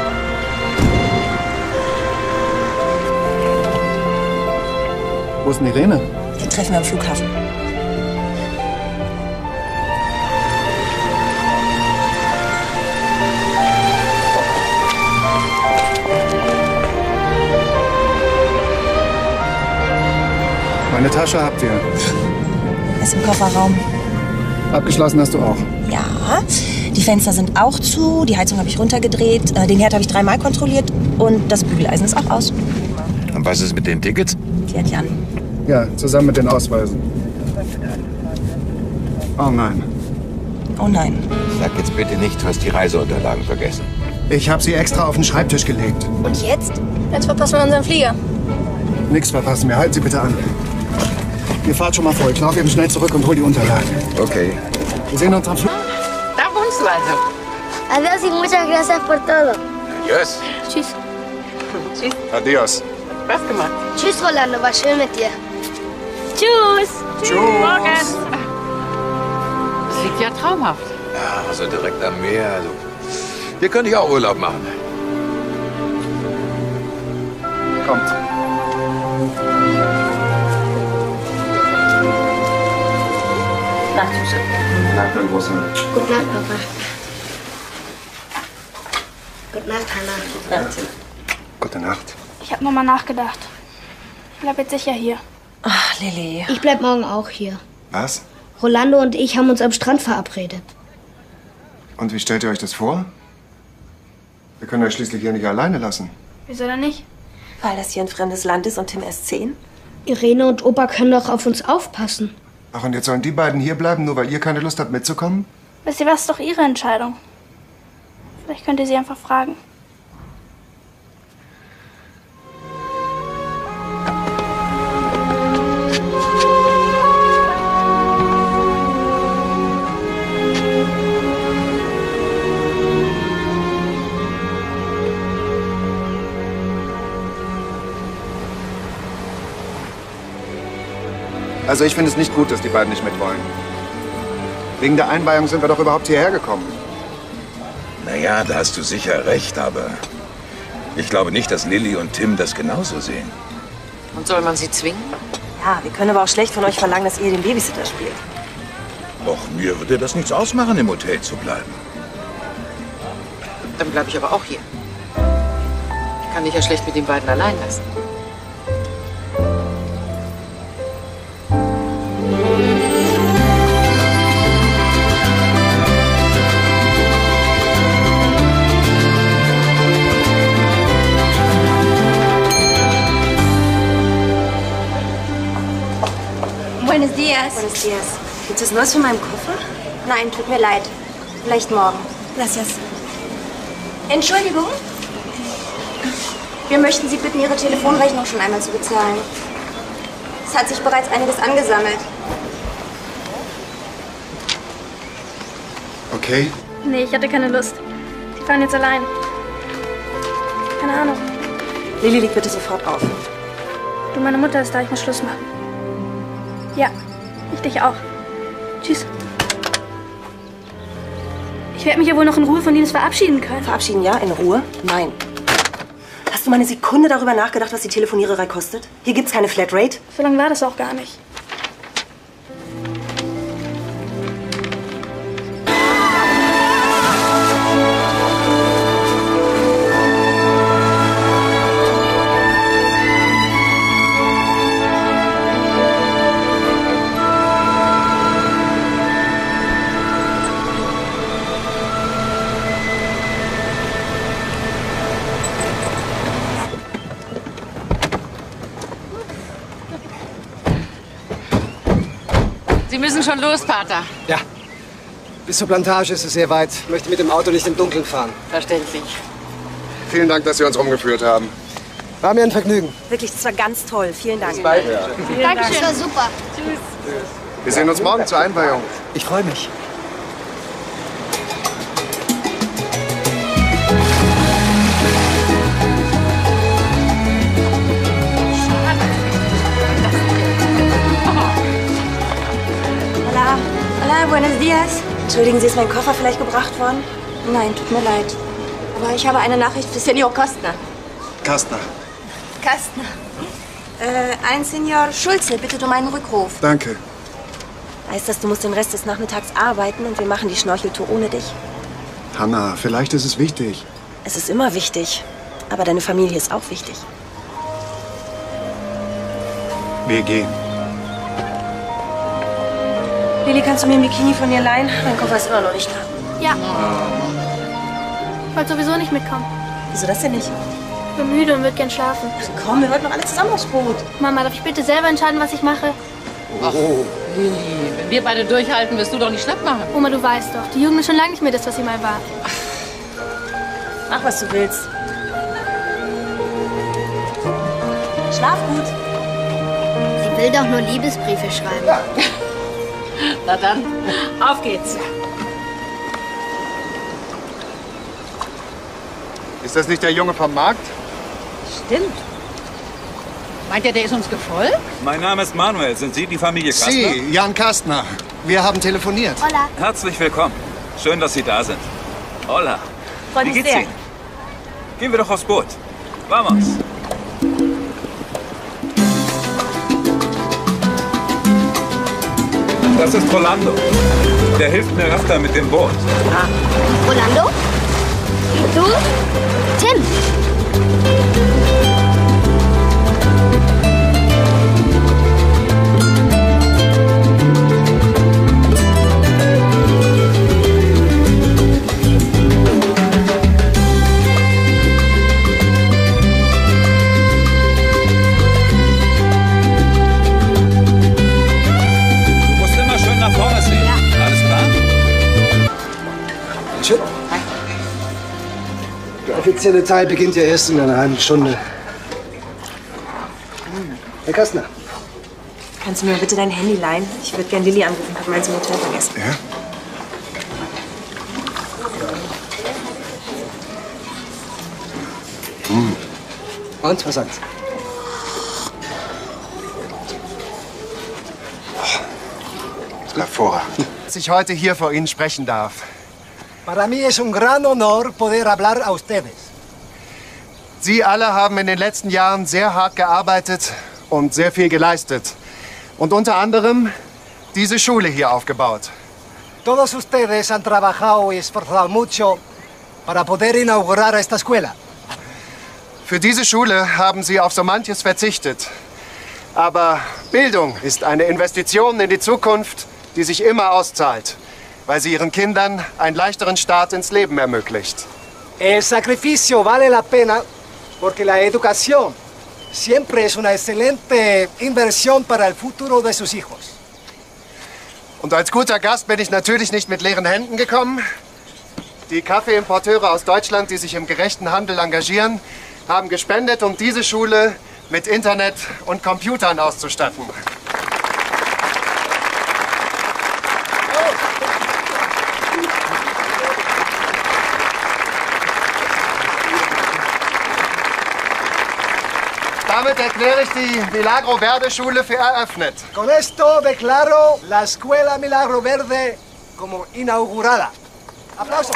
E: Wo ist denn Irene?
A: Die treffen wir am Flughafen.
E: Meine Tasche habt ihr.
A: Ist im Kofferraum.
E: Abgeschlossen hast du auch.
A: Ja, die Fenster sind auch zu, die Heizung habe ich runtergedreht, den Herd habe ich dreimal kontrolliert und das Bügeleisen ist auch aus.
M: Und was ist mit den Tickets?
A: Die hat Jan.
E: Ja, zusammen mit den Ausweisen. Oh nein.
A: Oh nein.
M: Sag jetzt bitte nicht, du hast die Reiseunterlagen vergessen.
E: Ich habe sie extra auf den Schreibtisch gelegt.
A: Und jetzt?
D: Jetzt verpassen wir unseren Flieger.
E: Nichts verpassen wir. Halten Sie bitte an. Ihr fahrt schon mal vor. Ich laufe eben schnell zurück und hol die Unterlagen.
M: Okay.
E: Wir sehen uns am Flug.
J: Da wohnst du also.
C: Adiós y muchas gracias por todo.
M: Yes.
C: Tschüss.
J: Tschüss.
E: Adios.
J: Spaß gemacht.
C: Tschüss, Rolando. War schön mit dir.
D: Tschüss.
J: Tschüss. Morgen. Das sieht ja traumhaft.
M: Ja, also direkt am Meer. Also. Hier könnte ich auch Urlaub machen.
E: Kommt.
D: Nacht, Süße.
E: Nacht, mein Großer.
C: Gute Nacht, Papa. Gute Nacht, Hannah.
E: Gute Nacht.
D: Ich habe nochmal nachgedacht. Ich bleib jetzt sicher hier.
A: Ach, Lilly.
C: Ich bleib morgen auch hier.
E: Was?
C: Rolando und ich haben uns am Strand verabredet.
E: Und wie stellt ihr euch das vor? Wir können euch schließlich hier nicht alleine lassen.
D: Wieso denn nicht?
A: Weil das hier ein fremdes Land ist und Tim erst zehn.
C: Irene und Opa können doch auf uns aufpassen.
E: Ach, und jetzt sollen die beiden hier bleiben, nur weil ihr keine Lust habt mitzukommen?
D: Wisst ihr was, ist doch ihre Entscheidung. Vielleicht könnt ihr sie einfach fragen.
E: Also ich finde es nicht gut, dass die beiden nicht mitwollen. Wegen der Einweihung sind wir doch überhaupt hierher gekommen.
B: Naja, da hast du sicher recht, aber ich glaube nicht, dass Lilly und Tim das genauso sehen.
I: Und soll man sie zwingen?
A: Ja, wir können aber auch schlecht von euch verlangen, dass ihr den Babysitter spielt.
B: Och, mir würde das nichts ausmachen, im Hotel zu bleiben.
I: Dann bleibe ich aber auch hier. Ich kann dich ja schlecht mit den beiden allein lassen.
Q: Buenos dias.
A: Buenos dias. Gibt's was Neues für meinen Koffer?
Q: Nein, tut mir leid. Vielleicht morgen.
A: Gracias.
Q: Entschuldigung. Wir möchten Sie bitten, Ihre Telefonrechnung schon einmal zu bezahlen. Es hat sich bereits einiges angesammelt.
E: Okay.
D: Nee, ich hatte keine Lust. Die fahren jetzt allein. Keine Ahnung.
A: Lilly, leg bitte sofort auf.
D: Du, meine Mutter ist da, ich muss Schluss machen. Ja, ich dich auch. Tschüss. Ich werde mich ja wohl noch in Ruhe von Linus verabschieden können.
A: Verabschieden, ja? In Ruhe? Nein. Hast du mal eine Sekunde darüber nachgedacht, was die Telefoniererei kostet? Hier gibt's keine Flatrate.
D: So lange war das auch gar nicht.
J: Sie müssen schon los, Pater.
N: Ja. Bis zur Plantage ist es sehr weit. Ich möchte mit dem Auto nicht im Dunkeln fahren.
J: Verständlich.
E: Vielen Dank, dass Sie uns rumgeführt haben.
N: War mir ein Vergnügen.
A: Wirklich, das war ganz toll. Vielen Dank.
E: Bis bald. Ja.
C: Dankeschön. Das war super.
A: Tschüss.
E: Wir sehen uns morgen zur Einweihung.
N: Ich freue mich.
Q: Hola. Hola, buenos dias.
A: Entschuldigen Sie, ist mein Koffer vielleicht gebracht worden?
Q: Nein, tut mir leid. Aber ich habe eine Nachricht für Senior Kostner.
E: Kastner.
Q: Kastner. Äh, ein Senior Schulze bittet um einen Rückruf.
E: Danke.
A: Heißt das, du musst den Rest des Nachmittags arbeiten und wir machen die Schnorcheltour ohne dich?
E: Hanna, vielleicht ist es wichtig.
A: Es ist immer wichtig. Aber deine Familie ist auch wichtig.
E: Wir gehen.
A: Lilly, kannst du mir ein Bikini von dir leihen? Mein Koffer ist immer noch nicht da.
D: Ja. Ich wollte sowieso nicht mitkommen.
A: Wieso das denn nicht?
D: Ich bin müde und würde gern schlafen.
A: Ach komm, wir wollten doch alle zusammen aufs Boot.
D: Mama, darf ich bitte selber entscheiden, was ich mache?
J: Ach, Lilly, wenn wir beide durchhalten, wirst du doch nicht schlapp machen.
D: Oma, du weißt doch, die Jugend ist schon lange nicht mehr das, was sie mal war.
A: Mach, was du willst. Schlaf gut.
C: Sie will doch nur Liebesbriefe schreiben.
E: Ja.
J: Na dann, auf geht's.
E: Ist das nicht der Junge vom Markt?
J: Stimmt. Meint ihr, der ist uns gefolgt?
O: Mein Name ist Manuel. Sind Sie die Familie Kastner?
E: Sie, Jan Kastner. Wir haben telefoniert.
C: Hola.
O: Herzlich willkommen. Schön, dass Sie da sind. Hola.
A: Freut
O: Wie
A: mich
O: geht's
A: sehr.
O: Ihnen? Gehen wir doch aufs Boot. Vamos. Das ist Rolando. Der hilft mir öfter mit dem Boot.
C: Ah. Rolando? Du? Tim?
N: offizielle Teil beginnt ja erst in einer halben Stunde. Herr Kastner.
A: Kannst du mir bitte dein Handy leihen? Ich würde gerne Lilly anrufen, hab meins im Hotel vergessen.
M: Ja?
N: Hm. Und, was sagt's?
M: Hervorragend.
E: Dass ich heute hier vor Ihnen sprechen darf.
N: Para mí es un gran honor poder hablar a ustedes.
E: Sie alle haben in den letzten Jahren sehr hart gearbeitet und sehr viel geleistet. Und unter anderem diese Schule hier aufgebaut.
N: Todos ustedes han trabajado y esforzado mucho para poder inaugurar esta escuela.
E: Für diese Schule haben Sie auf so manches verzichtet. Aber Bildung ist eine Investition in die Zukunft, die sich immer auszahlt, weil sie ihren Kindern einen leichteren Start ins Leben ermöglicht.
N: El sacrificio vale la pena porque la educación siempre es una excelente inversión para el futuro de sus hijos.
E: Und als guter Gast bin ich natürlich nicht mit leeren Händen gekommen. Die Kaffeeimporteure aus Deutschland, die sich im gerechten Handel engagieren, haben gespendet, um diese Schule mit Internet und Computern auszustatten. Damit erkläre ich die Milagro Verde Schule für eröffnet.
N: Con esto declaro la Escuela Milagro Verde como inaugurada. ¡Aplausos!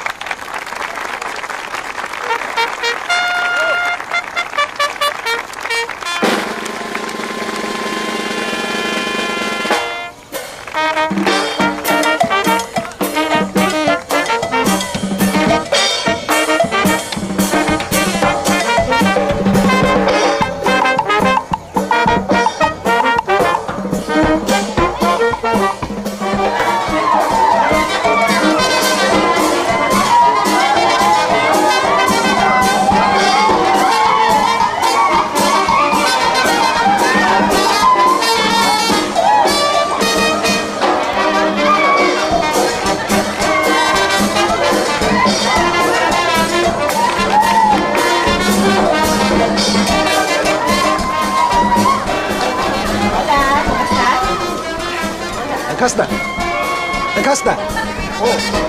N: Herr Kastner! Herr Kastner! Oh.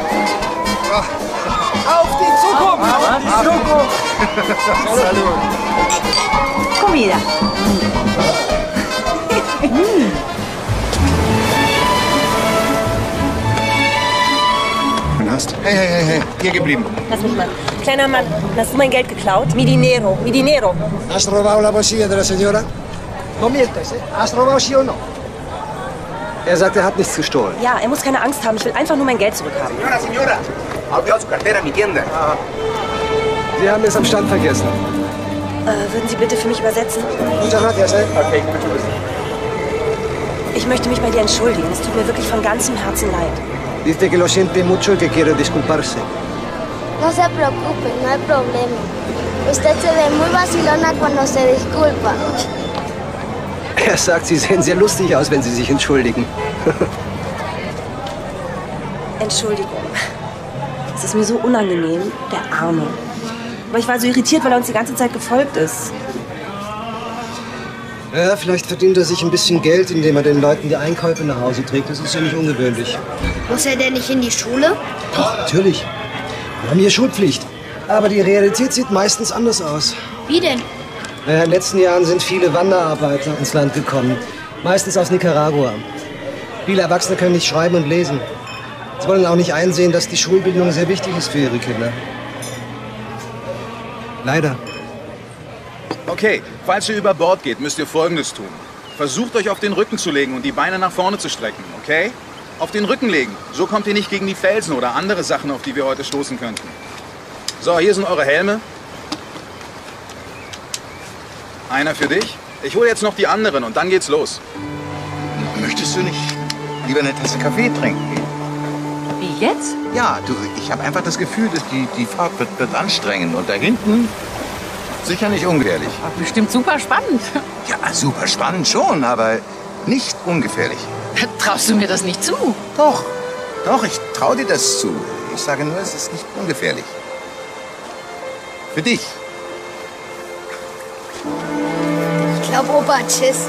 N: Auf die Zukunft! Auf die Zukunft!
E: Salud!
A: Comida.
M: Hast? Hey, hey, hey, hey, hier geblieben.
A: Lass mich mal. Kleiner Mann, hast du mein Geld geklaut? Mi dinero, mi dinero.
N: ¿Has robado la bolsilla de la señora? No mientes, ¿eh? ¿Has robado sí o no? Er sagt, er hat nichts gestohlen.
A: Ja, er muss keine Angst haben. Ich will einfach nur mein Geld zurückhaben.
L: Señora, señora, ha olvidado su cartera en mi tienda.
N: Sie haben es am Stand vergessen.
A: Äh, würden Sie bitte für mich übersetzen?
N: Muchas gracias, eh?
L: Okay, mucho gusto.
A: Ich möchte mich bei dir entschuldigen. Es tut mir wirklich von ganzem Herzen leid.
N: Dice que lo siente mucho y que quiere disculparse.
C: No se preocupe, no hay problema. Usted se ve muy vacilona cuando se disculpa.
N: Er sagt, Sie sehen sehr lustig aus, wenn Sie sich entschuldigen.
A: Entschuldigung. Es ist mir so unangenehm, der Arme. Aber ich war so irritiert, weil er uns die ganze Zeit gefolgt ist.
N: Ja, vielleicht verdient er sich ein bisschen Geld, indem er den Leuten die Einkäufe nach Hause trägt. Das ist ja nicht ungewöhnlich.
C: Muss er denn nicht in die Schule?
N: Doch, natürlich. Wir haben hier Schulpflicht. Aber die Realität sieht meistens anders aus.
C: Wie denn?
N: Naja, in den letzten Jahren sind viele Wanderarbeiter ins Land gekommen. Meistens aus Nicaragua. Viele Erwachsene können nicht schreiben und lesen. Sie wollen auch nicht einsehen, dass die Schulbildung sehr wichtig ist für ihre Kinder. Leider.
P: Okay, falls ihr über Bord geht, müsst ihr Folgendes tun. Versucht euch auf den Rücken zu legen und die Beine nach vorne zu strecken, okay? Auf den Rücken legen. So kommt ihr nicht gegen die Felsen oder andere Sachen, auf die wir heute stoßen könnten. So, hier sind eure Helme. Einer für dich. Ich hole jetzt noch die anderen und dann geht's los.
M: Möchtest du nicht lieber eine Tasse Kaffee trinken?
G: Wie jetzt?
M: Ja, du, ich habe einfach das Gefühl, dass die, die Fahrt wird, wird anstrengend. Und da hinten sicher nicht ungefährlich.
G: Ach, bestimmt super spannend.
M: Ja, super spannend schon, aber nicht ungefährlich.
G: Traust du mir das nicht zu?
M: Doch, doch, ich traue dir das zu. Ich sage nur, es ist nicht ungefährlich. Für dich.
C: Ich glaube, Opa hat Schiss.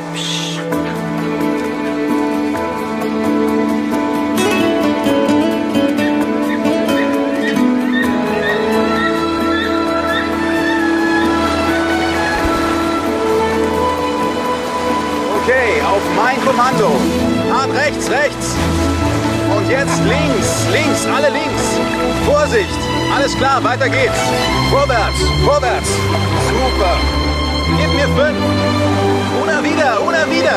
P: Okay, auf mein Kommando. Hart rechts, rechts. Und jetzt links, links, alle links. Vorsicht. Alles klar, weiter geht's. Vorwärts, vorwärts. Super. Gib mir fünf. Una wieder, una wieder.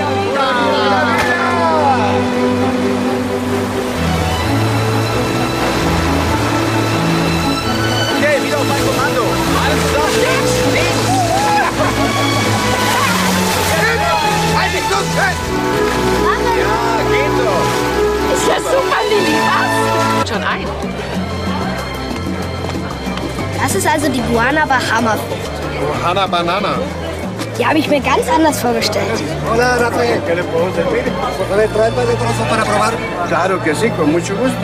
P: Okay, wieder auf mein Kommando. Alles zusammen, links, links. Halt dich los, fest! Ja, geht doch.
J: Ist ja super, Lili, was? Schon ein.
C: Das ist also die Guana Bahama-Frucht.
E: Ohana Banana.
C: Die habe ich mir ganz anders vorgestellt.
L: Hola, Rafael. ¿Qué le puedo servir? Por favor, trae par de trozos para probar. Claro que sí, con mucho gusto.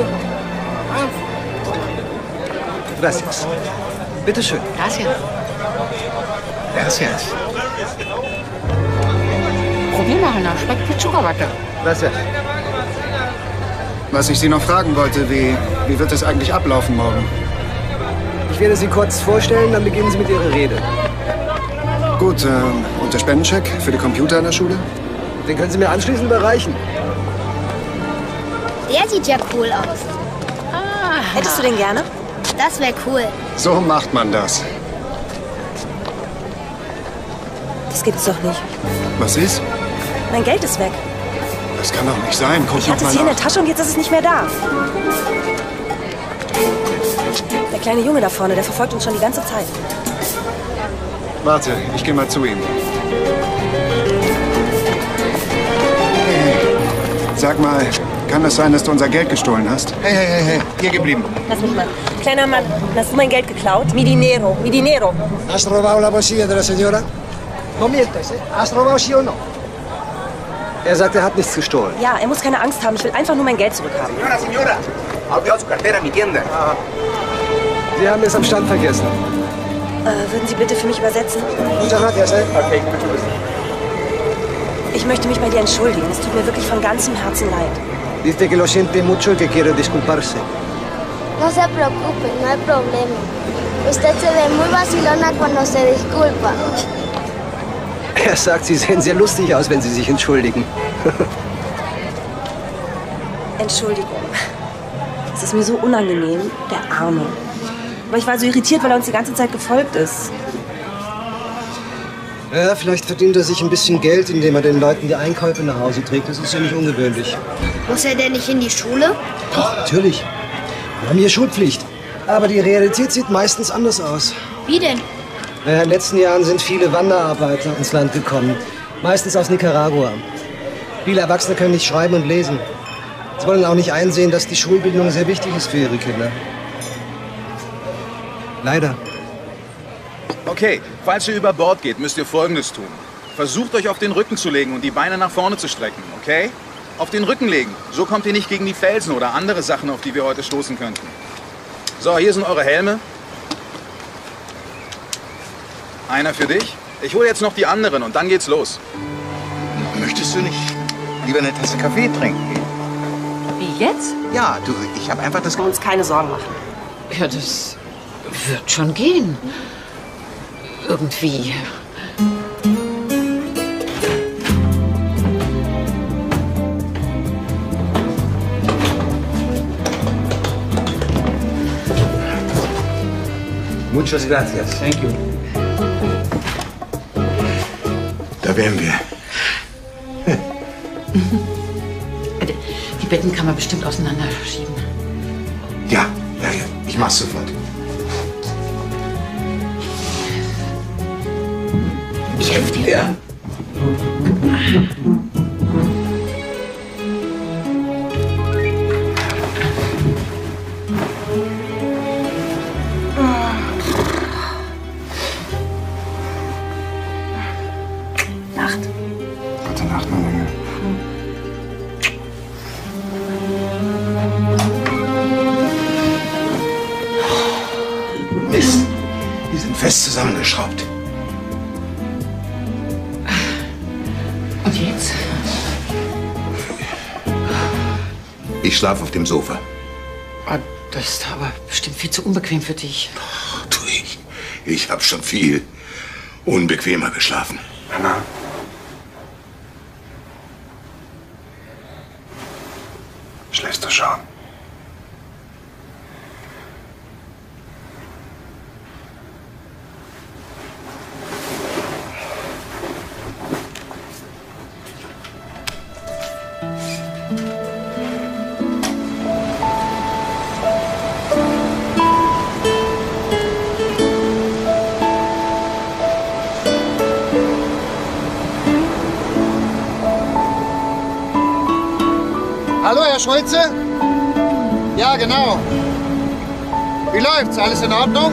N: Gracias. Bitte schön.
J: Gracias.
B: Gracias.
J: Probier mal, Hanna. Schmeckt mit Zuckerwatte.
N: Gracias.
E: Was ich Sie noch fragen wollte, wie, wie wird es eigentlich ablaufen morgen?
N: Ich werde Sie kurz vorstellen, dann beginnen Sie mit Ihrer Rede.
E: Gut, äh, und der Spendencheck für die Computer in der Schule?
N: Den können Sie mir anschließend überreichen.
C: Der sieht ja cool aus.
A: Ah. Hättest du den gerne?
C: Das wäre cool.
E: So macht man das.
A: Das gibt's doch nicht.
E: Was ist?
A: Mein Geld ist weg.
E: Das kann doch nicht sein. Guck
A: Ich
E: noch
A: hatte
E: mal
A: es hier in
E: nach.
A: der Tasche und jetzt ist es nicht mehr da. Der kleine Junge da vorne, der verfolgt uns schon die ganze Zeit.
E: Warte, ich gehe mal zu ihm. Hey, sag mal, kann es sein, dass du unser Geld gestohlen hast?
M: Hey, hey, hey, hey, hier geblieben.
A: Lass mich mal. Kleiner Mann, hast du mein Geld geklaut? Mi dinero, mi dinero.
N: ¿Has robado la bolsilla de la señora? No mientes, ¿eh? ¿Has robado sí o no? Er sagt, er hat nichts gestohlen.
A: Ja, er muss keine Angst haben. Ich will einfach nur mein Geld zurückhaben.
M: Señora, señora, ha olvidado su cartera en mi tienda.
N: Sie haben es am Stand vergessen.
A: Äh, würden Sie bitte für mich übersetzen?
N: Muchas gracias, eh?
M: Okay, mucho gusto.
A: Ich möchte mich bei dir entschuldigen. Es tut mir wirklich von ganzem Herzen leid.
N: Dice que lo siente mucho y que quiere disculparse.
C: No se preocupe, no hay problema. Usted se ve muy vacilona cuando se disculpa.
N: Er sagt, Sie sehen sehr lustig aus, wenn Sie sich entschuldigen.
A: Entschuldigung. Es ist mir so unangenehm, der Arme. Aber ich war so irritiert, weil er uns die ganze Zeit gefolgt ist.
N: Ja, vielleicht verdient er sich ein bisschen Geld, indem er den Leuten die Einkäufe nach Hause trägt. Das ist ja nicht ungewöhnlich.
C: Muss er denn nicht in die Schule?
N: Doch, natürlich. Wir haben hier Schulpflicht. Aber die Realität sieht meistens anders aus.
C: Wie denn?
N: Naja, in den letzten Jahren sind viele Wanderarbeiter ins Land gekommen. Meistens aus Nicaragua. Viele Erwachsene können nicht schreiben und lesen. Sie wollen auch nicht einsehen, dass die Schulbildung sehr wichtig ist für ihre Kinder. Leider.
P: Okay, falls ihr über Bord geht, müsst ihr Folgendes tun. Versucht euch auf den Rücken zu legen und die Beine nach vorne zu strecken, okay? Auf den Rücken legen. So kommt ihr nicht gegen die Felsen oder andere Sachen, auf die wir heute stoßen könnten. So, hier sind eure Helme. Einer für dich. Ich hole jetzt noch die anderen und dann geht's los.
M: Möchtest du nicht lieber eine Tasse Kaffee trinken?
J: Wie jetzt?
M: Ja, du, ich habe einfach das...
A: Wir uns keine Sorgen machen.
J: Ja, das wird schon gehen. Irgendwie.
M: Muchas gracias.
F: Thank you.
M: Da wären wir.
J: Die Betten kann man bestimmt auseinanderschieben.
M: Ja, ja, ja. Ich mach's sofort.
J: Ich helfe dir.
M: Ja.
A: Nacht.
E: Gute Nacht, mein Junge.
M: Mist.
B: fest zusammengeschraubt.
G: Und jetzt?
B: Ich schlafe auf dem Sofa.
G: Ah, das ist aber bestimmt viel zu unbequem für dich.
B: Du, ich, ich habe schon viel unbequemer geschlafen.
T: Anna. Schläfst du schon?
E: Hallo, Herr Schulze? Ja, genau. Wie läuft's? Alles in Ordnung?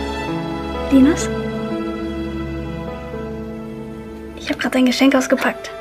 D: Linus? Ich habe gerade dein Geschenk ausgepackt.